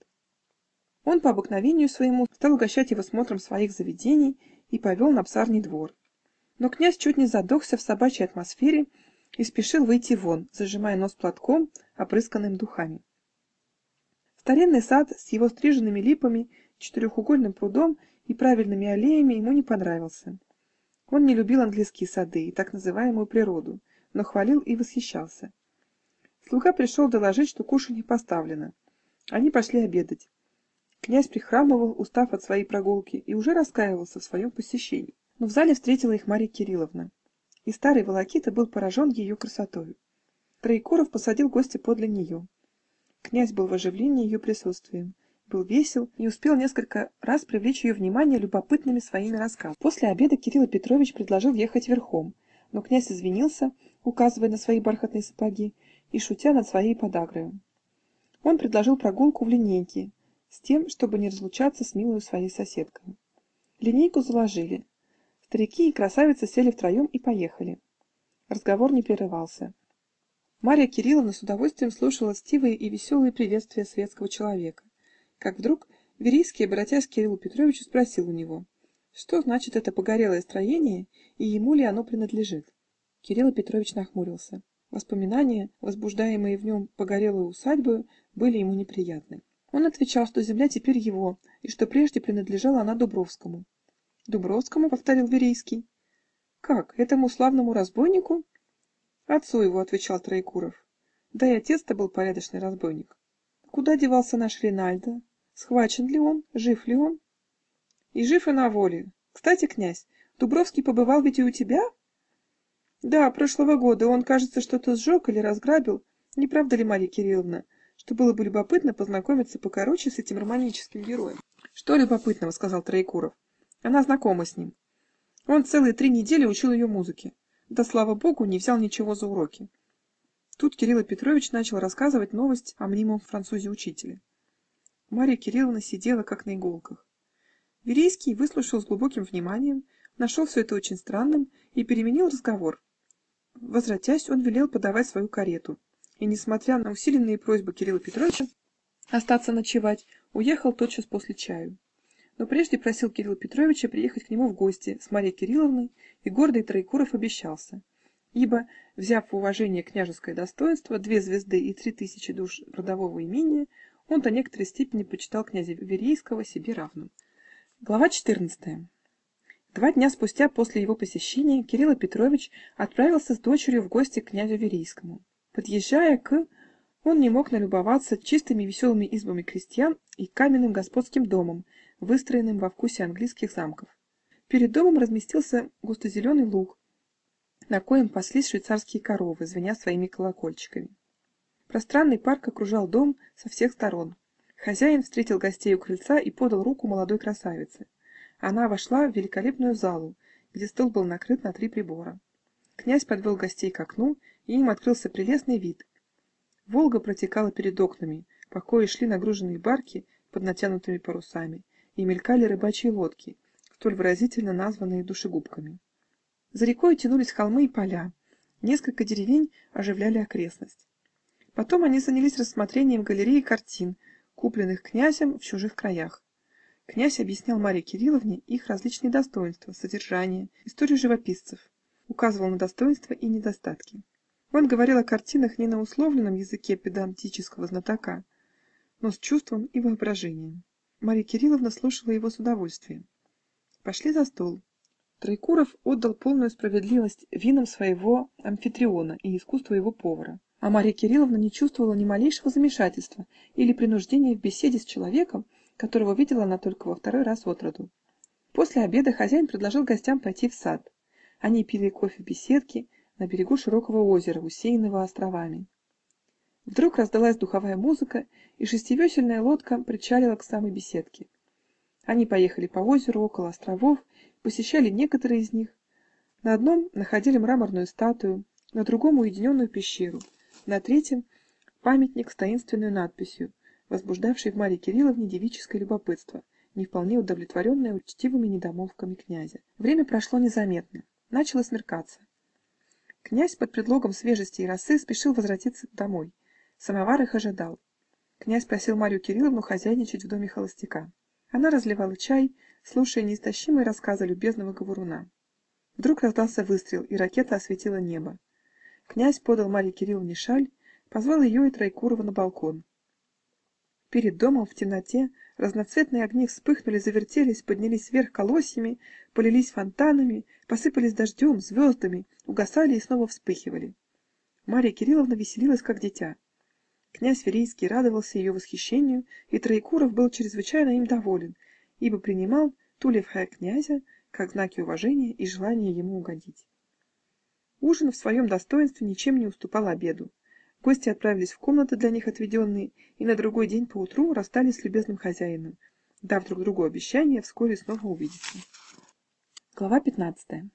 Он по обыкновению своему стал угощать его смотром своих заведений и повел на псарний двор. Но князь чуть не задохся в собачьей атмосфере и спешил выйти вон, зажимая нос платком, опрысканным духами. Старинный сад с его стриженными липами, четырехугольным прудом и правильными аллеями ему не понравился. Он не любил английские сады и так называемую природу, но хвалил и восхищался. Слуга пришел доложить, что кушанье поставлено. Они пошли обедать. Князь прихрамывал, устав от своей прогулки, и уже раскаивался в своем посещении. Но в зале встретила их Марья Кирилловна, и старый волокита был поражен ее красотою. Троекуров посадил гостя подле нее. Князь был в оживлении ее присутствием, был весел и успел несколько раз привлечь ее внимание любопытными своими рассказами. После обеда Кирилл Петрович предложил ехать верхом, но князь извинился, указывая на свои бархатные сапоги и шутя над своей подагрою. Он предложил прогулку в линейке, с тем, чтобы не разлучаться с милою своей соседкой. Линейку заложили. Старики и красавица сели втроем и поехали. Разговор не прерывался. Марья Кирилловна с удовольствием слушала льстивые и веселые приветствия светского человека. Как вдруг Верейский, обратясь к Кириллу Петровичу, спросил у него, что значит это погорелое строение и ему ли оно принадлежит. Кирилл Петрович нахмурился. Воспоминания, возбуждаемые в нем погорелой усадьбой, были ему неприятны. Он отвечал, что земля теперь его, и что прежде принадлежала она Дубровскому. «Дубровскому?» — повторил Верейский. «Как, этому славному разбойнику?» «Отцу его», — отвечал Троекуров. «Да и отец-то был порядочный разбойник. Куда девался наш Ринальдо? Схвачен ли он? Жив ли он?» «И жив, и на воле. Кстати, князь, Дубровский побывал ведь и у тебя?» «Да, прошлого года он, кажется, что-то сжег или разграбил. Не правда ли, Марья Кирилловна, что было бы любопытно познакомиться покороче с этим романическим героем?» «Что любопытного?» — сказал Троекуров. «Она знакома с ним. Он целые три недели учил ее музыке. Да, слава богу, не взял ничего за уроки». Тут Кирилл Петрович начал рассказывать новость о мнимом французе-учителе. Марья Кирилловна сидела как на иголках. Верейский выслушал с глубоким вниманием, нашел все это очень странным и переменил разговор. Возвратясь, он велел подавать свою карету, и, несмотря на усиленные просьбы Кирилла Петровича остаться ночевать, уехал тотчас после чаю. Но прежде просил Кирилла Петровича приехать к нему в гости с Марьей Кирилловной, и гордый Троекуров обещался, ибо, взяв в уважение княжеское достоинство, две звезды и три тысячи душ родового имения, он до некоторой степени почитал князя Верейского себе равным. Глава четырнадцатая. Два дня спустя после его посещения Кирилл Петрович отправился с дочерью в гости к князю Верейскому. Подъезжая к, он не мог налюбоваться чистыми веселыми избами крестьян и каменным господским домом, выстроенным во вкусе английских замков. Перед домом разместился густозеленый луг, на коем паслись швейцарские коровы, звеня своими колокольчиками. Пространный парк окружал дом со всех сторон. Хозяин встретил гостей у крыльца и подал руку молодой красавице. Она вошла в великолепную залу, где стол был накрыт на три прибора. Князь подвел гостей к окну, и им открылся прелестный вид. Волга протекала перед окнами, по коей шли нагруженные барки под натянутыми парусами, и мелькали рыбачьи лодки, столь выразительно названные душегубками. За рекой тянулись холмы и поля, несколько деревень оживляли окрестность. Потом они занялись рассмотрением галереи картин, купленных князем в чужих краях. Князь объяснял Марье Кирилловне их различные достоинства, содержание, историю живописцев, указывал на достоинства и недостатки. Он говорил о картинах не на условленном языке педантического знатока, но с чувством и воображением. Марья Кирилловна слушала его с удовольствием. Пошли за стол. Троекуров отдал полную справедливость винам своего амфитриона и искусству его повара, а Марья Кирилловна не чувствовала ни малейшего замешательства или принуждения в беседе с человеком, которого видела она только во второй раз от роду. После обеда хозяин предложил гостям пойти в сад. Они пили кофе в беседке на берегу широкого озера, усеянного островами. Вдруг раздалась духовая музыка, и шестивесельная лодка причалила к самой беседке. Они поехали по озеру, около островов, посещали некоторые из них. На одном находили мраморную статую, на другом уединенную пещеру, на третьем памятник с таинственной надписью, возбуждавший в Марье Кирилловне девическое любопытство, не вполне удовлетворенное учтивыми недомолвками князя. Время прошло незаметно. Начало смеркаться. Князь под предлогом свежести и росы спешил возвратиться домой. Самовар их ожидал. Князь просил Марью Кирилловну хозяйничать в доме холостяка. Она разливала чай, слушая неистощимые рассказы любезного говоруна. Вдруг раздался выстрел, и ракета осветила небо. Князь подал Марье Кирилловне шаль, позвал ее и Троекурова на балкон. Перед домом в темноте разноцветные огни вспыхнули, завертелись, поднялись вверх колосьями, полились фонтанами, посыпались дождем, звездами, угасали и снова вспыхивали. Марья Кирилловна веселилась, как дитя. Князь Верейский радовался ее восхищению, и Троекуров был чрезвычайно им доволен, ибо принимал Тулевхая князя как знаки уважения и желания ему угодить. Ужин в своем достоинстве ничем не уступал обеду. Гости отправились в комнаты, для них отведенные, и на другой день поутру расстались с любезным хозяином, дав друг другу обещание вскоре снова увидеться. Глава пятнадцатая.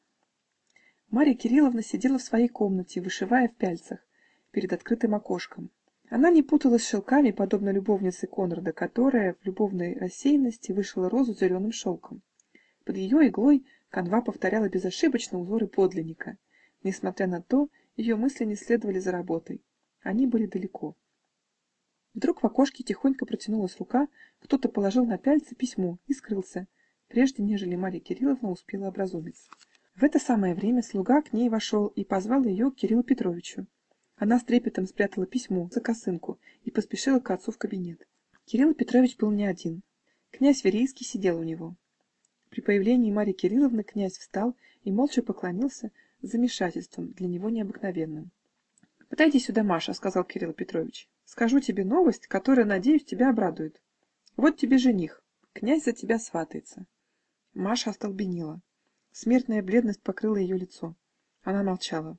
Марья Кирилловна сидела в своей комнате, вышивая в пяльцах, перед открытым окошком. Она не путалась шелками, подобно любовнице Конрада, которая в любовной рассеянности вышила розу зеленым шелком. Под ее иглой канва повторяла безошибочно узоры подлинника. Несмотря на то, ее мысли не следовали за работой. Они были далеко. Вдруг в окошке тихонько протянулась рука, кто-то положил на пяльцы письмо и скрылся, прежде нежели Марья Кирилловна успела образумиться. В это самое время слуга к ней вошел и позвал ее к Кириллу Петровичу. Она с трепетом спрятала письмо за косынку и поспешила к отцу в кабинет. Кирилл Петрович был не один. Князь Верейский сидел у него. При появлении Марьи Кирилловны князь встал и молча поклонился с замешательством, для него необыкновенным. «Подойди сюда, Маша», — сказал Кирилл Петрович. «Скажу тебе новость, которая, надеюсь, тебя обрадует. Вот тебе жених. Князь за тебя сватается». Маша остолбенела. Смертная бледность покрыла ее лицо. Она молчала.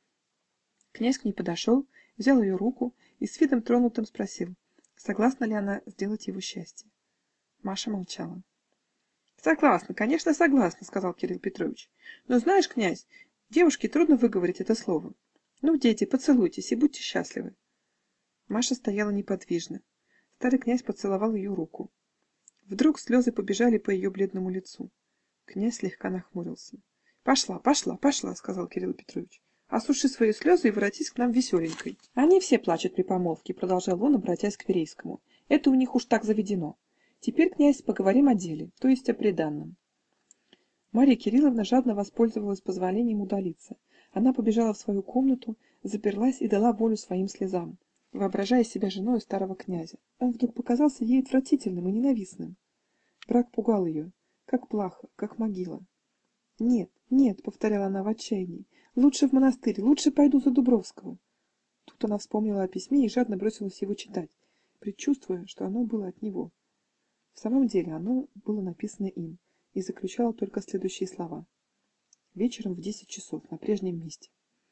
Князь к ней подошел, взял ее руку и с видом тронутым спросил, согласна ли она сделать его счастье. Маша молчала. «Согласна, конечно, согласна», — сказал Кирилл Петрович. «Но знаешь, князь, девушке трудно выговорить это слово. Ну, дети, поцелуйтесь и будьте счастливы». Маша стояла неподвижно. Старый князь поцеловал ее руку. Вдруг слезы побежали по ее бледному лицу. Князь слегка нахмурился. «Пошла, пошла, пошла», — сказал Кирилл Петрович. «Осуши свои слезы и воротись к нам веселенькой». «Они все плачут при помолвке», — продолжал он, обратясь к Верейскому. «Это у них уж так заведено. Теперь, князь, поговорим о деле, то есть о приданном». Марья Кирилловна жадно воспользовалась позволением удалиться. Она побежала в свою комнату, заперлась и дала волю своим слезам, воображая себя женой старого князя. Он вдруг показался ей отвратительным и ненавистным. Брак пугал ее, как плаха, как могила. «Нет, нет», — повторяла она в отчаянии, — «лучше в монастырь, лучше пойду за Дубровского». Тут она вспомнила о письме и жадно бросилась его читать, предчувствуя, что оно было от него. В самом деле оно было написано им и заключало только следующие слова. Вечером в десять часов на прежнем месте.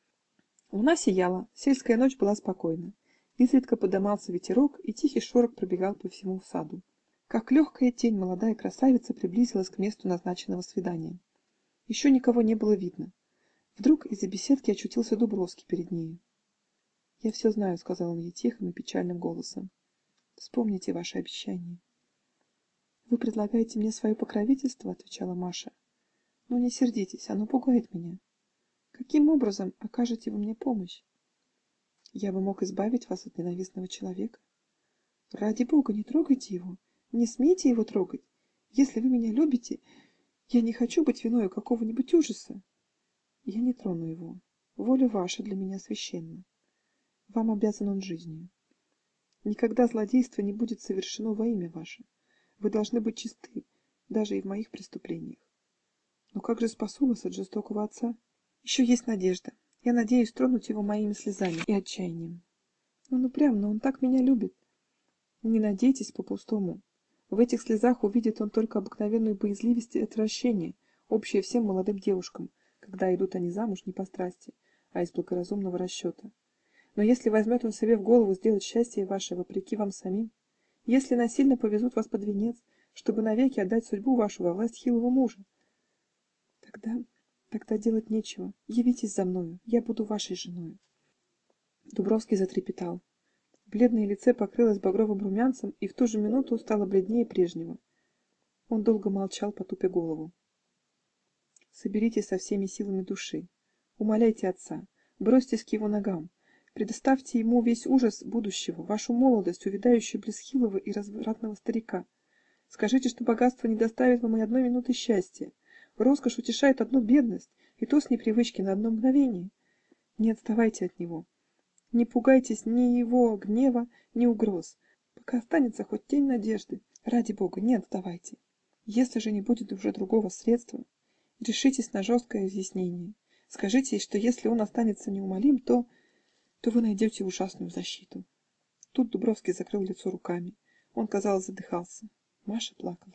Луна сияла, сельская ночь была спокойна. Изредка подымался ветерок, и тихий шорох пробегал по всему саду. Как легкая тень молодая красавица приблизилась к месту назначенного свидания. Еще никого не было видно. Вдруг из-за беседки очутился Дубровский перед нею. «Я все знаю», — сказал он ей тихим и печальным голосом. «Вспомните ваше обещание». "Вы предлагаете мне свое покровительство", -- отвечала Маша. "Но не сердитесь, оно пугает меня. Каким образом окажете вы мне помощь? Я бы мог избавить вас от ненавистного человека. Ради бога, не трогайте его, не смейте его трогать. Если вы меня любите, я не хочу быть виною какого-нибудь ужаса. Я не трону его. Воля ваша для меня священна. Вам обязан он жизнью. Никогда злодейство не будет совершено во имя ваше. Вы должны быть чисты, даже и в моих преступлениях. Но как же спасу вас от жестокого отца? Еще есть надежда. Я надеюсь тронуть его моими слезами и отчаянием. Он упрям, но он так меня любит. Не надейтесь по-пустому. В этих слезах увидит он только обыкновенную боязливость и отвращение, общее всем молодым девушкам, когда идут они замуж не по страсти, а из благоразумного расчета. Но если возьмет он себе в голову сделать счастье ваше вопреки вам самим, если насильно повезут вас под венец, чтобы навеки отдать судьбу вашу во власть хилого мужа, тогда, тогда делать нечего. Явитесь за мною, я буду вашей женою. Дубровский затрепетал. Бледное лицо покрылось багровым румянцем и в ту же минуту стало бледнее прежнего. Он долго молчал, потупя голову. Соберитесь со всеми силами души, умоляйте отца, бросьтесь к его ногам, предоставьте ему весь ужас будущего, вашу молодость, увядающую близ хилого и развратного старика. Скажите, что богатство не доставит вам и одной минуты счастья. Роскошь утешает одну бедность, и то с непривычки на одно мгновение. Не отставайте от него. Не пугайтесь ни его гнева, ни угроз. Пока останется хоть тень надежды, ради бога, не отставайте. Если же не будет уже другого средства, решитесь на жесткое изъяснение. Скажите, что если он останется неумолим, то... то вы найдете ужасную защиту. Тут Дубровский закрыл лицо руками. Он, казалось, задыхался. Маша плакала.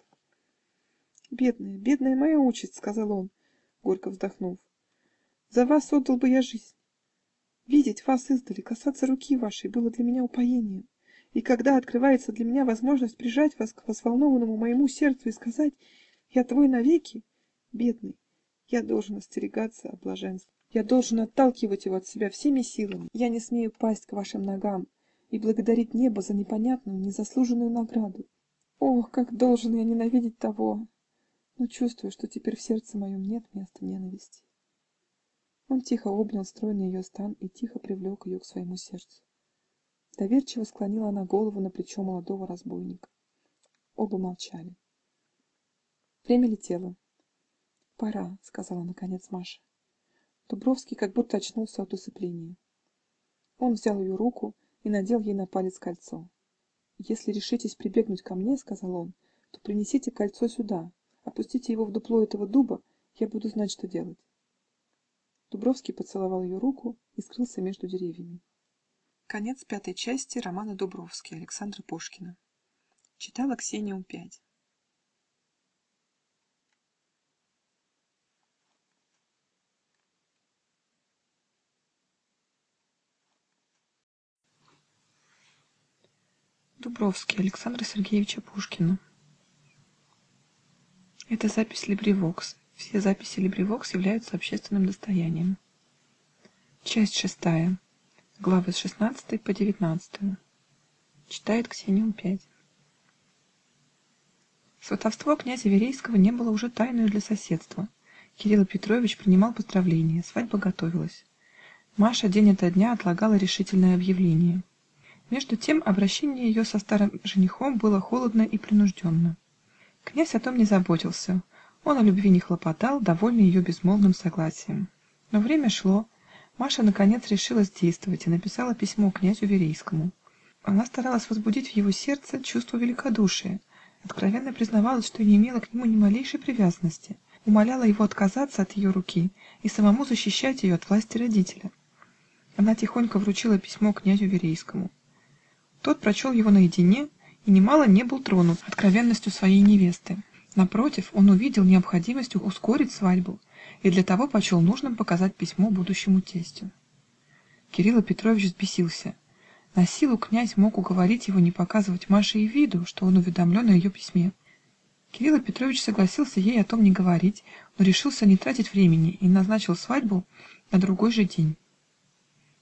«Бедная, бедная моя участь», — сказал он, горько вздохнув. «За вас отдал бы я жизнь. Видеть вас издали, касаться руки вашей было для меня упоением. И когда открывается для меня возможность прижать вас к взволнованному моему сердцу и сказать: я твой навеки, бедный, я должен остерегаться от блаженства. Я должен отталкивать его от себя всеми силами. Я не смею пасть к вашим ногам и благодарить небо за непонятную, незаслуженную награду. Ох, как должен я ненавидеть того! Но чувствую, что теперь в сердце моем нет места ненависти». Он тихо обнял стройный ее стан и тихо привлек ее к своему сердцу. Доверчиво склонила она голову на плечо молодого разбойника. Оба молчали. Время летело. «Пора», — сказала наконец Маша. Дубровский как будто очнулся от усыпления. Он взял ее руку и надел ей на палец кольцо. «Если решитесь прибегнуть ко мне, — сказал он, — то принесите кольцо сюда, опустите его в дупло этого дуба, я буду знать, что делать». Дубровский поцеловал ее руку и скрылся между деревьями. Конец пятой части романа «Дубровский» Александра Пушкина. Читала Ксения пять. Дубровский Александра Сергеевича Пушкина. Это запись Либривокс. Все записи Либривокс являются общественным достоянием. Часть шестая. Главы с шестнадцатой по девятнадцатую. Читает Ксения пять. Сватовство князя Верейского не было уже тайною для соседства. Кирилл Петрович принимал поздравления, свадьба готовилась. Маша день ото дня отлагала решительное объявление. Между тем обращение ее со старым женихом было холодно и принужденно. Князь о том не заботился, он о любви не хлопотал, довольный ее безмолвным согласием. Но время шло, Маша наконец решилась действовать и написала письмо князю Верейскому. Она старалась возбудить в его сердце чувство великодушия, откровенно признавалась, что не имела к нему ни малейшей привязанности, умоляла его отказаться от ее руки и самому защищать ее от власти родителя. Она тихонько вручила письмо князю Верейскому. Тот прочел его наедине и немало не был тронут откровенностью своей невесты. Напротив, он увидел необходимость ускорить свадьбу и для того почел нужным показать письмо будущему тестю. Кирилл Петрович взбесился. Насилу князь мог уговорить его не показывать Маше и виду, что он уведомлен о ее письме. Кирилл Петрович согласился ей о том не говорить, но решился не тратить времени и назначил свадьбу на другой же день.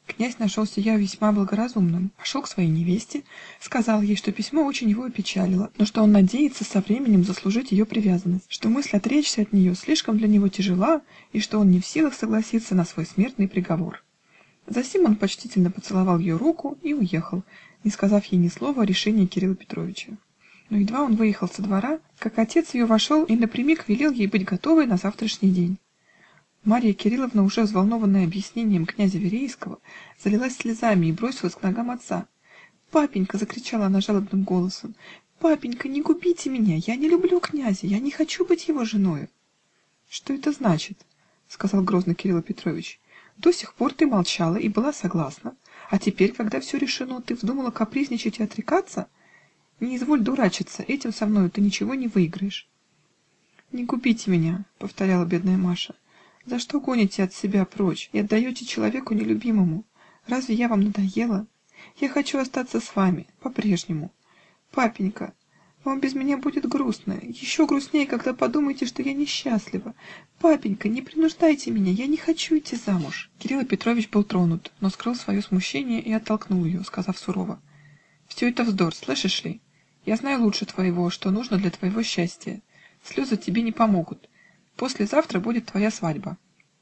Князь нашел сия весьма благоразумным, пошел к своей невесте, сказал ей, что письмо очень его опечалило, но что он надеется со временем заслужить ее привязанность, что мысль отречься от нее слишком для него тяжела и что он не в силах согласиться на свой смертный приговор. Засим он почтительно поцеловал ее руку и уехал, не сказав ей ни слова о решении Кирилла Петровича. Но едва он выехал со двора, как отец ее вошел и напрямик велел ей быть готовой на завтрашний день. Марья Кирилловна, уже взволнованная объяснением князя Верейского, залилась слезами и бросилась к ногам отца. «Папенька!» — закричала она жалобным голосом. «Папенька, не губите меня! Я не люблю князя! Я не хочу быть его женою!» «Что это значит?» — сказал грозно Кирилл Петрович. «До сих пор ты молчала и была согласна, а теперь, когда все решено, ты вздумала капризничать и отрекаться? Не изволь дурачиться, этим со мною ты ничего не выиграешь». «Не губите меня!» — повторяла бедная Маша. «За что гоните от себя прочь и отдаете человеку нелюбимому? Разве я вам надоела? Я хочу остаться с вами, по-прежнему. Папенька, вам без меня будет грустно, еще грустнее, когда подумаете, что я несчастлива. Папенька, не принуждайте меня, я не хочу идти замуж». Кирилл Петрович был тронут, но скрыл свое смущение и оттолкнул ее, сказав сурово: «Все это вздор, слышишь ли? Я знаю лучше твоего, что нужно для твоего счастья. Слезы тебе не помогут. Послезавтра будет твоя свадьба».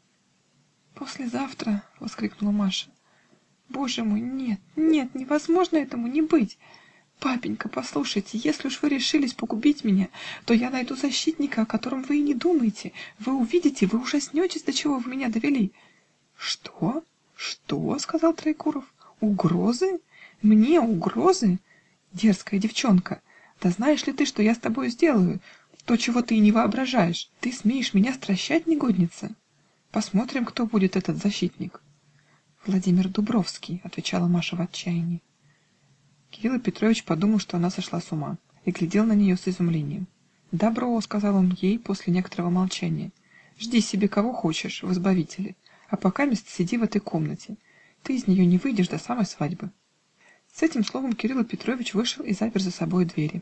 «Послезавтра!» — воскликнула Маша. «Боже мой, нет, нет, невозможно этому не быть! Папенька, послушайте, если уж вы решились погубить меня, то я найду защитника, о котором вы и не думаете. Вы увидите, вы ужаснетесь, до чего вы меня довели». «Что? Что?» — сказал Троекуров. «Угрозы? Мне угрозы? Дерзкая девчонка! Да знаешь ли ты, что я с тобой сделаю? То, чего ты и не воображаешь. Ты смеешь меня стращать, негодница? Посмотрим, кто будет этот защитник». «Владимир Дубровский», — отвечала Маша в отчаянии. Кирилл Петрович подумал, что она сошла с ума, и глядел на нее с изумлением. «Добро», — сказал он ей после некоторого молчания. «Жди себе кого хочешь, в избавителе, а пока мест сиди в этой комнате. Ты из нее не выйдешь до самой свадьбы». С этим словом Кирилл Петрович вышел и запер за собой двери.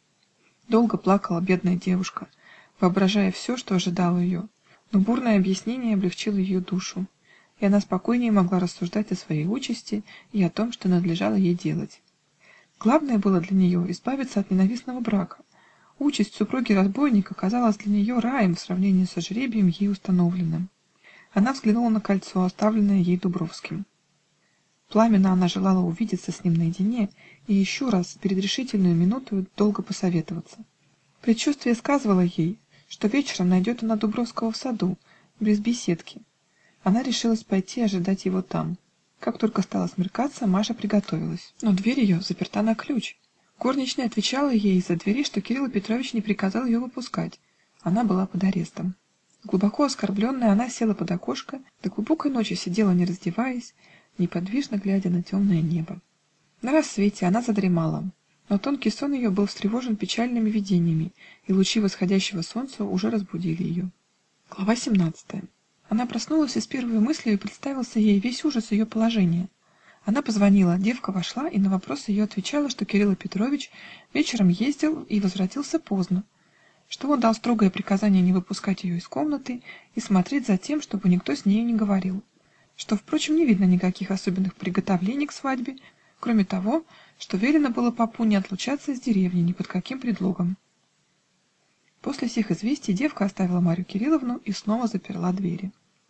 Долго плакала бедная девушка, воображая все, что ожидало ее, но бурное объяснение облегчило ее душу, и она спокойнее могла рассуждать о своей участи и о том, что надлежало ей делать. Главное было для нее избавиться от ненавистного брака. Участь супруги-разбойника казалась для нее раем в сравнении со жребием ей установленным. Она взглянула на кольцо, оставленное ей Дубровским. Пламенно она желала увидеться с ним наедине и еще раз, перед решительную минуту, долго посоветоваться. Предчувствие сказывало ей, что вечером найдет она Дубровского в саду, близ беседки. Она решилась пойти ожидать его там. Как только стало смеркаться, Маша приготовилась, но дверь ее заперта на ключ. Горничная отвечала ей из-за двери, что Кирилл Петрович не приказал ее выпускать. Она была под арестом. Глубоко оскорбленная, она села под окошко, до глубокой ночи сидела, не раздеваясь, неподвижно глядя на темное небо. На рассвете она задремала, но тонкий сон ее был встревожен печальными видениями, и лучи восходящего солнца уже разбудили ее. Глава семнадцатая. Она проснулась, и с первой мыслью представился ей весь ужас ее положения. Она позвонила, девка вошла и на вопрос ее отвечала, что Кирилл Петрович вечером ездил и возвратился поздно, что он дал строгое приказание не выпускать ее из комнаты и смотреть за тем, чтобы никто с нею не говорил, что, впрочем, не видно никаких особенных приготовлений к свадьбе, кроме того, что велено было попу не отлучаться из деревни ни под каким предлогом. После сих известий девка оставила Марью Кирилловну и снова заперла двери.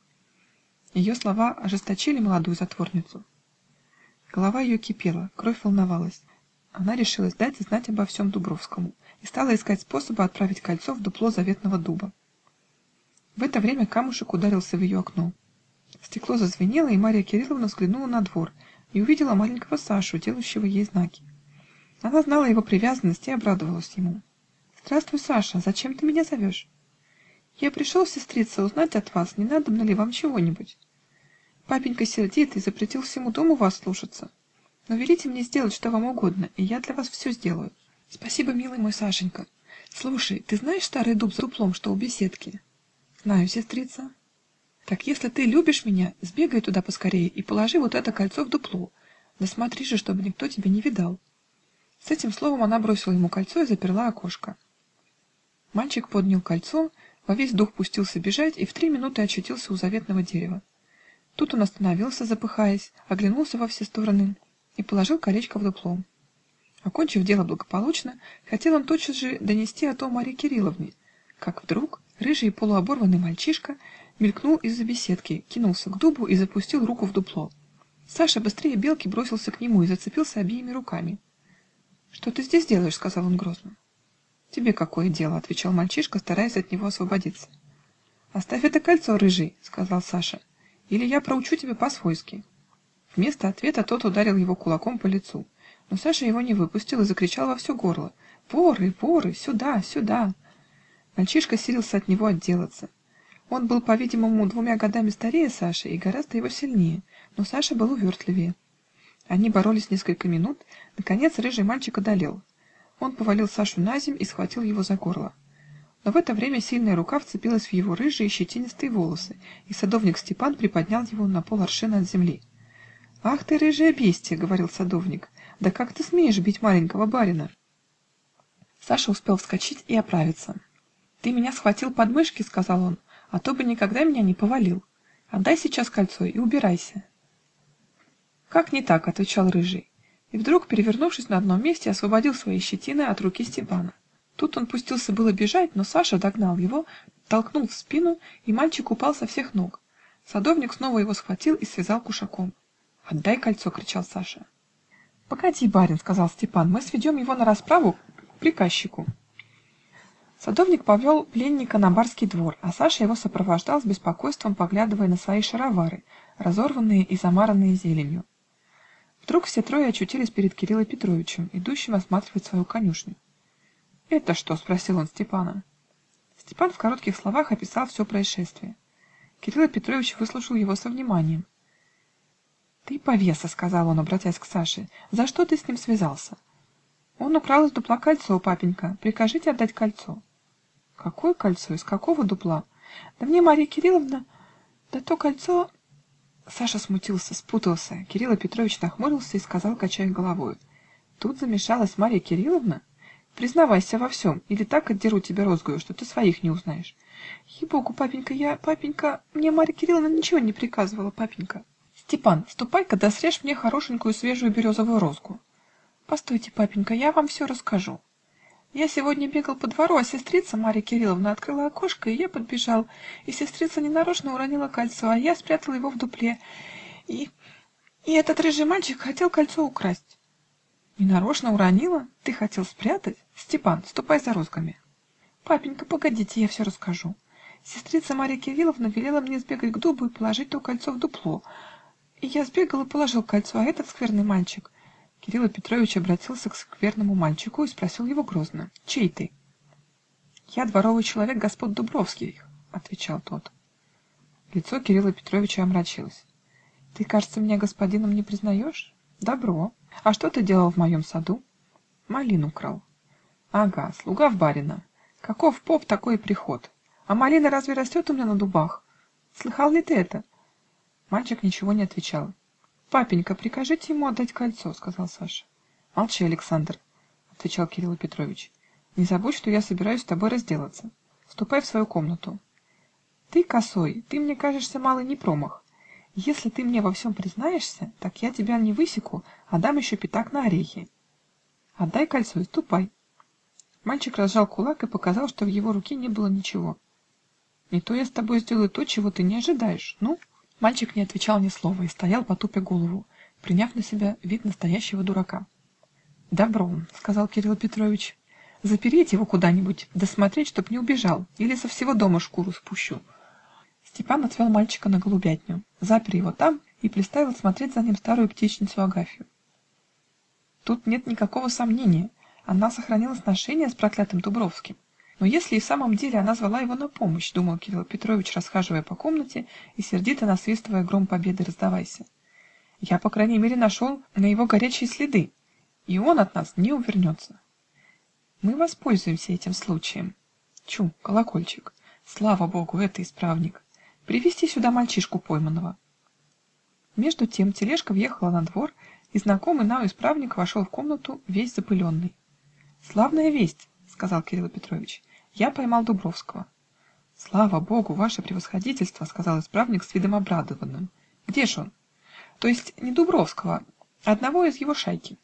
Ее слова ожесточили молодую затворницу. Голова ее кипела, кровь волновалась. Она решилась дать знать обо всем Дубровскому и стала искать способа отправить кольцо в дупло заветного дуба. В это время камушек ударился в ее окно. Стекло зазвенело, и Марья Кирилловна взглянула на двор и увидела маленького Сашу, делающего ей знаки. Она знала его привязанность и обрадовалась ему. «Здравствуй, Саша, зачем ты меня зовешь?» «Я пришел, сестрица, узнать от вас, не надобно ли вам чего-нибудь. Папенька сердит и запретил всему дому вас слушаться. Но велите мне сделать, что вам угодно, и я для вас все сделаю». «Спасибо, милый мой Сашенька. Слушай, ты знаешь старый дуб с дуплом, что у беседки?» «Знаю, сестрица». «Так если ты любишь меня, сбегай туда поскорее и положи вот это кольцо в дупло, да смотри же, чтобы никто тебя не видал». С этим словом она бросила ему кольцо и заперла окошко. Мальчик поднял кольцо, во весь дух пустился бежать и в три минуты очутился у заветного дерева. Тут он остановился, запыхаясь, оглянулся во все стороны и положил колечко в дупло. Окончив дело благополучно, хотел он тотчас же донести о том Марье Кирилловне, как вдруг рыжий полуоборванный мальчишка мелькнул из-за беседки, кинулся к дубу и запустил руку в дупло. Саша быстрее белки бросился к нему и зацепился обеими руками. «Что ты здесь делаешь?» — сказал он грозно. «Тебе какое дело?» — отвечал мальчишка, стараясь от него освободиться. «Оставь это кольцо, рыжий!» — сказал Саша. «Или я проучу тебя по-свойски». Вместо ответа тот ударил его кулаком по лицу, но Саша его не выпустил и закричал во все горло: «Воры, воры! Сюда, сюда!» Мальчишка силился от него отделаться. Он был, по-видимому, двумя годами старее Саши и гораздо его сильнее, но Саша был увертливее. Они боролись несколько минут, наконец рыжий мальчик одолел. Он повалил Сашу наземь и схватил его за горло. Но в это время сильная рука вцепилась в его рыжие щетинистые волосы, и садовник Степан приподнял его на поларшина от земли. «Ах ты, рыжее бестие!» — говорил садовник. «Да как ты смеешь бить маленького барина?» Саша успел вскочить и оправиться. «Ты меня схватил под мышки, — сказал он, — а то бы никогда меня не повалил. Отдай сейчас кольцо и убирайся». «Как не так?» — отвечал рыжий, и вдруг, перевернувшись на одном месте, освободил свои щетины от руки Степана. Тут он пустился было бежать, но Саша догнал его, толкнул в спину, и мальчик упал со всех ног. Садовник снова его схватил и связал кушаком. «Отдай кольцо!» — кричал Саша. «Погоди, барин, — сказал Степан, — мы сведем его на расправу к приказчику». Садовник повел пленника на барский двор, а Саша его сопровождал с беспокойством, поглядывая на свои шаровары, разорванные и замаранные зеленью. Вдруг все трое очутились перед Кириллом Петровичем, идущим осматривать свою конюшню. «Это что?» — спросил он Степана. Степан в коротких словах описал все происшествие. Кирилл Петрович выслушал его со вниманием. «Ты повеса, — сказал он, обратясь к Саше, — за что ты с ним связался? Он украл из дупла кольцо, папенька, прикажите отдать кольцо». «Какое кольцо? Из какого дупла?» «Да мне Марья Кирилловна, да то кольцо...» Саша смутился, спутался. Кирилл Петрович нахмурился и сказал, качая головой: «Тут замешалась Марья Кирилловна? Признавайся во всем, или так отдеру тебя розгою, что ты своих не узнаешь». «Ей-богу, папенька, я, папенька, мне Марья Кирилловна ничего не приказывала, папенька». «Степан, ступай-ка да срежь мне хорошенькую свежую березовую розгу». «Постойте, папенька, я вам все расскажу. Я сегодня бегал по двору, а сестрица Марья Кирилловна открыла окошко, и я подбежал, и сестрица ненарочно уронила кольцо, а я спрятал его в дупле, и... и этот рыжий мальчик хотел кольцо украсть». «Ненарочно уронила? Ты хотел спрятать? Степан, ступай за розгами». «Папенька, погодите, я все расскажу. Сестрица Марья Кирилловна велела мне сбегать к дубу и положить то кольцо в дупло, и я сбегал и положил кольцо, а этот скверный мальчик...» Кирилл Петрович обратился к скверному мальчику и спросил его грозно: «Чей ты?» «Я дворовый человек господ Дубровских», — отвечал тот. Лицо Кирилла Петровича омрачилось. «Ты, кажется, меня господином не признаешь? Добро. А что ты делал в моем саду?» «Малину крал». «Ага, слуга в барина. Каков поп, такой и приход. А малина разве растет у меня на дубах? Слыхал ли ты это?» Мальчик ничего не отвечал. «Папенька, прикажите ему отдать кольцо, — сказал Саша. — Молчи, Александр, — отвечал Кирилл Петрович. — Не забудь, что я собираюсь с тобой разделаться. Ступай в свою комнату. Ты, косой, ты мне кажешься малый не промах. Если ты мне во всем признаешься, так я тебя не высеку, а дам еще пятак на орехи. Отдай кольцо и ступай». Мальчик разжал кулак и показал, что в его руке не было ничего. «Не то я с тобой сделаю то, чего ты не ожидаешь. Ну?» Мальчик не отвечал ни слова и стоял, потупя голову, приняв на себя вид настоящего дурака. «Добро, — сказал Кирилл Петрович, — запереть его куда-нибудь, да смотреть, чтоб не убежал, или со всего дома шкуру спущу». Степан отвел мальчика на голубятню, запер его там и приставил смотреть за ним старую птичницу Агафью. Тут нет никакого сомнения, она сохранила сношение с проклятым Дубровским. Но если и в самом деле она звала его на помощь, — думал Кирилл Петрович, расхаживая по комнате и сердито насвистывая гром победы «Раздавайся», — я, по крайней мере, нашел на его горячие следы, и он от нас не увернется. Мы воспользуемся этим случаем. Чу, колокольчик, слава богу, это исправник. Привести сюда мальчишку пойманного. Между тем тележка въехала на двор, и знакомый нам исправник вошел в комнату весь запыленный. «Славная весть, — сказал Кирилл Петрович, — я поймал Дубровского». «Слава богу, ваше превосходительство, — сказал исправник с видом обрадованным. — Где ж он? То есть не Дубровского, а одного из его шайки.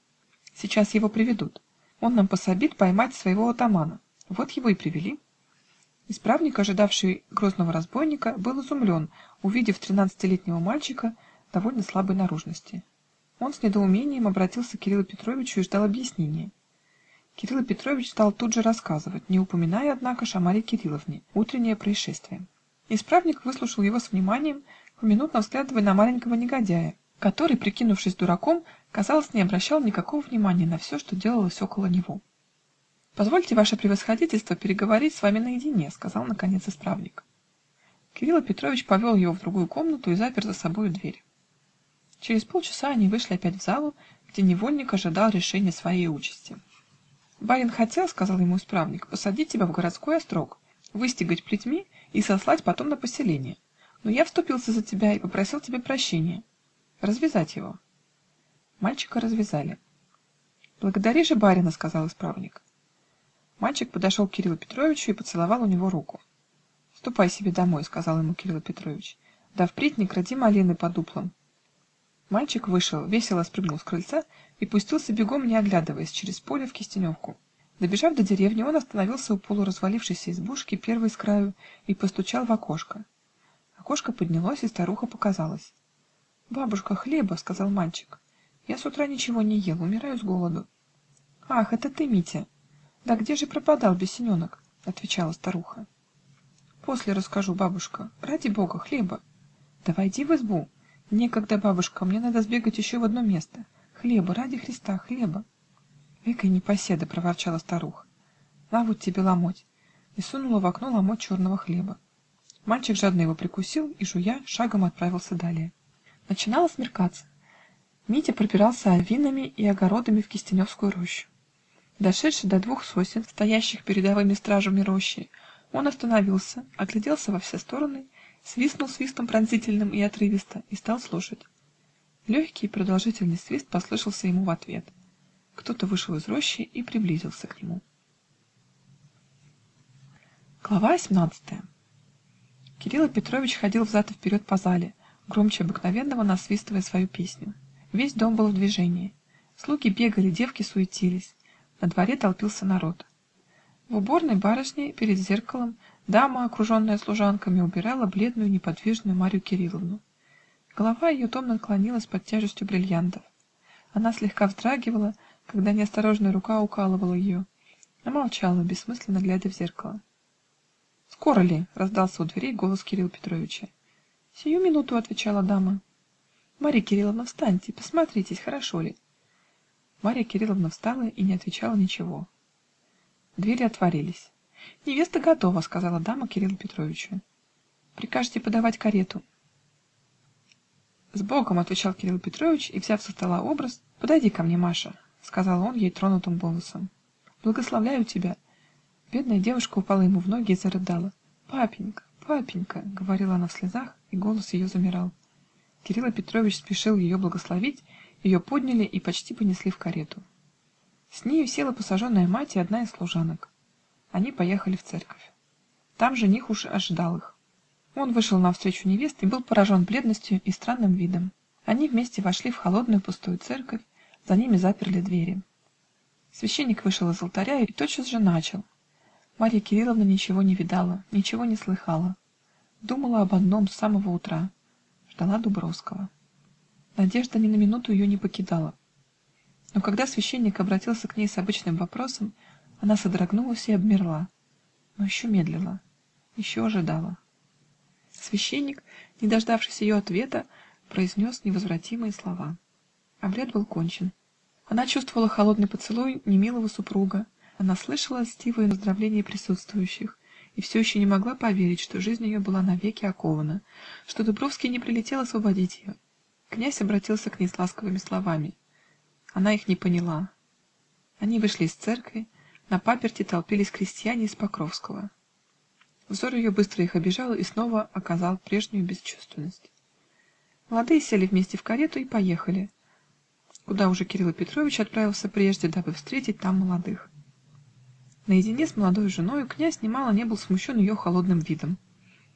Сейчас его приведут. Он нам пособит поймать своего атамана. Вот его и привели. Исправник, ожидавший грозного разбойника, был изумлен, увидев тринадцатилетнего мальчика довольно слабой наружности. Он с недоумением обратился к Кириллу Петровичу и ждал объяснения. Кирилл Петрович стал тут же рассказывать, не упоминая, однако, о Марье Кирилловне, утреннее происшествие. Исправник выслушал его с вниманием, поминутно взглядывая на маленького негодяя, который, прикинувшись дураком, казалось, не обращал никакого внимания на все, что делалось около него. «Позвольте, ваше превосходительство, переговорить с вами наедине», — сказал наконец исправник. Кирилл Петрович повел его в другую комнату и запер за собою дверь. Через полчаса они вышли опять в залу, где невольник ожидал решения своей участи. «Барин хотел, — сказал ему исправник, — посадить тебя в городской острог, выстигать плетьми и сослать потом на поселение. Но я вступился за тебя и попросил тебе прощения. Развязать его». Мальчика развязали. «Благодари же барина, — сказал исправник». Мальчик подошел к Кириллу Петровичу и поцеловал у него руку. «Ступай себе домой, — сказал ему Кирилл Петрович, — да впредь не кради малины по дуплам». Мальчик вышел, весело спрыгнул с крыльца и пустился бегом, не оглядываясь, через поле в Кистеневку. Добежав до деревни, он остановился у полуразвалившейся избушки первой с краю и постучал в окошко. Окошко поднялось, и старуха показалась. «Бабушка, хлеба, — сказал мальчик. — Я с утра ничего не ел, умираю с голоду». «Ах, это ты, Митя! Да где же пропадал бесененок?» — отвечала старуха. «После расскажу, бабушка. Ради бога, хлеба!» «Да войди в избу. Некогда, бабушка, мне надо сбегать еще в одно место. Хлеба, ради Христа, хлеба!» «Экой непоседа!» — проворчала старуха. «На вот тебе ломоть!» и сунула в окно ломоть черного хлеба. Мальчик жадно его прикусил и, жуя, шагом отправился далее. Начинало смеркаться. Митя пробирался овинами и огородами в Кистеневскую рощу. Дошедший до двух сосен, стоящих передовыми стражами рощи, он остановился, огляделся во все стороны, свистнул свистом пронзительным и отрывисто и стал слушать. Легкий и продолжительный свист послышался ему в ответ. Кто-то вышел из рощи и приблизился к нему. Глава осьмнадцатая. Кирилл Петрович ходил взад и вперед по зале, громче обыкновенного насвистывая свою песню. Весь дом был в движении. Слуги бегали, девки суетились. На дворе толпился народ. В уборной барышни перед зеркалом дама, окруженная служанками, убирала бледную неподвижную Марью Кирилловну. Голова ее томно наклонилась под тяжестью бриллиантов. Она слегка вздрагивала, когда неосторожная рука укалывала ее, а молчала, бессмысленно глядя в зеркало. «Скоро ли?» — раздался у дверей голос Кирилла Петровича. «Сию минуту», — отвечала дама. «Марья Кирилловна, встаньте, посмотритесь, хорошо ли?» Марья Кирилловна встала и не отвечала ничего. Двери отворились. «Невеста готова», — сказала дама Кириллу Петровичу. «Прикажете подавать карету?» «С Богом», — отвечал Кирилл Петрович и, взяв со стола образ: «Подойди ко мне, Маша», — сказал он ей тронутым голосом. «Благословляю тебя». Бедная девушка упала ему в ноги и зарыдала. «Папенька, папенька», — говорила она в слезах, и голос ее замирал. Кирилл Петрович спешил ее благословить, ее подняли и почти понесли в карету. С нею села посаженная мать и одна из служанок. Они поехали в церковь. Там жених уж ожидал их. Он вышел навстречу невесте и был поражен бледностью и странным видом. Они вместе вошли в холодную пустую церковь, за ними заперли двери. Священник вышел из алтаря и тотчас же начал. Марья Кирилловна ничего не видала, ничего не слыхала. Думала об одном с самого утра. Ждала Дубровского. Надежда ни на минуту ее не покидала. Но когда священник обратился к ней с обычным вопросом, она содрогнулась и обмерла, но еще медлила, еще ожидала. Священник, не дождавшись ее ответа, произнес невозвратимые слова. Обряд был кончен. Она чувствовала холодный поцелуй немилого супруга, она слышала льстивые поздравления присутствующих и все еще не могла поверить, что жизнь ее была навеки окована, что Дубровский не прилетел освободить ее. Князь обратился к ней с ласковыми словами. Она их не поняла. Они вышли из церкви, на паперти толпились крестьяне из Покровского. Взор ее быстро их обижал и снова оказал прежнюю бесчувственность. Молодые сели вместе в карету и поехали, куда уже Кирилл Петрович отправился прежде, дабы встретить там молодых. Наедине с молодой женою князь немало не был смущен ее холодным видом.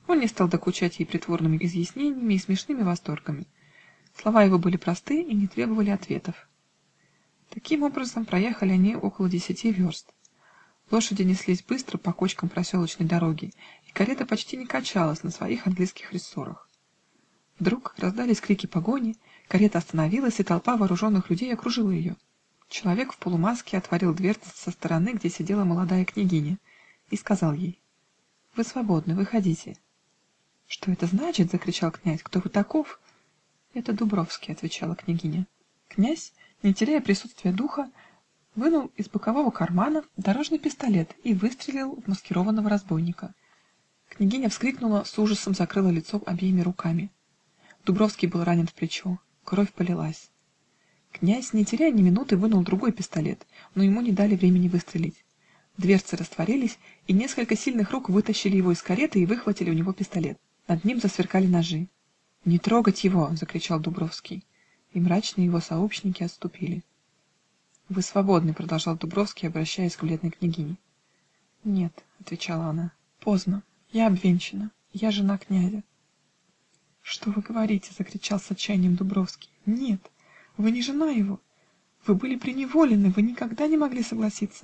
Он не стал докучать ей притворными изъяснениями и смешными восторгами. Слова его были просты и не требовали ответов. Таким образом проехали они около десяти верст. Лошади неслись быстро по кочкам проселочной дороги, и карета почти не качалась на своих английских рессорах. Вдруг раздались крики погони, карета остановилась, и толпа вооруженных людей окружила ее. Человек в полумаске отворил дверцу со стороны, где сидела молодая княгиня, и сказал ей: «Вы свободны, выходите». «Что это значит?» -- закричал князь. «Кто вы таков?» «Это Дубровский», -- отвечала княгиня. Князь, не теряя присутствия духа, вынул из бокового кармана дорожный пистолет и выстрелил в маскированного разбойника. Княгиня вскрикнула, с ужасом закрыла лицо обеими руками. Дубровский был ранен в плечо, кровь полилась. Князь, не теряя ни минуты, вынул другой пистолет, но ему не дали времени выстрелить. Дверцы растворились, и несколько сильных рук вытащили его из кареты и выхватили у него пистолет. Над ним засверкали ножи. «Не трогать его!» -- закричал Дубровский, и мрачные его сообщники отступили. «Вы свободны», -- продолжал Дубровский, обращаясь к бледной княгине. «Нет», -- отвечала она, — «поздно. Я обвенчана. Я жена князя». «Что вы говорите?» -- закричал с отчаянием Дубровский. «Нет, вы не жена его. Вы были преневолены, вы никогда не могли согласиться».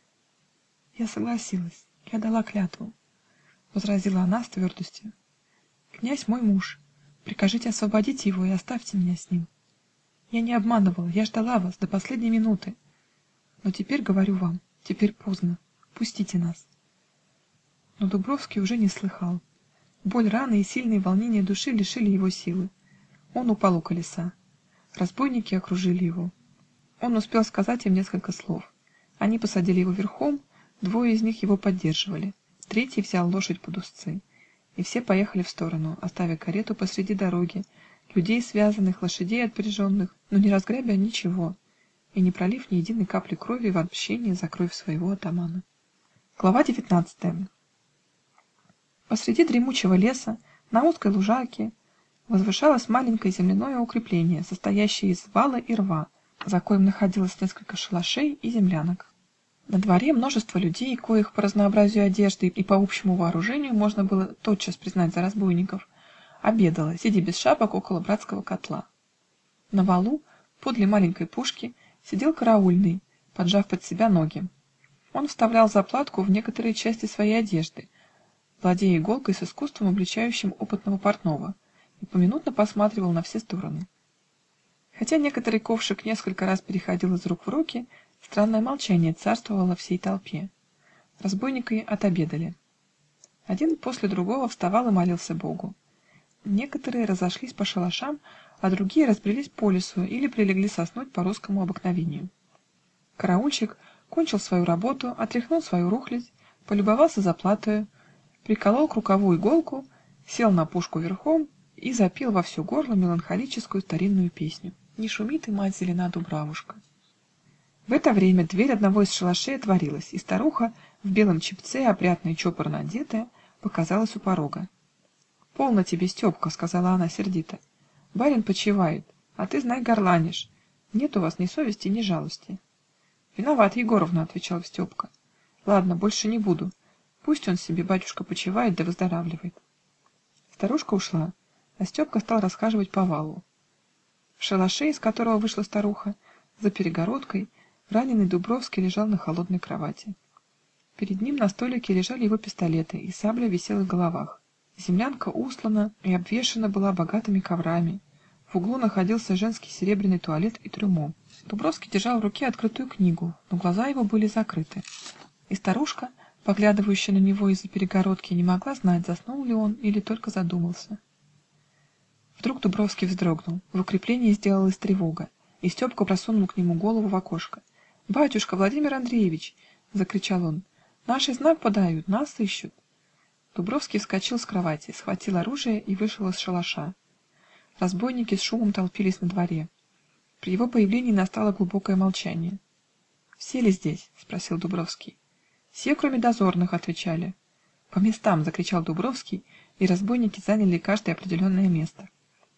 «Я согласилась, я дала клятву», -- возразила она с твердостью. «Князь мой муж. Прикажите освободить его и оставьте меня с ним. Я не обманывала, я ждала вас до последней минуты. Но теперь говорю вам, теперь поздно. Пустите нас». Но Дубровский уже не слыхал. Боль раны и сильные волнения души лишили его силы. Он упал у колеса. Разбойники окружили его. Он успел сказать им несколько слов. Они посадили его верхом, двое из них его поддерживали, третий взял лошадь под узцы, и все поехали в сторону, оставив карету посреди дороги, людей связанных, лошадей отпряженных, но не разграбя ничего и не пролив ни единой капли крови в отмщение за кровь своего атамана. Глава девятнадцатая. Посреди дремучего леса, на узкой лужайке, возвышалось маленькое земляное укрепление, состоящее из вала и рва, за коим находилось несколько шалашей и землянок. На дворе множество людей, коих по разнообразию одежды и по общему вооружению можно было тотчас признать за разбойников, обедало, сидя без шапок около братского котла. На валу, подле маленькой пушки, сидел караульный, поджав под себя ноги. Он вставлял заплатку в некоторые части своей одежды, владея иголкой с искусством, обличающим опытного портного, и поминутно посматривал на все стороны. Хотя некоторый ковшик несколько раз переходил из рук в руки, странное молчание царствовало во всей толпе. Разбойники отобедали. Один после другого вставал и молился Богу. Некоторые разошлись по шалашам, а другие разбрелись по лесу или прилегли соснуть по русскому обыкновению. Караульщик кончил свою работу, отряхнул свою рухлядь, полюбовался заплатою, приколол к рукаву иголку, сел на пушку верхом и запел во все горло меланхолическую старинную песню: «Не шумит и мать зелена дубравушка». В это время дверь одного из шалашей отворилась, и старуха в белом чепце, опрятно и чопорно одетая, показалась у порога. «Полно тебе, Степка», — сказала она сердито. «Барин почивает, а ты, знай, горланишь. Нет у вас ни совести, ни жалости». «Виноват, Егоровна», — отвечал Степка. «Ладно, больше не буду. Пусть он себе, батюшка, почивает да выздоравливает». Старушка ушла, а Степка стал расхаживать по валу. В шалаше, из которого вышла старуха, за перегородкой, раненый Дубровский лежал на холодной кровати. Перед ним на столике лежали его пистолеты, и сабля висела в головах. Землянка устлана и обвешана была богатыми коврами. В углу находился женский серебряный туалет и трюмо. Дубровский держал в руке открытую книгу, но глаза его были закрыты. И старушка, поглядывающая на него из-за перегородки, не могла знать, заснул ли он или только задумался. Вдруг Дубровский вздрогнул, в укреплении сделалась тревога, и Степка просунул к нему голову в окошко. «Батюшка Владимир Андреевич!» — закричал он. «Наши знак подают, нас ищут!» Дубровский вскочил с кровати, схватил оружие и вышел из шалаша. Разбойники с шумом толпились на дворе. При его появлении настало глубокое молчание. «Все ли здесь?» — спросил Дубровский. «Все, кроме дозорных», — отвечали. «По местам!» — закричал Дубровский, и разбойники заняли каждое определенное место.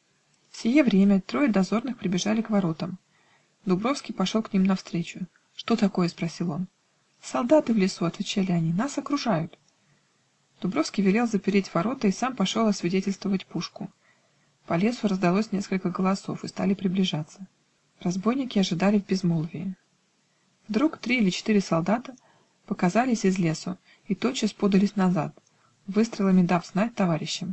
В сие время трое дозорных прибежали к воротам. Дубровский пошел к ним навстречу. «Что такое?» — спросил он. «Солдаты в лесу», — отвечали они, — «нас окружают». Дубровский велел запереть ворота и сам пошел освидетельствовать пушку. По лесу раздалось несколько голосов и стали приближаться. Разбойники ожидали в безмолвии. Вдруг три или четыре солдата показались из лесу и тотчас подались назад, выстрелами дав знать товарищам.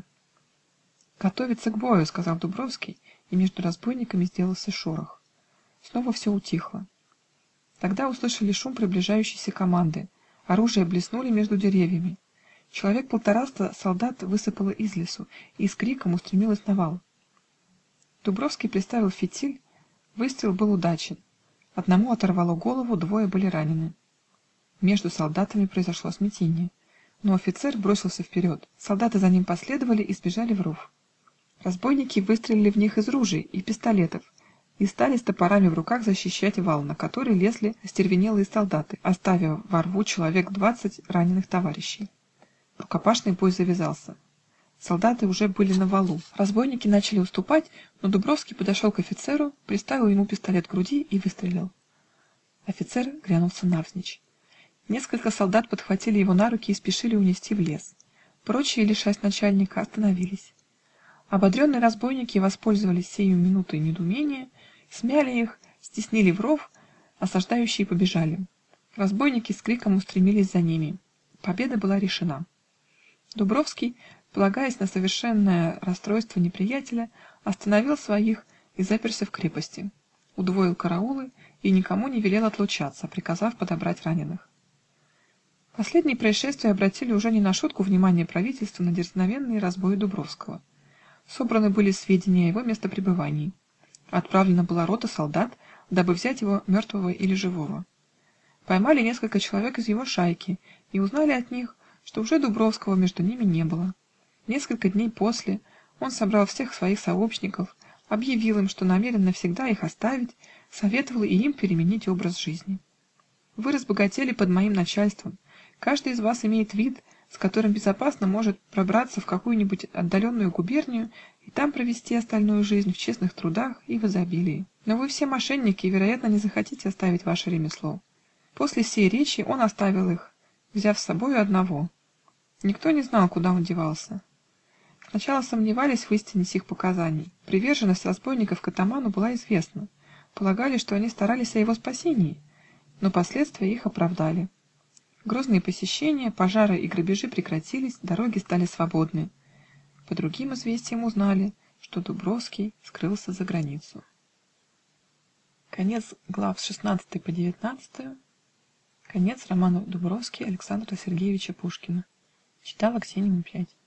"Готовиться к бою", сказал Дубровский, и между разбойниками сделался шорох. Снова все утихло. Тогда услышали шум приближающейся команды. Оружия блеснули между деревьями. Человек полтораста солдат высыпало из лесу и с криком устремилось на вал. Дубровский приставил фитиль, выстрел был удачен. Одному оторвало голову, двое были ранены. Между солдатами произошло смятение, но офицер бросился вперед. Солдаты за ним последовали и сбежали в ров. Разбойники выстрелили в них из ружей и пистолетов и стали с топорами в руках защищать вал, на который лезли остервенелые солдаты, оставив во рву человек двадцать раненых товарищей. Рукопашный бой завязался. Солдаты уже были на валу. Разбойники начали уступать, но Дубровский подошел к офицеру, приставил ему пистолет к груди и выстрелил. Офицер грянулся навзничь. Несколько солдат подхватили его на руки и спешили унести в лес. Прочие, лишась начальника, остановились. Ободренные разбойники воспользовались сею минутой недоумения, смяли их, стеснили в ров, осаждающие побежали. Разбойники с криком устремились за ними. Победа была решена. Дубровский, полагаясь на совершенное расстройство неприятеля, остановил своих и заперся в крепости, удвоил караулы и никому не велел отлучаться, приказав подобрать раненых. Последние происшествия обратили уже не на шутку внимание правительства на дерзновенные разбои Дубровского. Собраны были сведения о его местопребывании. Отправлена была рота солдат, дабы взять его мертвого или живого. Поймали несколько человек из его шайки и узнали от них, что уже Дубровского между ними не было. Несколько дней после он собрал всех своих сообщников, объявил им, что намерен навсегда их оставить, советовал и им переменить образ жизни. Вы разбогатели под моим начальством. Каждый из вас имеет вид, с которым безопасно может пробраться в какую-нибудь отдаленную губернию и там провести остальную жизнь в честных трудах и в изобилии. Но вы все мошенники и, вероятно, не захотите оставить ваше ремесло. После сей речи он оставил их, взяв с собою одного. Никто не знал, куда он девался. Сначала сомневались в истине сих показаний. Приверженность разбойников к атаману была известна. Полагали, что они старались о его спасении, но последствия их оправдали. Грозные посещения, пожары и грабежи прекратились, дороги стали свободны. По другим известиям узнали, что Дубровский скрылся за границу. Конец глав с шестнадцатой по девятнадцатую. Конец романа Дубровский Александра Сергеевича Пушкина. Читала Ксения Пять.